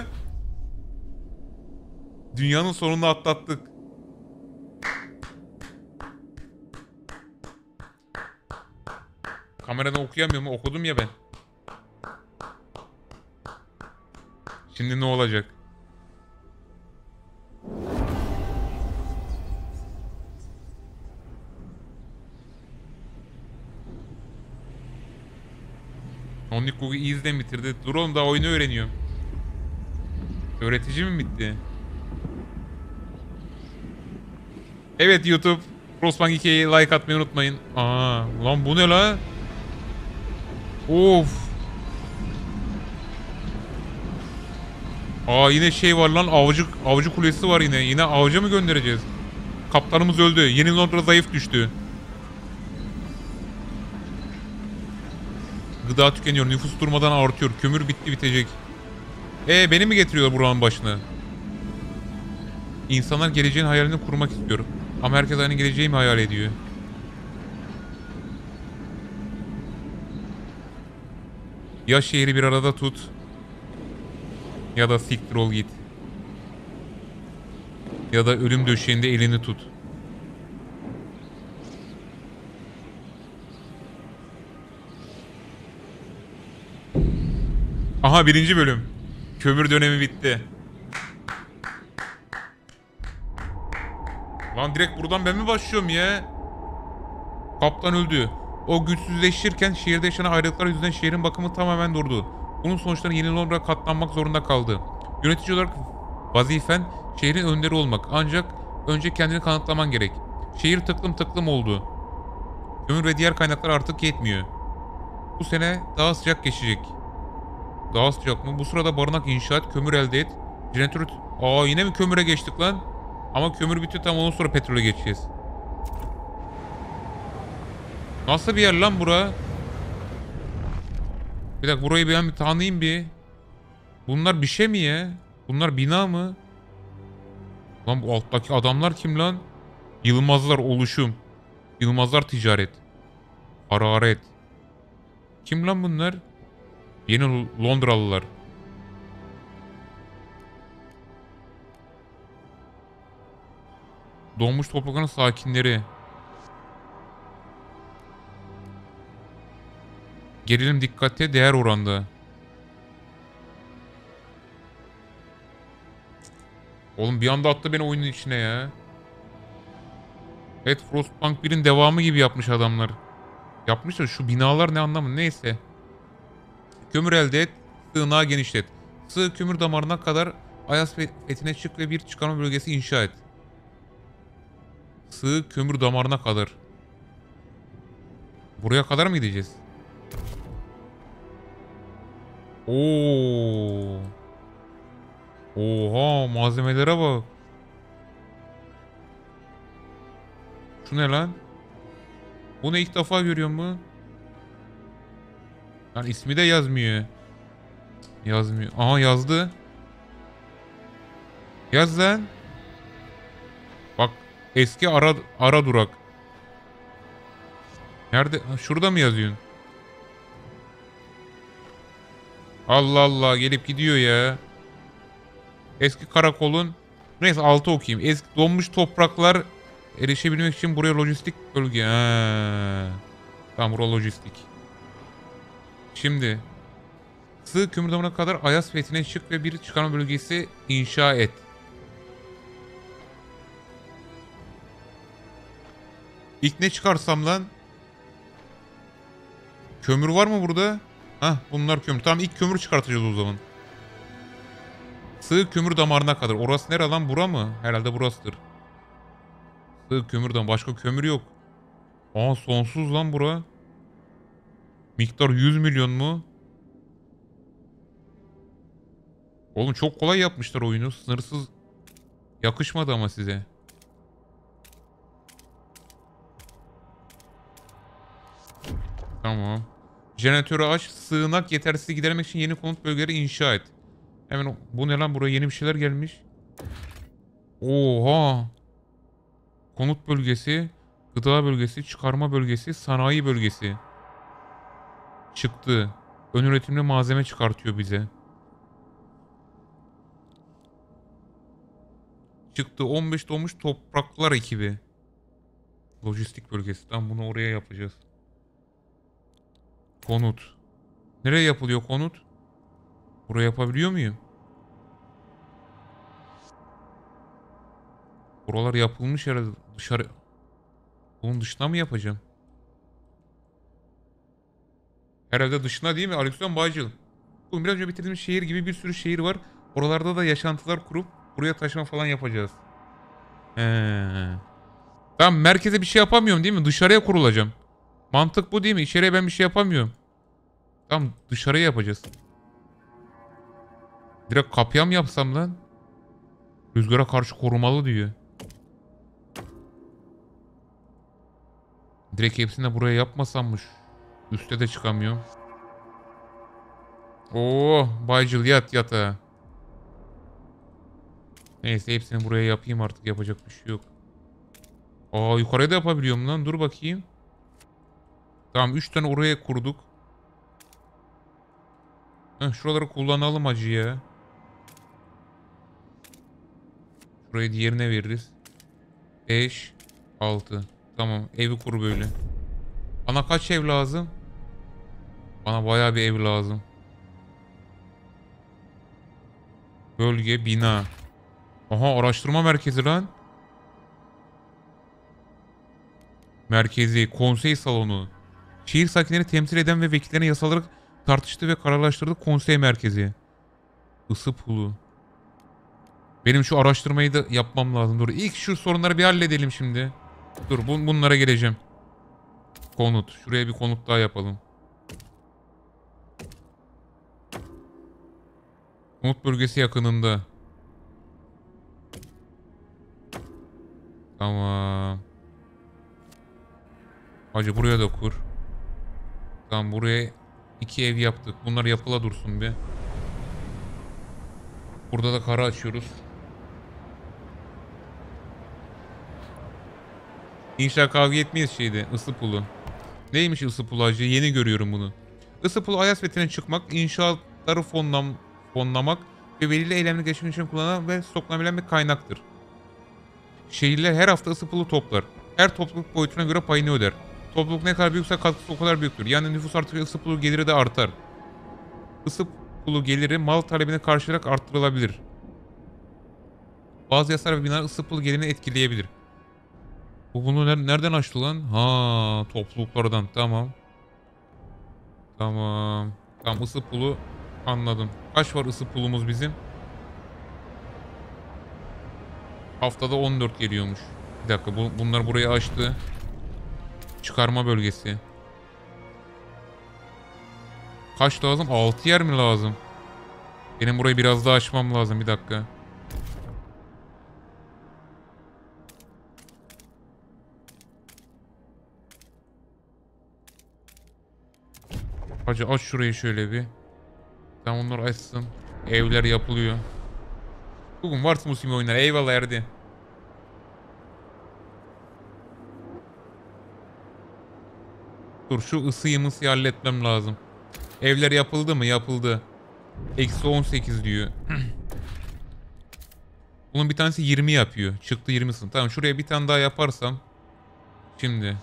Dünyanın sonunu atlattık. Kameradan okuyamıyorum. Okudum ya ben. Şimdi ne olacak? Onlik Google'u izle bitirdi. Dur oğlum daha oyunu öğreniyorum. Öğretici mi bitti? Evet YouTube. Frostpunk ikiye like atmayı unutmayın. Aa, lan bu ne la? Of. Aa yine şey var lan, avcı avcı kulesi var yine. Yine avcı mı göndereceğiz? Kaptanımız öldü. Yeni Londra zayıf düştü. Gıda tükeniyor. Nüfus durmadan artıyor. Kömür bitti bitecek. E beni mi getiriyorlar buranın başına? İnsanlar geleceğin hayalini kurmak istiyor. Ama herkes aynı geleceği mi hayal ediyor? Ya şehri bir arada tut. Ya da siktir ol git. Ya da ölüm döşeğinde elini tut. Aha birinci bölüm. Kömür dönemi bitti. Lan direkt buradan ben mi başlıyorum ya? Kaptan öldü. O güçsüzleşirken şehirde yaşanan ayrılıklar yüzünden şehrin bakımı tamamen durdu. Bunun sonuçları Yeni Londra katlanmak zorunda kaldı. Yönetici olarak vazifen şehrin önderi olmak. Ancak önce kendini kanıtlaman gerek. Şehir tıklım tıklım oldu. Kömür ve diğer kaynaklar artık yetmiyor. Bu sene daha sıcak geçecek. Daha sıcak mı? Bu sırada barınak inşa et, kömür elde et. Jeneratör... Aa yine mi kömüre geçtik lan? Ama kömür bitiyor, tam ondan sonra petrole geçeceğiz. Nasıl bir yer lan bura? Bir dakika burayı ben bir tanıyayım bir. Bunlar bir şey mi ya? Bunlar bina mı? Lan bu alttaki adamlar kim lan? Yılmazlar oluşum. Yılmazlar ticaret. Hararet. Kim lan bunlar? Yeni Londralılar. Donmuş toprakların sakinleri. Gerilim dikkate değer oranda. Oğlum bir anda attı beni oyunun içine ya. Evet Frostpunk birin devamı gibi yapmış adamlar. Yapmışlar şu binalar ne anlamı neyse. Kömür elde et, sığınağı genişlet. Sığ kömür damarına kadar Ayas fethine çık ve bir çıkarma bölgesi inşa et. Sığ kömür damarına kadar. Buraya kadar mı gideceğiz? Oo. Oha malzemelere bak. Şu ne lan? Bunu ilk defa görüyorum mu? Lan ismi de yazmıyor. Yazmıyor. Aha yazdı. Yaz lan. Bak eski ara ara durak. Nerede? Ha, şurada mı yazıyorsun? Allah Allah gelip gidiyor ya. Eski karakolun. Neyse altı okuyayım. Eski donmuş topraklar erişebilmek için buraya lojistik bölge. Ha. Tamam, burası lojistik. Şimdi sığ kömür damına kadar Ayas fethine çık ve bir çıkarma bölgesi inşa et. İlk ne çıkarsam lan? Kömür var mı burada? Hah, bunlar kömür. Tamam, ilk kömür çıkartacağız o zaman. Sığ kömür damarına kadar. Orası nere lan? Bura mı? Herhalde burasıdır. Sığ kömür damarı. Başka kömür yok. Aa, sonsuz lan bura. Miktar yüz milyon mu? Oğlum çok kolay yapmışlar oyunu. Sınırsız yakışmadı ama size. Tamam. Jeneratörü aç. Sığınak yetersizliği gidermek için yeni konut bölgeleri inşa et. Hemen o- bu ne lan? Buraya yeni bir şeyler gelmiş. Oha. Konut bölgesi, gıda bölgesi, çıkarma bölgesi, sanayi bölgesi. Çıktı. Ön üretimli malzeme çıkartıyor bize. Çıktı. on beş doğmuş topraklar ekibi. Lojistik bölgesi. Tamam, bunu oraya yapacağız. Konut. Nereye yapılıyor konut? Buraya yapabiliyor muyum? Buralar yapılmış herhalde. Dışarı... Bunun dışına mı yapacağım? Herhalde dışına değil mi? Aleykümselam Baycıl. Bugün biraz önce bitirdiğimiz şehir gibi bir sürü şehir var. Oralarda da yaşantılar kurup buraya taşıma falan yapacağız. He. Tamam, merkeze bir şey yapamıyorum değil mi? Dışarıya kurulacağım. Mantık bu değil mi? İçeriye ben bir şey yapamıyorum. Tamam, dışarıya yapacağız. Direkt kapıya mı yapsam lan? Rüzgara karşı korumalı diyor. Direkt hepsini de buraya yapmasammış. Üste de çıkamıyorum. Oo, Baycıl yat yatağa. Neyse, hepsini buraya yapayım artık, yapacak bir şey yok. Aa, yukarıya da yapabiliyorum lan, dur bakayım. Tamam, üç tane oraya kurduk. Heh, şuraları kullanalım acı ya. Şurayı diğerine veririz. beş, altı. Tamam, evi kur böyle. Bana kaç ev lazım? Bana bayağı bir ev lazım. Bölge, bina. Aha, araştırma merkezi lan. Merkezi, konsey salonu. Şehir sakinlerini temsil eden ve vekillerini yasal olarak tartıştı ve kararlaştırdı konsey merkezi. Isı pulu. Benim şu araştırmayı da yapmam lazım. Dur, ilk şu sorunları bir halledelim şimdi. Dur, bun bunlara geleceğim. Konut. Şuraya bir konut daha yapalım. Konut bölgesi yakınında. Tamam. Hacı buraya da kur. Tamam, buraya iki ev yaptık. Bunlar yapıla dursun bir. Burada da kara açıyoruz. İnşa kavga etmeyiz şeyde. Isı pulu. Neymiş ısı pulu hacı? Yeni görüyorum bunu. Isı pulu Ayas fethine çıkmak, inşaatları fonlam, fonlamak ve belirli eylemleri geçmek için kullanılan ve stoklanabilen bir kaynaktır. Şehirler her hafta ısı pulu toplar. Her topluluk boyutuna göre payını öder. Topluluk ne kadar büyükse katkısı o kadar büyüktür. Yani nüfus arttıkça ısı pulu geliri de artar. Isı pulu geliri mal talebine karşılayarak arttırılabilir. Bazı yasalar ve binalar ısı pulu gelirini etkileyebilir. Bu bunu nereden açtı lan? Ha, topluluklardan. Tamam. Tamam. Tamam, ısı pulu anladım. Kaç var ısı pulumuz bizim? Haftada on dört geliyormuş. Bir dakika, bu, bunlar burayı açtı. Çıkarma bölgesi. Kaç lazım? altı yer mi lazım? Benim burayı biraz daha açmam lazım. Bir dakika. Hacı aç şurayı şöyle bir. Tamam, onlar açsın. Evler yapılıyor. Bugün varsın Musimi oynar. Eyvallah Erdi. Dur, şu ısıyı mısıyı halletmem lazım. Evler yapıldı mı? Yapıldı. Eksi on sekiz diyor. Bunun bir tanesi yirmi yapıyor. Çıktı yirmisini. Tamam, şuraya bir tane daha yaparsam. Şimdi.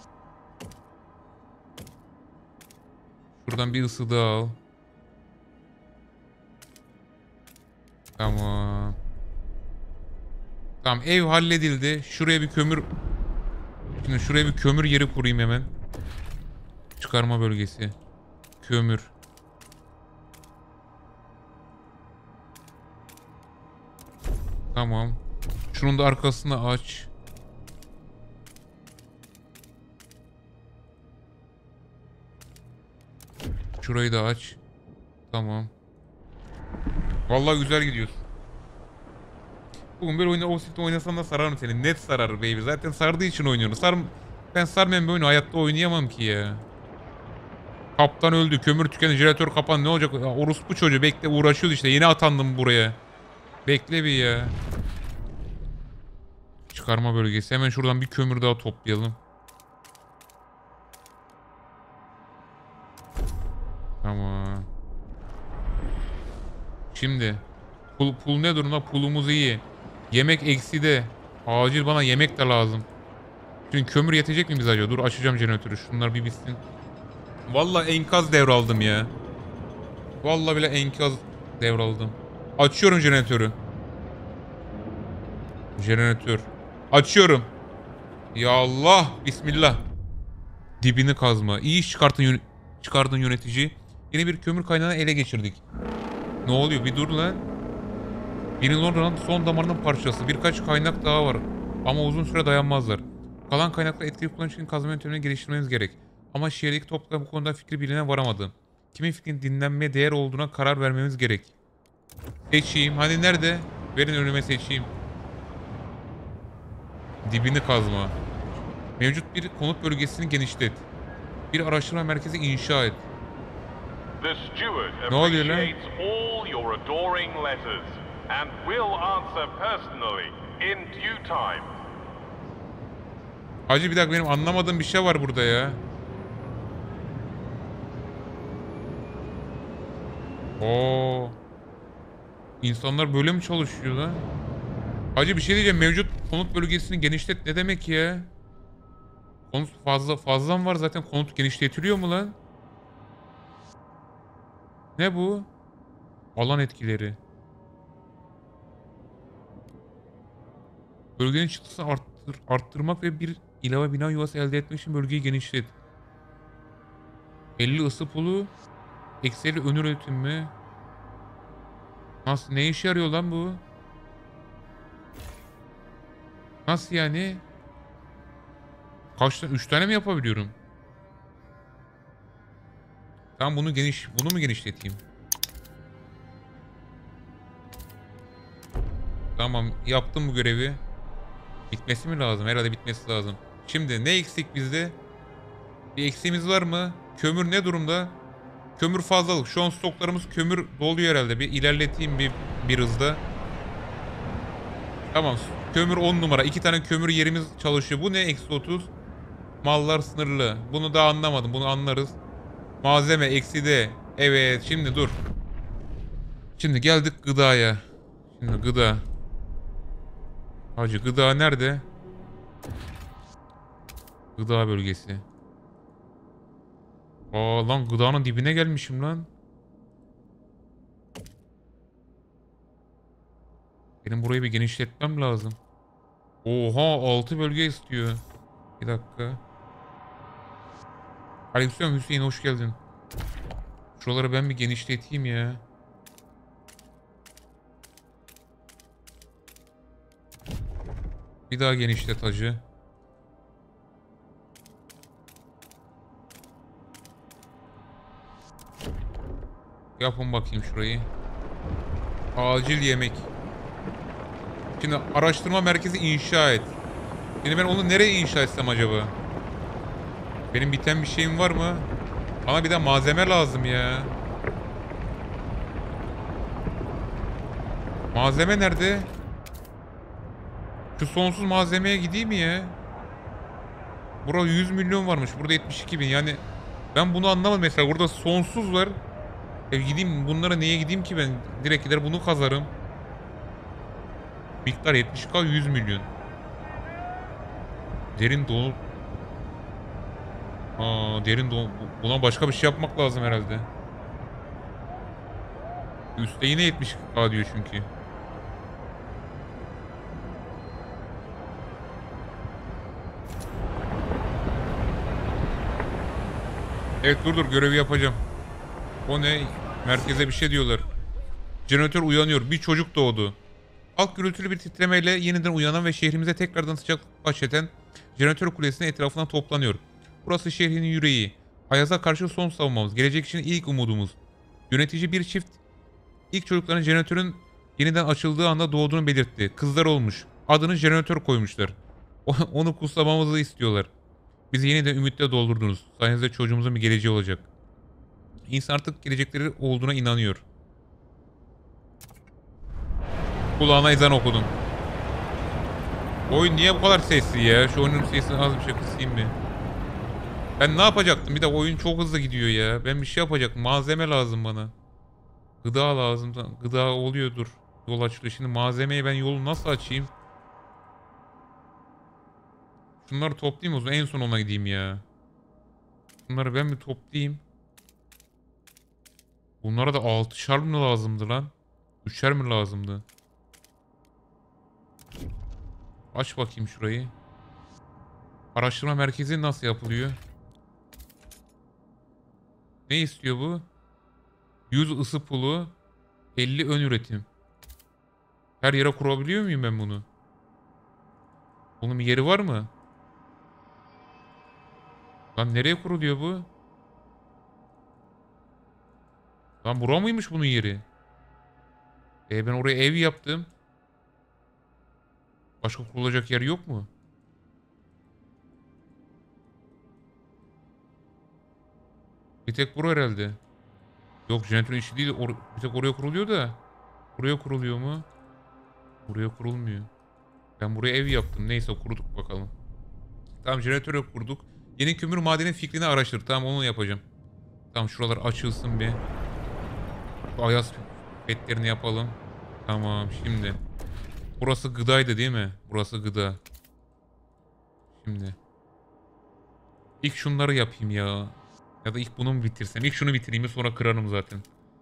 Şuradan bir ısı daha al. Tamam. Tamam, ev halledildi. Şuraya bir kömür... Şimdi şuraya bir kömür yeri kurayım hemen. Çıkarma bölgesi. Kömür. Tamam. Şunun da arkasını aç. Şurayı da aç. Tamam. Vallahi güzel gidiyorsun. Bugün böyle oyunu Overcooked oynasan da sararım seni. Net sarar baby. Zaten sardığı için oynuyorum. Sar ben sarmayan bir oyunu hayatta oynayamam ki ya. Kaptan öldü. Kömür tükendi. Jeneratör kapan. Ne olacak? Ya, orospu çocuğu. Bekle, uğraşıyoruz işte. Yeni atandım buraya. Bekle bir ya. Çıkarma bölgesi. Hemen şuradan bir kömür daha toplayalım. Tamam. Şimdi. Pul, pul ne durumda? Pulumuz iyi. Yemek ekside. Acil bana yemek de lazım. Şimdi kömür yetecek mi bize acaba? Dur, açacağım jeneratörü. Şunlar bir bitsin. Vallahi enkaz devraldım ya. Vallahi bile enkaz devraldım. Açıyorum jeneratörü. Jeneratör. Açıyorum. Ya Allah. Bismillah. Dibini kazma. İyi iş çıkartın, yön çıkardın yönetici. Yeni bir kömür kaynağını ele geçirdik. Ne oluyor? Bir dur lan. Biri Londra'nın son damarının parçası. Birkaç kaynak daha var. Ama uzun süre dayanmazlar. Kalan kaynakları etkili kullanmak için kazma yöntemini geliştirmeniz gerek. Ama şehirdeki topluluk bu konuda fikri birliğine varamadı. Kimin fikrinin dinlenmeye değer olduğuna karar vermemiz gerek. Seçeyim. Hani nerede? Verin önüme, seçeyim. Dibini kazma. Mevcut bir konut bölgesini genişlet. Bir araştırma merkezi inşa et. The steward Ne oluyor lan? appreciates all your adoring letters and will answer personally in due time. Hacı bir dakika, benim anlamadığım bir şey var burada ya. Oo. İnsanlar böyle mi çalışıyor lan? Hacı bir şey diyeceğim. Mevcut konut bölgesini genişlet ne demek ya? Konut fazla fazla mı var zaten, konut genişletiliyor mu lan? Ne bu? Alan etkileri. Bölgenin çıktısını arttır, arttırmak ve bir ilave bina yuvası elde etmek için bölgeyi genişlet. elli ısı pulu. Ekseri ön üretim mi? Nasıl? Ne işe yarıyor lan bu? Nasıl yani? Kaç tane? Üç tane mi yapabiliyorum? Tamam, bunu geniş, bunu mu genişleteyim? Tamam, yaptım bu görevi. Bitmesi mi lazım? Herhalde bitmesi lazım. Şimdi ne eksik bizde? Bir eksiğimiz var mı? Kömür ne durumda? Kömür fazlalık. Şu an stoklarımız kömür doluyor herhalde. Bir ilerleteyim bir, bir hızda. Tamam. Kömür on numara. İki tane kömür yerimiz çalışıyor. Bu ne? Eksi otuz. Mallar sınırlı. Bunu daha anlamadım. Bunu anlarız. Malzeme eksi de. Evet. Şimdi dur. Şimdi geldik gıdaya. Şimdi gıda. Hacı gıda nerede? Gıda bölgesi. Aa lan, gıdanın dibine gelmişim lan. Benim burayı bir genişletmem lazım. Oha, altı bölge istiyor. Bir dakika. Aleykümselam Hüseyin, hoş geldin. Şuraları ben bir genişleteyim ya. Bir daha genişlet hacı. Yapın bakayım şurayı. Acil yemek. Şimdi araştırma merkezi inşa et. Şimdi ben onu nereye inşa etsem acaba? Benim biten bir şeyim var mı? Bana bir de malzeme lazım ya. Malzeme nerede? Şu sonsuz malzemeye gideyim mi ya? Burada yüz milyon varmış. Burada yetmiş iki bin. Yani ben bunu anlamadım mesela. Burada sonsuz var. E gideyim bunlara, niye gideyim ki ben? Direkt gider bunu kazarım. Miktar yetmiş bin yüz milyon. Derin dolu. Aa, derin dolu. Buna başka bir şey yapmak lazım herhalde. Üstte yine yetmiş bin diyor çünkü. Evet dur dur görevi yapacağım. O ne? Merkeze bir şey diyorlar. Jeneratör uyanıyor. Bir çocuk doğdu. Halk gürültülü bir titremeyle yeniden uyanan ve şehrimize tekrardan sıcaklık bahşeden jeneratör kulesinin etrafına toplanıyor. Burası şehrin yüreği. Ayaz'a karşı son savunmamız. Gelecek için ilk umudumuz. Yönetici bir çift ilk çocukların jeneratörün yeniden açıldığı anda doğduğunu belirtti. Kızlar olmuş. Adını jeneratör koymuşlar. Onu kutsamamızı istiyorlar. Bizi yeniden ümitle doldurdunuz. Sayenizde çocuğumuzun bir geleceği olacak. İnsan artık gelecekleri olduğuna inanıyor. Kulağına ezan okudum. Oyun niye bu kadar sesli ya? Şu oyunun sesini az bir şey kısayım bir. Ben ne yapacaktım? Bir de oyun çok hızlı gidiyor ya. Ben bir şey yapacaktım. Malzeme lazım bana. Gıda lazım. Gıda oluyordur. Yol açılıyor. Şimdi malzemeyi ben yolu nasıl açayım? Şunları toplayayım o zaman. En son ona gideyim ya. Bunları ben mi toplayayım? Bunlara da altışar mı lazımdı lan? Üçer mi lazımdı? Aç bakayım şurayı. Araştırma merkezi nasıl yapılıyor? Ne istiyor bu? yüz ısı pulu, elli ön üretim. Her yere kurabiliyor muyum ben bunu? Bunun bir yeri var mı? Lan nereye kuruluyor bu? Lan bura mıymış bunun yeri? E ben oraya ev yaptım. Başka kurulacak yer yok mu? Bir tek bura herhalde. Yok jeneratörün işi değil. Or bir tek oraya kuruluyor da. Buraya kuruluyor mu? Buraya kurulmuyor. Ben buraya ev yaptım. Neyse kurduk bakalım. Tamam jeneratörü kurduk. Yeni kömür madeni fikrini araştır. Tamam onu yapacağım. Tamam şuralar açılsın bir. Şu ayaz petlerini yapalım. Tamam şimdi. Burası gıdaydı değil mi? Burası gıda. Şimdi. İlk şunları yapayım ya. Ya da ilk bunu mu bitirsem? İlk şunu bitireyim sonra kırarım zaten.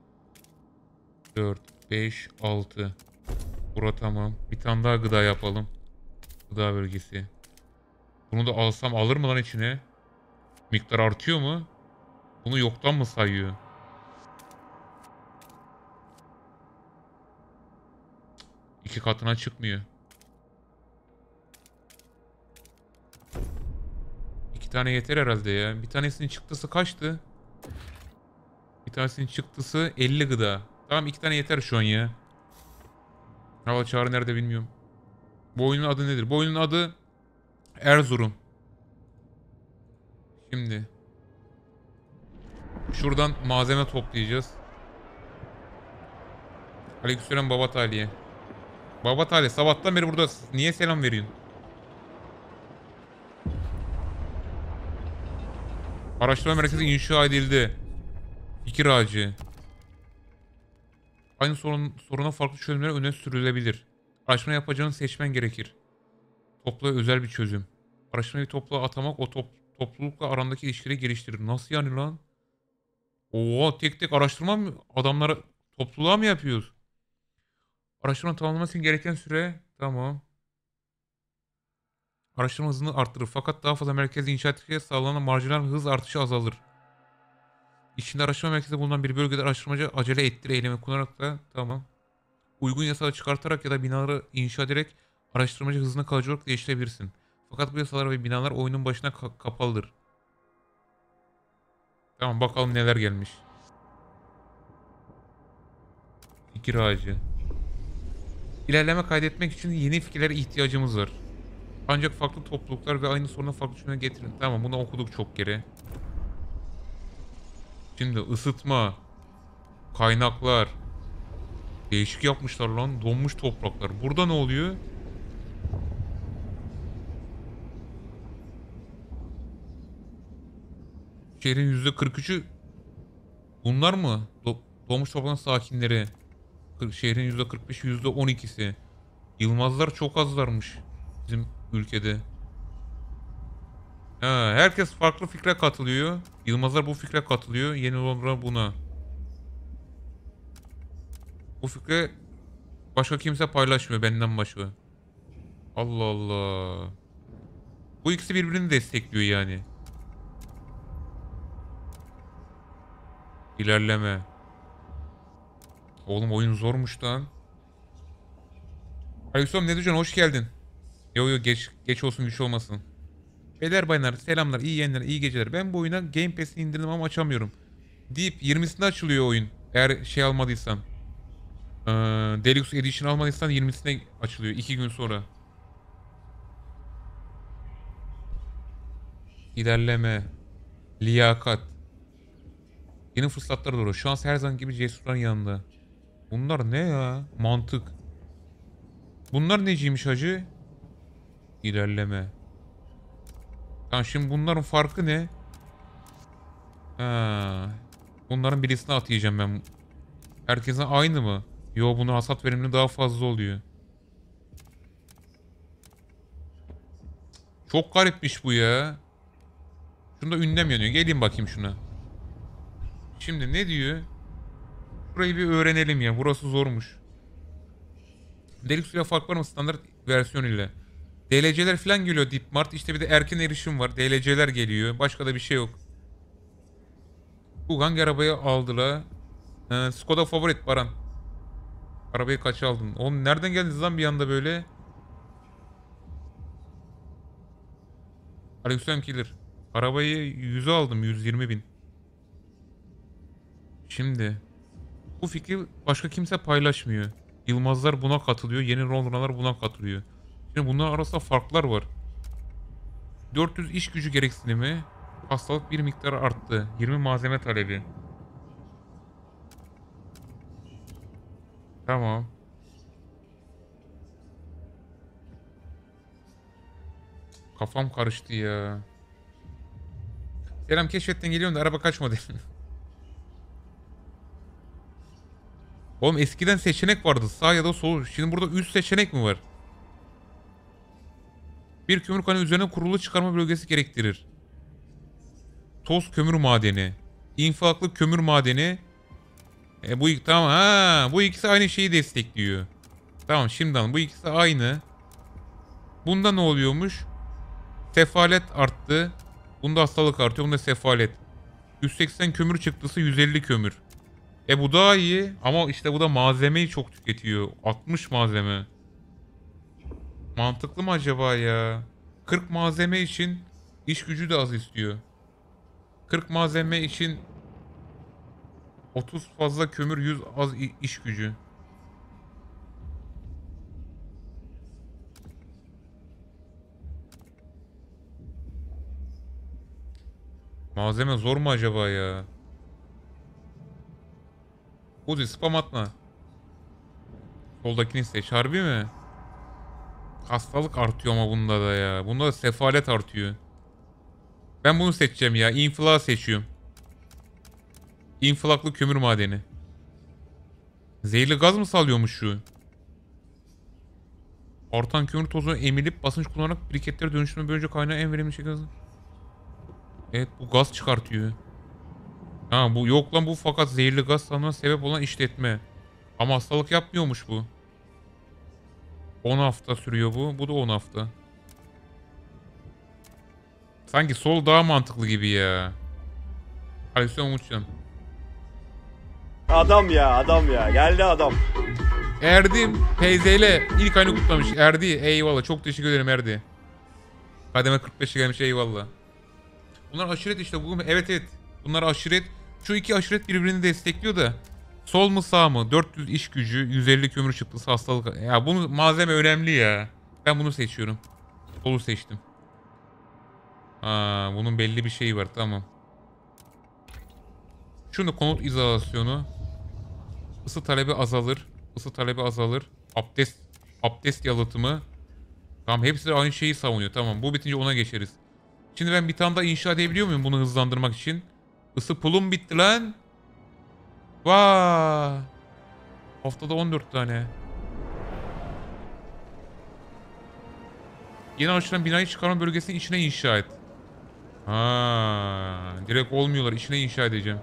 dört, beş, altı. Bura tamam. Bir tane daha gıda yapalım. Gıda bölgesi. Bunu da alsam alır mı lan içine? Miktar artıyor mu? Bunu yoktan mı sayıyor? İki katına çıkmıyor. İki tane yeter herhalde ya. Bir tanesinin çıktısı kaçtı? Bir tanesinin çıktısı elli gıda. Tamam iki tane yeter şu an ya. Hava çağrı nerede bilmiyorum. Bu oyunun adı nedir? Bu oyunun adı Erzurum. Şimdi. Şuradan malzeme toplayacağız. Aleykümselam Baba Taliye. Baba Taliye sabahtan beri burada. Niye selam veriyorsun? Araştırma merkezi inşa edildi. Fikir ağacı. Aynı sorun, soruna farklı çözümler öne sürülebilir. Araştırma yapacağını seçmen gerekir. Topluğa özel bir çözüm. Araştırmayı topluluğa atamak o top, toplulukla arandaki ilişkileri geliştirir. Nasıl yani lan? Oo tek tek araştırma mı? Adamlara topluluğa mı yapıyoruz? Araştırma tamamlaması için gereken süre tamam. Araştırma hızını arttırır fakat daha fazla merkez inşa ettikçe sağlanan marjinal hız artışı azalır. İçinde araştırma merkezi bulunan bir bölgede araştırmacı acele ettir eylemi kullanarak da tamam. Uygun yasaları çıkartarak ya da binaları inşa ederek araştırmacı hızını kalıcı olarak değiştirebilirsin. Fakat bu yasalar ve binalar oyunun başına ka- kapalıdır. Tamam bakalım neler gelmiş. Fikir ağacı. İlerleme kaydetmek için yeni fikirlere ihtiyacımız var. Ancak farklı topluluklar ve aynı soruna farklı çözümler getirin. Tamam bunu okuduk çok kere. Şimdi ısıtma. Kaynaklar. Değişik yapmışlar lan. Donmuş topraklar. Burada ne oluyor? Şehrin yüzde kırk üçü bunlar mı? Do donmuş toprağın sakinleri. Şehrin yüzde kırk beşi, yüzde on ikisi. Yılmazlar çok azlarmış bizim ülkede. Ha, herkes farklı fikre katılıyor. Yılmazlar bu fikre katılıyor. Yeni Londra buna. Bu fikre başka kimse paylaşmıyor benden başka. Allah Allah. Bu ikisi birbirini destekliyor yani. İlerleme. Oğlum oyun zormuş lan. Aleykümselam ne diyeceksin? Hoş geldin. Yo yo geç geç olsun güç olmasın. Beyler baylar selamlar iyi yayınlar iyi geceler. Ben bu oyuna Game Pass'i indirdim ama açamıyorum. Deyip yirmisinde açılıyor oyun. Eğer şey almadıysan. Ee, Deluxe Edition almadıysan yirmisine açılıyor. iki gün sonra. İlerleme. Liyakat. Yeni fırsatlar doğru. Şans her zaman gibi cesurların yanında. Bunlar ne ya? Mantık. Bunlar neciymiş hacı? İlerleme. Tamam şimdi bunların farkı ne? Ha. Bunların birisine atayacağım ben. Herkesin aynı mı? Yo bunun hasat verimli daha fazla oluyor. Çok garipmiş bu ya. Şunda ünlem yanıyor. Gelin bakayım şuna. Şimdi ne diyor? Burayı bir öğrenelim ya. Burası zormuş. Deluxe ile fark var mı standart versiyon ile? D L C'ler falan geliyor Dipmart. İşte bir de erken erişim var. D L C'ler geliyor. Başka da bir şey yok. Bu hangi arabayı aldılar? Ee, Skoda Favorit Baran. Arabayı kaç aldın? Oğlum nereden geldiniz lan bir anda böyle? Aleykümselam Killer. Arabayı yüze aldım. yüz yirmi bin. Şimdi. Bu fikri başka kimse paylaşmıyor. Yılmazlar buna katılıyor. Yeni Londralar buna katılıyor. Şimdi bunların arasında farklar var. dört yüz iş gücü gereksinimi. Hastalık bir miktar arttı. yirmi malzeme talebi. Tamam. Kafam karıştı ya. Selam keşfetten geliyorum da araba kaç model? Oğlum eskiden seçenek vardı sağ ya da sol. Şimdi burada üst seçenek mi var? Bir kömür kanı üzerine kurulu çıkarma bölgesi gerektirir. Toz kömür madeni. İnfaklı kömür madeni. E bu tamam ha bu ikisi aynı şeyi destekliyor. Tamam şimdi anladım. Bu ikisi aynı. Bunda ne oluyormuş? Sefalet arttı. Bunda hastalık artıyor. Bunda sefalet. yüz seksen kömür çıktısı yüz elli kömür. E bu daha iyi ama işte bu da malzemeyi çok tüketiyor. altmış malzeme. Mantıklı mı acaba ya? kırk malzeme için iş gücü de az istiyor. kırk malzeme için otuz fazla kömür, yüz az iş gücü. Malzeme zor mu acaba ya? Uzi spam atma. Soldakini seç. Harbi mi? Hastalık artıyor ama bunda da ya. Bunda da sefalet artıyor. Ben bunu seçeceğim ya. İnfilak seçiyorum. İnfilaklı kömür madeni. Zehirli gaz mı salıyormuş şu? Artan kömür tozu emilip basınç kullanarak briketlere dönüştürme böylece kaynağı en verimli şekilde... Evet bu gaz çıkartıyor. Ha bu yok lan bu fakat zehirli gaz salmana sebep olan işletme. Ama hastalık yapmıyormuş bu. on hafta sürüyor bu. Bu da on hafta. Sanki sol daha mantıklı gibi ya. Aleykümselam Umutcan. Adam ya adam ya. Geldi adam. Erdim P Z L ilk ayını kutlamış. Erdi eyvallah çok teşekkür ederim Erdi. Kademe kırk beşe gelmiş eyvallah. Bunlar aşiret işte bu. Evet evet. Bunlar aşiret. Şu iki aşiret birbirini destekliyor da. Sol mu sağ mı? dört yüz iş gücü, yüz elli kömür çıktısı hastalık. Ya bunu malzeme önemli ya. Ben bunu seçiyorum. Solu seçtim. Aa, bunun belli bir şeyi var tamam. Şunu konut izolasyonu. Isı talebi azalır. Isı talebi azalır. Abdest abdest yalıtımı. Tamam hepsi de aynı şeyi savunuyor. Tamam bu bitince ona geçeriz. Şimdi ben bir tane daha inşa edebiliyor muyum bunu hızlandırmak için? Isı pulum bitti lan. Vaa. Haftada on dört tane. Yeni açılan binayı çıkarma bölgesinin içine inşa et. Ha, direkt olmuyorlar. İçine inşa edeceğim.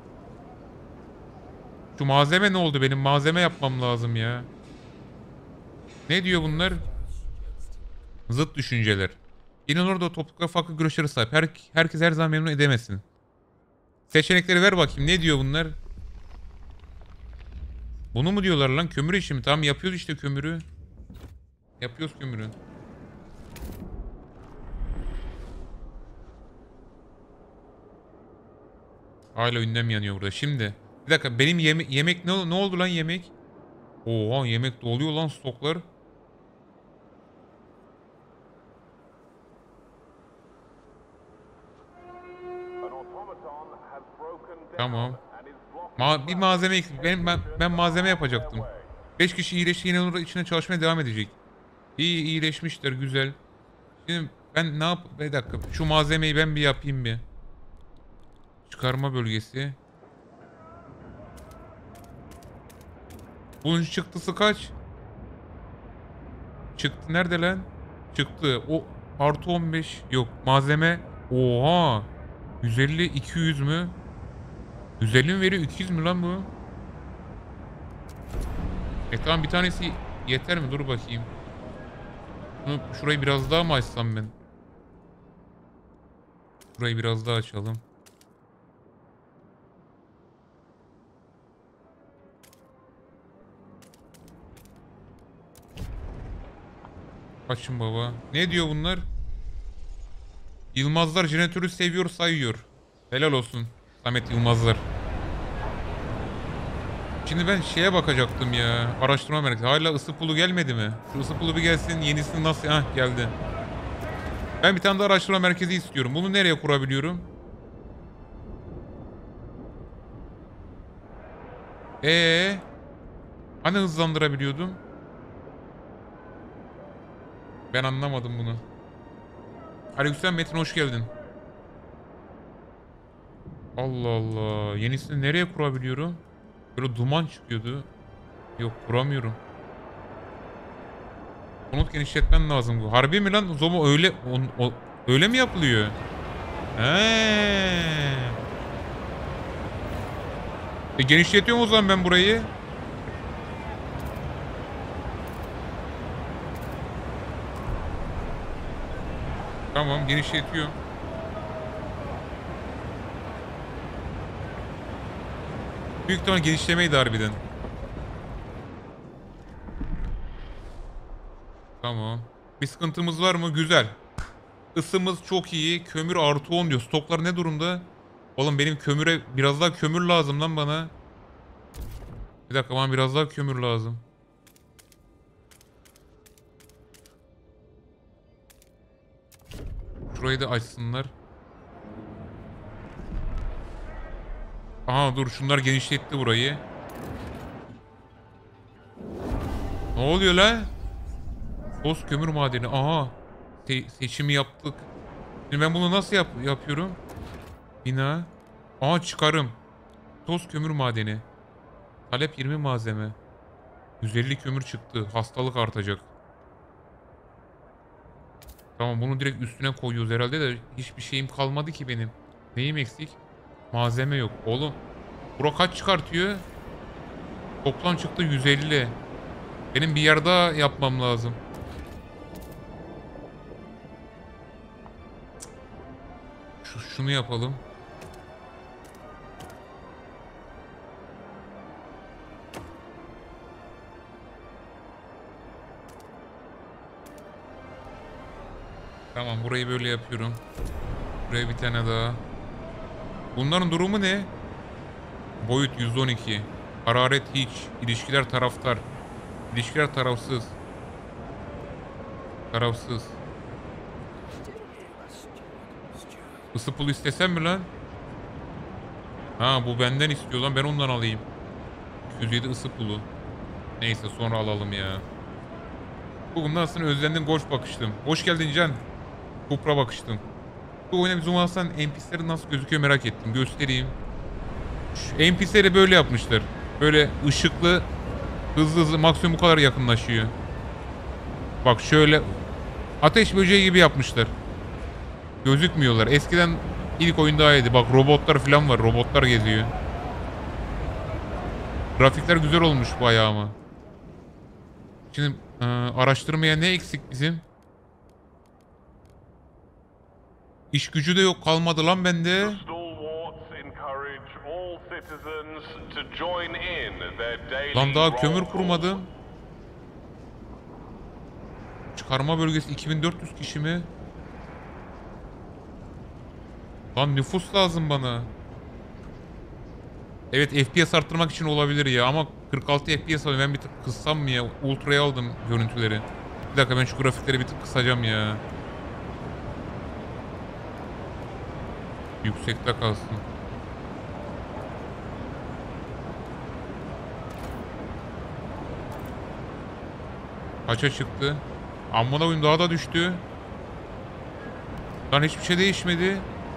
Şu malzeme ne oldu? Benim malzeme yapmam lazım ya. Ne diyor bunlar? Zıt düşünceler. İnan orada toprakla farklı görüşlere sahip. Her, herkes her zaman memnun edemesin. Seçenekleri ver bakayım. Ne diyor bunlar? Bunu mu diyorlar lan? Kömür işi mi? Tamam yapıyoruz işte kömürü. Yapıyoruz kömürü. Hala ünlem yanıyor burada. Şimdi. Bir dakika benim yeme yemek ne, ne oldu lan yemek? Oha yemek doluyor lan stoklar. Tamam. Ma bir malzeme eksik. Benim, ben, ben malzeme yapacaktım. beş kişi iyileşti yine orada içine çalışmaya devam edecek. İyi iyileşmişler güzel. Şimdi ben ne yap... Bir dakika şu malzemeyi ben bir yapayım bir. Çıkarma bölgesi. Bunun çıktısı kaç? Çıktı nerede lan? Çıktı. O artı on beş. Yok malzeme. Oha. yüz elli iki yüz mü? yüz elli mi veriyor? iki yüz mü lan bu? E tamam bir tanesi yeter mi? Dur bakayım. Şunu, şurayı biraz daha mı açsam ben? Şurayı biraz daha açalım. Açın baba. Ne diyor bunlar? Yılmazlar jeneratörü seviyor sayıyor. Helal olsun Samet Yılmazlar. Şimdi ben şeye bakacaktım ya. Araştırma merkezi. Hala ısı pulu gelmedi mi? Şu ısı pulu bir gelsin. Yenisini nasıl... Hah geldi. Ben bir tane daha araştırma merkezi istiyorum. Bunu nereye kurabiliyorum? Ee, hani hızlandırabiliyordum? Ben anlamadım bunu. Aleykümselam Metin hoş geldin. Allah Allah. Yenisini nereye kurabiliyorum? Böyle duman çıkıyordu. Yok kuramıyorum. Konut genişletmen lazım bu. Harbi mi lan? Zomo öyle o, o, öyle mi yapılıyor? He. E genişletiyorum o zaman ben burayı. Tamam genişletiyorum. Büyük ihtimal genişlemeydi harbiden. Tamam. Bir sıkıntımız var mı? Güzel. Isımız çok iyi. Kömür artı on diyor. Stoklar ne durumda? Oğlum benim kömüre biraz daha kömür lazım lan bana. Bir dakika bana biraz daha kömür lazım. Şurayı da açsınlar. Aha dur şunlar genişletti burayı. Ne oluyor la? Toz kömür madeni. Aha. Se seçimi yaptık. Şimdi ben bunu nasıl yap yapıyorum? Bina. Aha çıkarım. Toz kömür madeni. Talep yirmi malzeme. yüz elli kömür çıktı. Hastalık artacak. Tamam bunu direkt üstüne koyuyoruz herhalde de hiçbir şeyim kalmadı ki benim. Neyim eksik? Malzeme yok. Oğlum. Bura kaç çıkartıyor? Toplam çıktı yüz elli. Benim bir yer daha yapmam lazım. Şu, şunu yapalım. Tamam burayı böyle yapıyorum. Buraya bir tane daha. Bunların durumu ne? Boyut yüz on iki. Hararet hiç. İlişkiler taraftar. İlişkiler tarafsız. Tarafsız. Isı pulu istesem mi lan? Ha bu benden istiyor lan ben ondan alayım. iki yüz yedi ısı pulu. Neyse sonra alalım ya. Bugün aslında özlendim golf bakıştım. Hoş geldin Can. Kupra bakıştım. Bu oyuna bir zoom alsan N P C'leri nasıl gözüküyor merak ettim. Göstereyim. Şu N P C'leri böyle yapmışlar. Böyle ışıklı hızlı hızlı maksimum bu kadar yakınlaşıyor. Bak şöyle Ateş böceği gibi yapmışlar. Gözükmüyorlar. Eskiden ilk oyun daha iyiydi. Bak robotlar falan var. Robotlar geziyor. Grafikler güzel olmuş bayağı ama. Şimdi e, araştırmaya ne eksik bizim? İş gücü de yok, kalmadı lan bende. The stalwarts encourage all citizens to join in their daily Lan daha kömür roll kurmadım. Çıkarma bölgesi iki bin dört yüz kişi mi? Lan nüfus lazım bana. Evet, F P S arttırmak için olabilir ya ama kırk altı F P S alıyorum. Ben bir tık kıssam mı ya? Ultra'ya aldım görüntüleri. Bir dakika, ben şu grafikleri bir tık kısacağım ya. Yüksekte kalsın. Kaça çıktı? Amına koyayım, daha da düştü. Lan hiçbir şey değişmedi.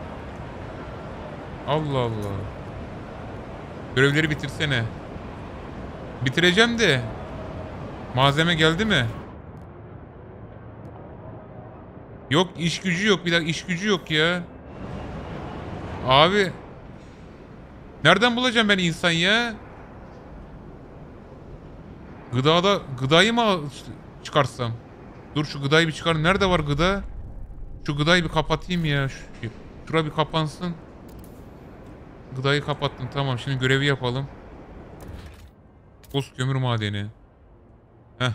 Allah Allah. Görevleri bitirsene. Bitireceğim de. Malzeme geldi mi? Yok, iş gücü yok. Bir dakika, iş gücü yok ya. Abi. Nereden bulacağım ben insan ya? Gıdada, gıdayı mı al- çıkarsam? Dur şu gıdayı bir çıkar. Nerede var gıda? Şu gıdayı bir kapatayım ya. Şu, şura bir kapansın. Gıdayı kapattım. Tamam, şimdi görevi yapalım. Boz kömür madeni. Heh.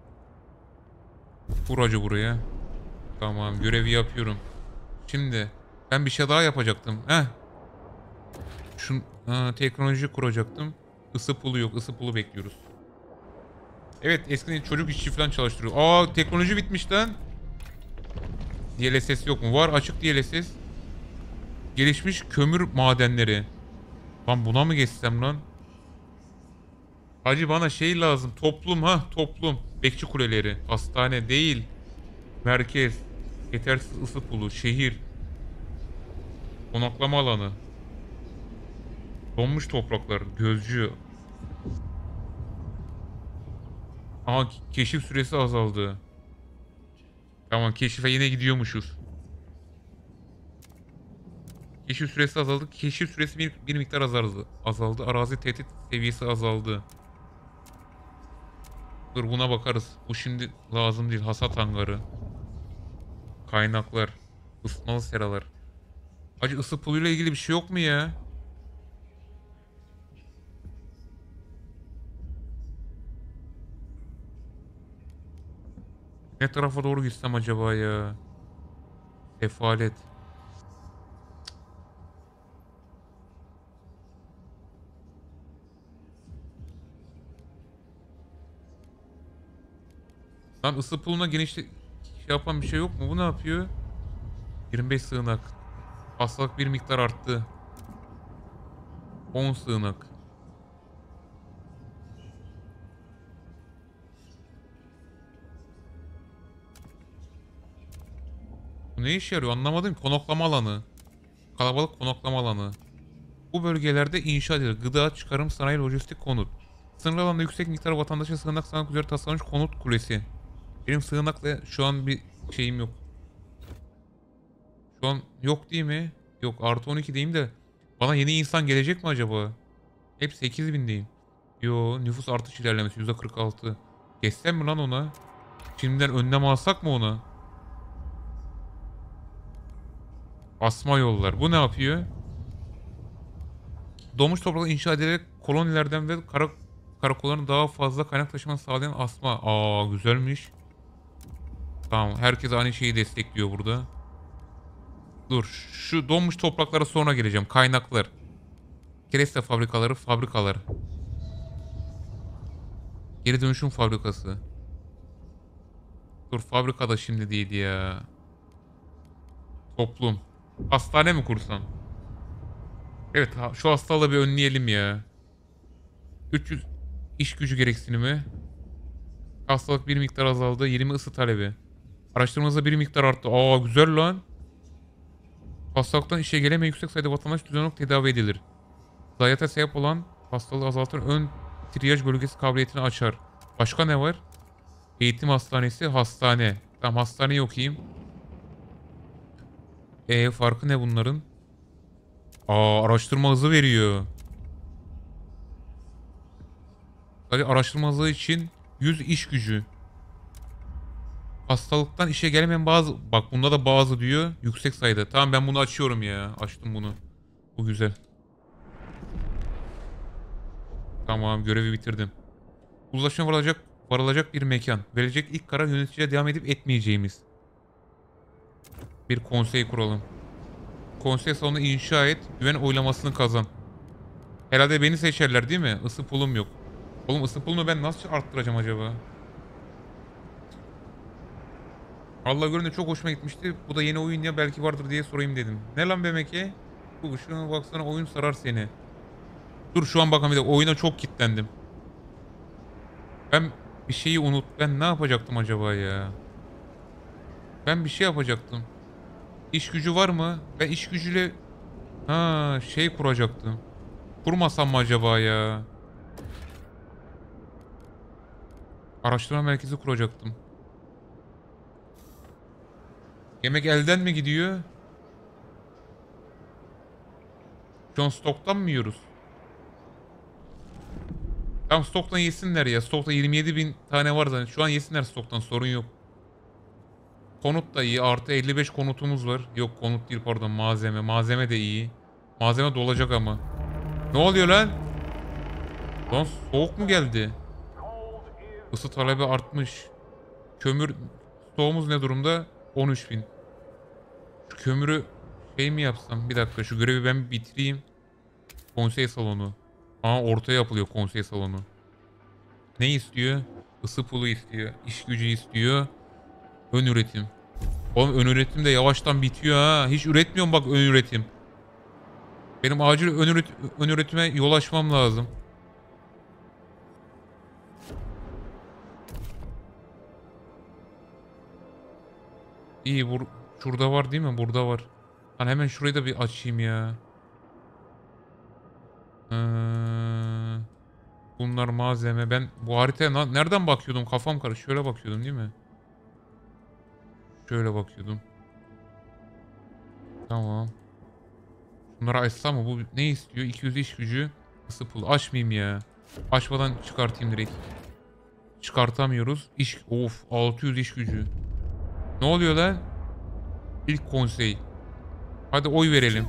Vur acı buraya. Tamam, görevi yapıyorum. Şimdi ben bir şey daha yapacaktım. Heh. Şu ha, teknoloji kuracaktım. Isı pulu yok. Isı pulu bekliyoruz. Evet, eskiden çocuk işçi falan çalıştırıyor. Aa, teknoloji bitmiş lan. D L S S yok mu? Var, açık D L S S. Gelişmiş kömür madenleri. Lan buna mı geçsem lan? Hacı bana şey lazım. Toplum, ha toplum. Bekçi kuleleri. Hastane değil. Merkez. Yetersiz ısı pulu. Şehir. Konaklama alanı. Donmuş topraklar. Gözcü. Aha, keşif süresi azaldı. Tamam, keşife yine gidiyormuşuz. Keşif süresi azaldı. Keşif süresi bir, bir miktar azaldı. azaldı. Arazi tehdit seviyesi azaldı. Dur, buna bakarız. Bu şimdi lazım değil. Hasat hangarı. Kaynaklar. Isıtmalı seralar. Acı ısı puluyla ilgili bir şey yok mu ya? Ne tarafa doğru gitsem acaba ya? Sefalet. Lan ısı puluna genişle şey yapan bir şey yok mu? Bu ne yapıyor? yirmi beş sığınak. Hastalık bir miktar arttı. on sığınak. Bu ne işe yarıyor anlamadım. Konaklama alanı. Kalabalık konaklama alanı. Bu bölgelerde inşa edilir. Gıda, çıkarım, sanayi, lojistik, konut. Sınırlı alanda yüksek miktar vatandaşa sığınak sağlamak üzere tasarlanmış konut kulesi. Benim sığınakla şu an bir şeyim yok. Şu an yok değil mi? Yok, artı on iki diyeyim de. Bana yeni insan gelecek mi acaba? Hep sekiz bindeyim. Yo, nüfus artış ilerlemesi yüzde kırk altı. Geçsem mi lan ona? Şimdiden önlem alsak mı ona? Asma yollar. Bu ne yapıyor? Donmuş toprakla inşa edilerek kolonilerden ve kara, karakolların daha fazla kaynak taşımasını sağlayan asma. Aa, güzelmiş. Tamam, herkes aynı şeyi destekliyor burada. Dur, şu donmuş topraklara sonra geleceğim. Kaynaklar. Kereste fabrikaları, fabrikalar. Geri dönüşüm fabrikası. Dur, fabrikada şimdi değil ya. Toplum. Hastane mi kursam? Evet, şu hastalığı bir önleyelim ya. üç yüz iş gücü gereksinimi. Hastalık bir miktar azaldı. yirmi ısı talebi. Araştırmanızda bir miktar arttı. Aa, güzel lan. Hastalıktan işe gelemeyen yüksek sayıda vatandaş düzenli olarak tedavi edilir. Zayiate sebep olan hastalığı azaltır, ön triyaj bölgesi kabiliyetini açar. Başka ne var? Eğitim hastanesi, hastane. Tamam, hastaneyi okuyayım. E farkı ne bunların? Aa, araştırma hızı veriyor. Sadece araştırma hızı için yüz iş gücü. Hastalıktan işe gelmeyen bazı... Bak bunda da bazı diyor. Yüksek sayıda. Tamam, ben bunu açıyorum ya. Açtım bunu. Bu güzel. Tamam, görevi bitirdim. Uzlaşma varılacak, varılacak bir mekan. Verecek ilk karar yöneticiyle devam edip etmeyeceğimiz. Bir konsey kuralım. Konsey salonu inşa et. Güven oylamasını kazan. Herhalde beni seçerler değil mi? Isı pulum yok. Oğlum, ısı pulunu ben nasıl arttıracağım acaba? Allah görünce çok hoşuma gitmişti. Bu da yeni oyun ya, belki vardır diye sorayım dedim. Ne lan Bemeke? Bu ışığına baksana, oyun sarar seni. Dur şu an bakalım, bir de oyuna çok kilitlendim. Ben bir şeyi unut. Ben ne yapacaktım acaba ya? Ben bir şey yapacaktım. İş gücü var mı? Ben iş gücüyle ha şey kuracaktım. Kurmasam mı acaba ya? Araştırma merkezi kuracaktım. Yemek elden mi gidiyor? Şu an stoktan mı yiyoruz? Tam stoktan yesinler ya. Stokta yirmi yedi bin tane var zaten. Şu an yesinler stoktan, sorun yok. Konut da iyi. Artı elli beş konutumuz var. Yok, konut değil pardon, malzeme. Malzeme de iyi. Malzeme dolacak ama. Ne oluyor lan? Lan soğuk mu geldi? Isı talebi artmış. Kömür stoğumuz ne durumda? on üç bin. Şu kömürü şey mi yapsam? Bir dakika, şu görevi ben bitireyim. Konsey salonu. Aa, ortaya yapılıyor konsey salonu. Ne istiyor? Isı pulu istiyor. İş gücü istiyor. Ön üretim. Oğlum, ön üretim de yavaştan bitiyor ha. Hiç üretmiyorum bak ön üretim. Benim acil ön, üret ön üretime yol açmam lazım. İyi, bur şurada var değil mi? Burada var. Hani hemen şurayı da bir açayım ya. Ee, bunlar malzeme. Ben bu haritaya nereden bakıyordum? Kafam karıştı. Şöyle bakıyordum değil mi? Şöyle bakıyordum. Tamam. Bunları açsam mı? Bu ne istiyor? iki yüz iş gücü. Isı pul. Açmayayım ya. Açmadan çıkartayım direkt. Çıkartamıyoruz. İş... Of, altı yüz iş gücü. Ne oluyor lan? İlk konsey. Hadi oy verelim.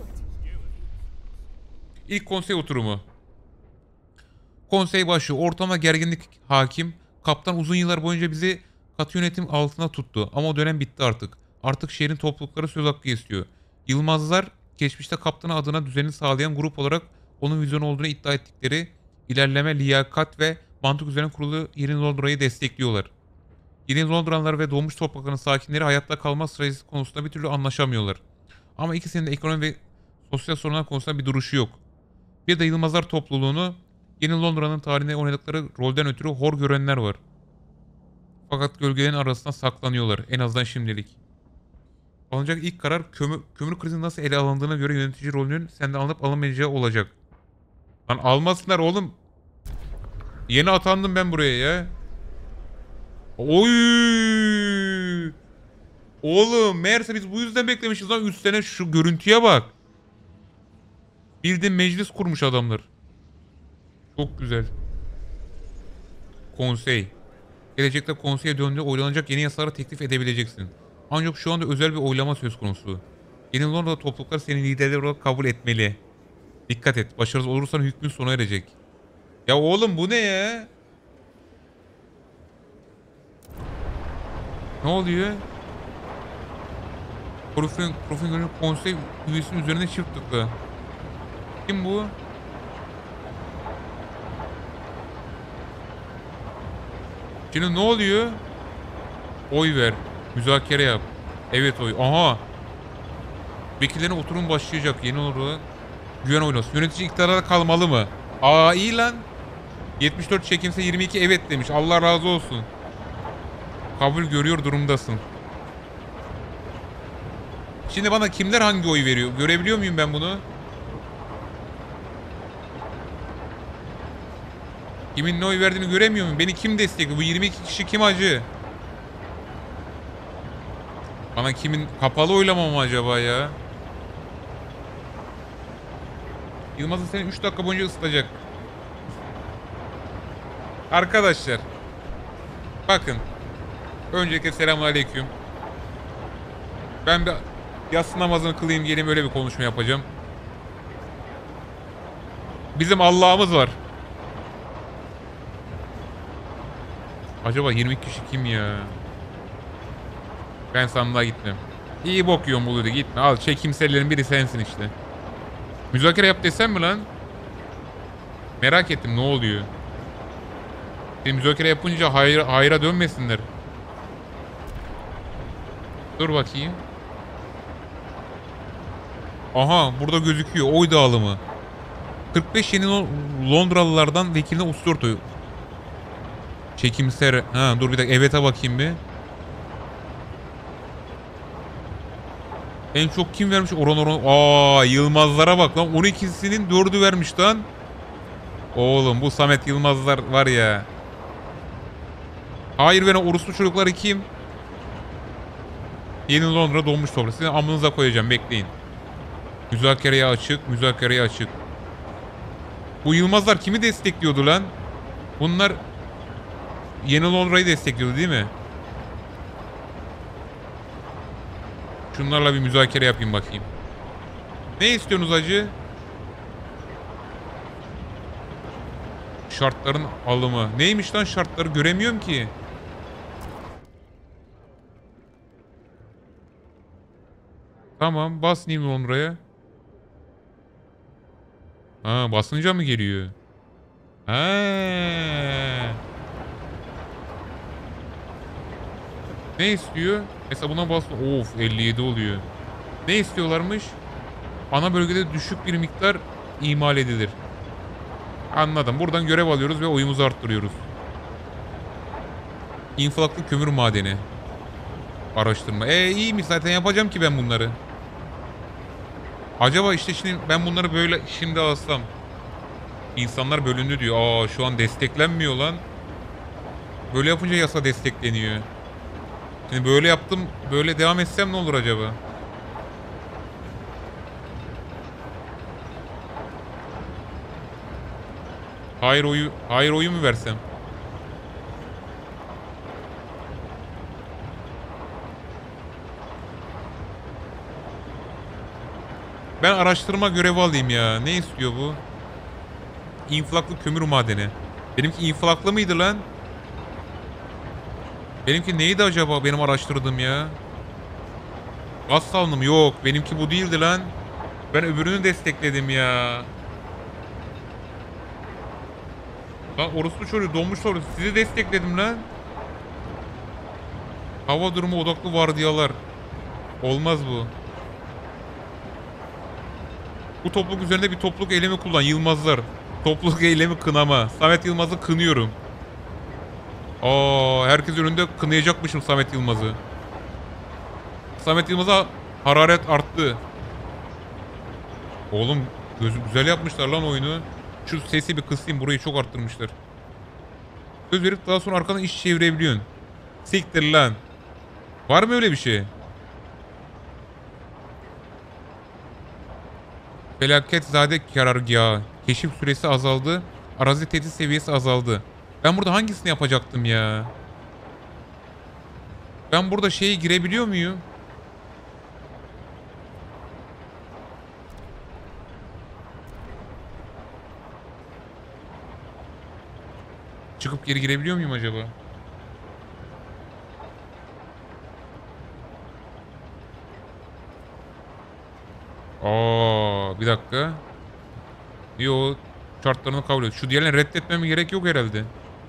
İlk konsey oturumu. Konsey başlıyor. Ortama gerginlik hakim. Kaptan uzun yıllar boyunca bizi katı yönetim altına tuttu. Ama o dönem bitti artık. Artık şehrin toplulukları söz hakkı istiyor. Yılmazlar geçmişte kaptanı adına düzeni sağlayan grup olarak onun vizyonu olduğunu iddia ettikleri ilerleme, liyakat ve mantık üzerine kurulu Yeni Londra'yı destekliyorlar. Yeni Londralılar ve doğmuş toprakların sakinleri hayatta kalma stratejisi konusunda bir türlü anlaşamıyorlar. Ama ikisinin de ekonomi ve sosyal sorunlar konusunda bir duruşu yok. Bir de Yılmazlar topluluğunu Yeni Londra'nın tarihinde oynadıkları rolden ötürü hor görenler var. Fakat gölgelerin arasında saklanıyorlar. En azından şimdilik. Alınacak ilk karar kömür, kömür krizinin nasıl ele alındığına göre yönetici rolünün sende alınıp alınmayacağı olacak. Lan almasınlar oğlum. Yeni atandım ben buraya ya. Oy! Oğlum meğerse biz bu yüzden beklemişiz lan üç sene, şu görüntüye bak. Bildiğin meclis kurmuş adamlar. Çok güzel. Konsey. Gelecekte konseye döndüğünde oylanacak yeni yasaları teklif edebileceksin. Ancak şu anda özel bir oylama söz konusu. Yeni Londra topluluklar seni liderler olarak kabul etmeli. Dikkat et. Başarısız olursan hükmün sona erecek. Ya oğlum bu ne ya? Ne oluyor? Profil, profil konsey üyesinin üzerine çift tıkla. Kim bu? Şimdi ne oluyor? Oy ver. Müzakere yap. Evet oy. Aha. Vekillerin oturum başlayacak. Yeni olarak güven oynasın. Yönetici iktidarda kalmalı mı? Aa iyi lan. yetmiş dört çekimse yirmi iki evet demiş. Allah razı olsun. Kabul görüyor durumdasın. Şimdi bana kimler hangi oy veriyor? Görebiliyor muyum ben bunu? Kimin ne oy verdiğini göremiyor muyum? Beni kim destekliyor? Bu yirmi iki kişi kim acı? Bana kimin kapalı oylama mı acaba ya? Yılmaz'ın seni üç dakika boyunca ısıtacak. Arkadaşlar. Bakın. Öncelikle selamünaleyküm. Ben bir yatsı namazını kılayım geleyim, öyle bir konuşma yapacağım. Bizim Allah'ımız var. Acaba yirmi kişi kim ya? Ben sandığa gitmem. İyi bok yiyorum Bulu'da, gitme. Al çekimsellerin biri sensin işte. Müzakere yap desem mi lan? Merak ettim ne oluyor. Bir müzakere yapınca hayır, hayra dönmesinler. Dur bakayım. Aha burada gözüküyor oy dağılımı. kırk beş yeni Londralılardan vekiline Usturto. Çekimser. Ha dur bir dakika, evet'e bakayım bir. En çok kim vermiş? Oran oran. Aa Yılmazlara bak lan. on ikisinin dördü vermiş lan. Oğlum bu Samet Yılmazlar var ya. Hayır veren orospu çocukları kim? Yeni Londra donmuş toprak. Sizin amınıza koyacağım, bekleyin. Müzakereye açık. Müzakereye açık. Bu Yılmazlar kimi destekliyordu lan? Bunlar Yeni Londra'yı destekliyordu değil mi? Şunlarla bir müzakere yapayım bakayım. Ne istiyorsunuz hacı? Şartların alımı. Neymiş lan şartları, göremiyorum ki. Tamam bas New Londra'ya. Ha basınca mı geliyor? Ha. Ne istiyor? Mesela buna bas. Of elli yedi oluyor. Ne istiyorlarmış? Ana bölgede düşük bir miktar imal edilir. Anladım. Buradan görev alıyoruz ve oyumuzu arttırıyoruz. İnfilaklı kömür madeni. Araştırma. E iyiymiş zaten, yapacağım ki ben bunları. Acaba işte şimdi ben bunları böyle şimdi alsam. İnsanlar bölündü diyor. Aa şu an desteklenmiyor lan. Böyle yapınca yasa destekleniyor. Şimdi böyle yaptım. Böyle devam etsem ne olur acaba? Hayır oyu, hayır oyu mu versem? Ben araştırma görevi alayım ya. Ne istiyor bu? İnfilaklı kömür madeni. Benimki infilaklı mıydı lan? Benimki neydi acaba benim araştırdığım ya? Gaz salınımı yok. Benimki bu değildi lan. Ben öbürünü destekledim ya. Lan orospu çocuğu donmuş orası. Sizi destekledim lan. Hava durumu odaklı vardiyalar. Olmaz bu. Bu topluluk üzerinde bir topluluk eylemi kullan. Yılmazlar. Topluluk eylemi kınama. Samet Yılmaz'ı kınıyorum. Aa, herkes önünde kınayacakmışım Samet Yılmaz'ı. Samet Yılmaz'a hararet arttı. Oğlum gözü güzel yapmışlar lan oyunu. Şu sesi bir kısayım, burayı çok arttırmışlar. Söz verip daha sonra arkadan iş çevirebiliyorsun. Siktir lan. Var mı öyle bir şey? Felaketzade karargahı. Keşif süresi azaldı. Arazi tehdit seviyesi azaldı. Ben burada hangisini yapacaktım ya? Ben burada şeye girebiliyor muyum? Çıkıp geri girebiliyor muyum acaba? Aa, bir dakika. Yo, şartlarını kabul ediyor. Şu diğerlerini reddetmeme gerek yok herhalde.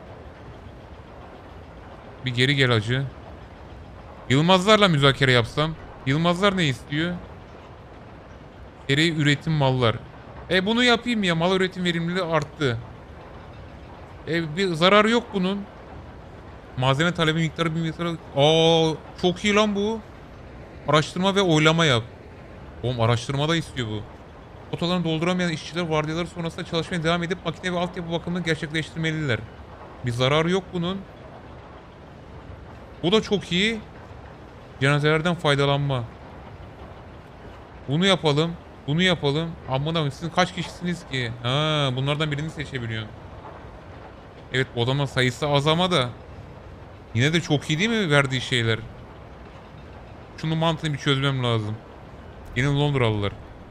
Bir geri gel hacı. Yılmazlarla müzakere yapsam. Yılmazlar ne istiyor? Seri üretim mallar. E bunu yapayım ya. Mal üretim verimliliği arttı. E bir zararı yok bunun. Malzeme talebi miktarı bir miktarı. Aa çok iyi lan bu. Araştırma ve oylama yap. Oğlum araştırma da istiyor bu. Otolarını dolduramayan işçiler vardiyaları sonrasında çalışmaya devam edip makine ve altyapı bakımını gerçekleştirmeliler. Bir zararı yok bunun. Bu da çok iyi. Cenazelerden faydalanma. Bunu yapalım. Bunu yapalım. Aman Allah'ım, siz kaç kişisiniz ki? Ha, bunlardan birini seçebiliyorum. Evet, bu adamın sayısı az ama da yine de çok iyi değil mi verdiği şeyler? Şunun mantığını bir çözmem lazım. Yine Londralılar.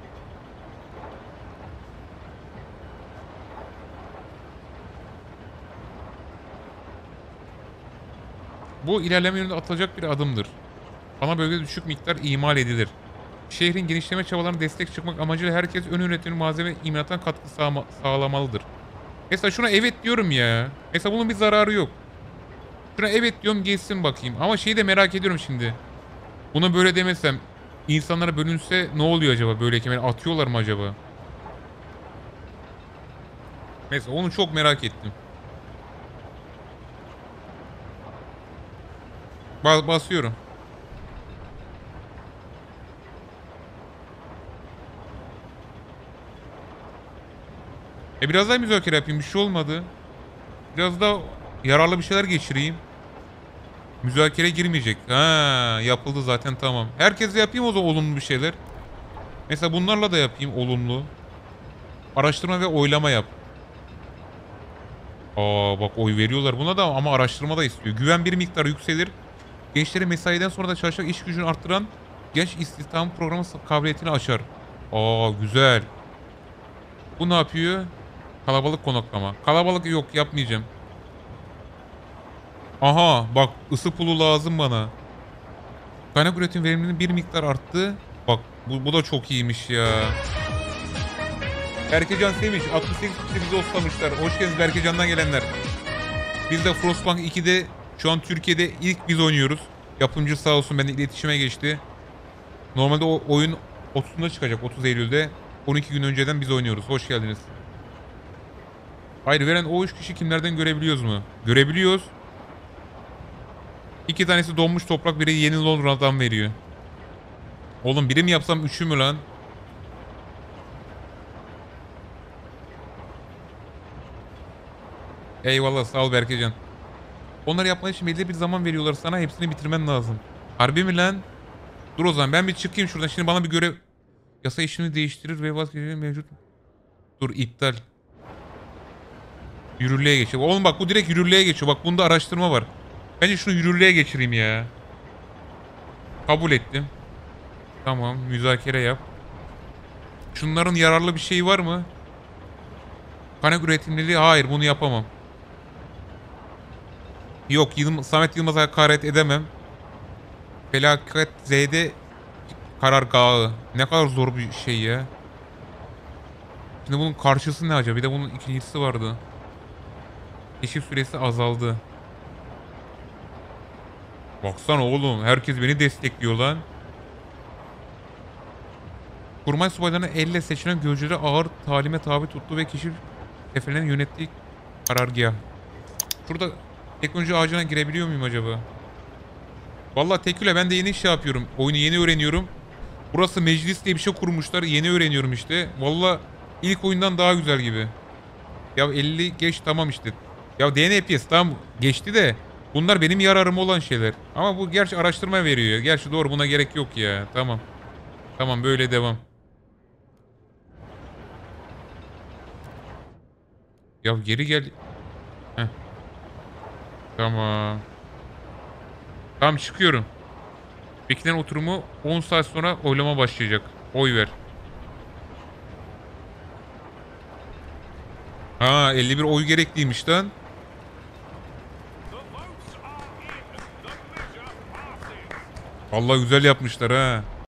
Bu ilerleme yönünde atılacak bir adımdır. Ana bölgede düşük miktar imal edilir. Şehrin genişleme çabalarına destek çıkmak amacıyla herkes ön üretim malzeme imalatına katkı sağma- sağlamalıdır. Mesela şuna evet diyorum ya. Mesela bunun bir zararı yok. Şuna evet diyorum, geçsin bakayım. Ama şeyi de merak ediyorum şimdi. Buna böyle demesem insanlara bölünse ne oluyor acaba böyleyken? Yani atıyorlar mı acaba? Mesela onu çok merak ettim. Bas basıyorum. E biraz daha müzakere yapayım. Bir şey olmadı. Biraz daha yararlı bir şeyler geçireyim. Müzakere girmeyecek. Ha, yapıldı zaten, tamam. Herkese yapayım o zaman olumlu bir şeyler. Mesela bunlarla da yapayım olumlu. Araştırma ve oylama yap. Aa bak, oy veriyorlar buna da ama araştırma da istiyor. Güven bir miktar yükselir. Gençlere mesaiden sonra da çalışarak iş gücünü arttıran genç istihdam programı kabiliyetini açar. Aa güzel. Bu ne yapıyor? Kalabalık konaklama. Kalabalık yok, yapmayacağım. Aha bak, ısı pulu lazım bana. Kaynak üretim verimliliğinin bir miktar arttı. Bak bu, bu da çok iyiymiş ya. Berkecan Sevinç altmış sekiz kişi bizi oslamışlar. Hoş geldiniz Berkecan'dan gelenler. Biz de Frostpunk ikide şu an Türkiye'de ilk biz oynuyoruz. Yapımcı sağ olsun benimle iletişime geçti. Normalde o oyun otuzunda çıkacak, otuz Eylül'de. on iki gün önceden biz oynuyoruz. Hoş geldiniz. Hayır, veren o üç kişi kimlerden görebiliyoruz mu? Görebiliyoruz. İki tanesi donmuş toprak, biri yeni Londra'dan veriyor. Oğlum biri mi yapsam, üçü mü lan? Eyvallah, sağ ol Berkecan. Onları yapmak için belli bir zaman veriyorlar sana, hepsini bitirmen lazım. Harbi mi lan? Dur o zaman ben bir çıkayım şuradan, şimdi bana bir görev... Yasa işini değiştirir ve vazgeçilir mevcut. Dur, iptal. Yürürlüğe geçiyor. Oğlum bak, bu direkt yürürlüğe geçiyor. Bak bunda araştırma var. Bence şunu yürürlüğe geçireyim ya. Kabul ettim. Tamam, müzakere yap. Şunların yararlı bir şeyi var mı? Kaynak üretimliliği, hayır bunu yapamam. Yok, Yılmaz, Samet Yılmaz'a hakaret edemem. Felaket Z'de karargahı. Ne kadar zor bir şey ya. Şimdi bunun karşısı ne acaba? Bir de bunun ikincisi vardı. Keşif süresi azaldı. Baksana oğlum, herkes beni destekliyor lan. Kurmay subaylarını elle seçilen gözcüleri ağır talime tabi tuttu ve keşif seferlerini yönettiği karargah. Şurada teknoloji ağacına girebiliyor muyum acaba? Vallahi teküle ben de yeni iş yapıyorum. Oyunu yeni öğreniyorum. Burası meclis diye bir şey kurmuşlar. Yeni öğreniyorum işte. Vallahi ilk oyundan daha güzel gibi. Ya elli geç, tamam işte. Ya D N P S tamam geçti de bunlar benim yararıma olan şeyler. Ama bu gerçi araştırma veriyor. Gerçi doğru, buna gerek yok ya. Tamam. Tamam, böyle devam. Ya geri gel. Heh. Tamam. Tamam, çıkıyorum. Beklenen oturumu on saat sonra oylama başlayacak. Oy ver. Ha, elli bir oy gerekliymiş lan. Vallahi güzel yapmışlar ha.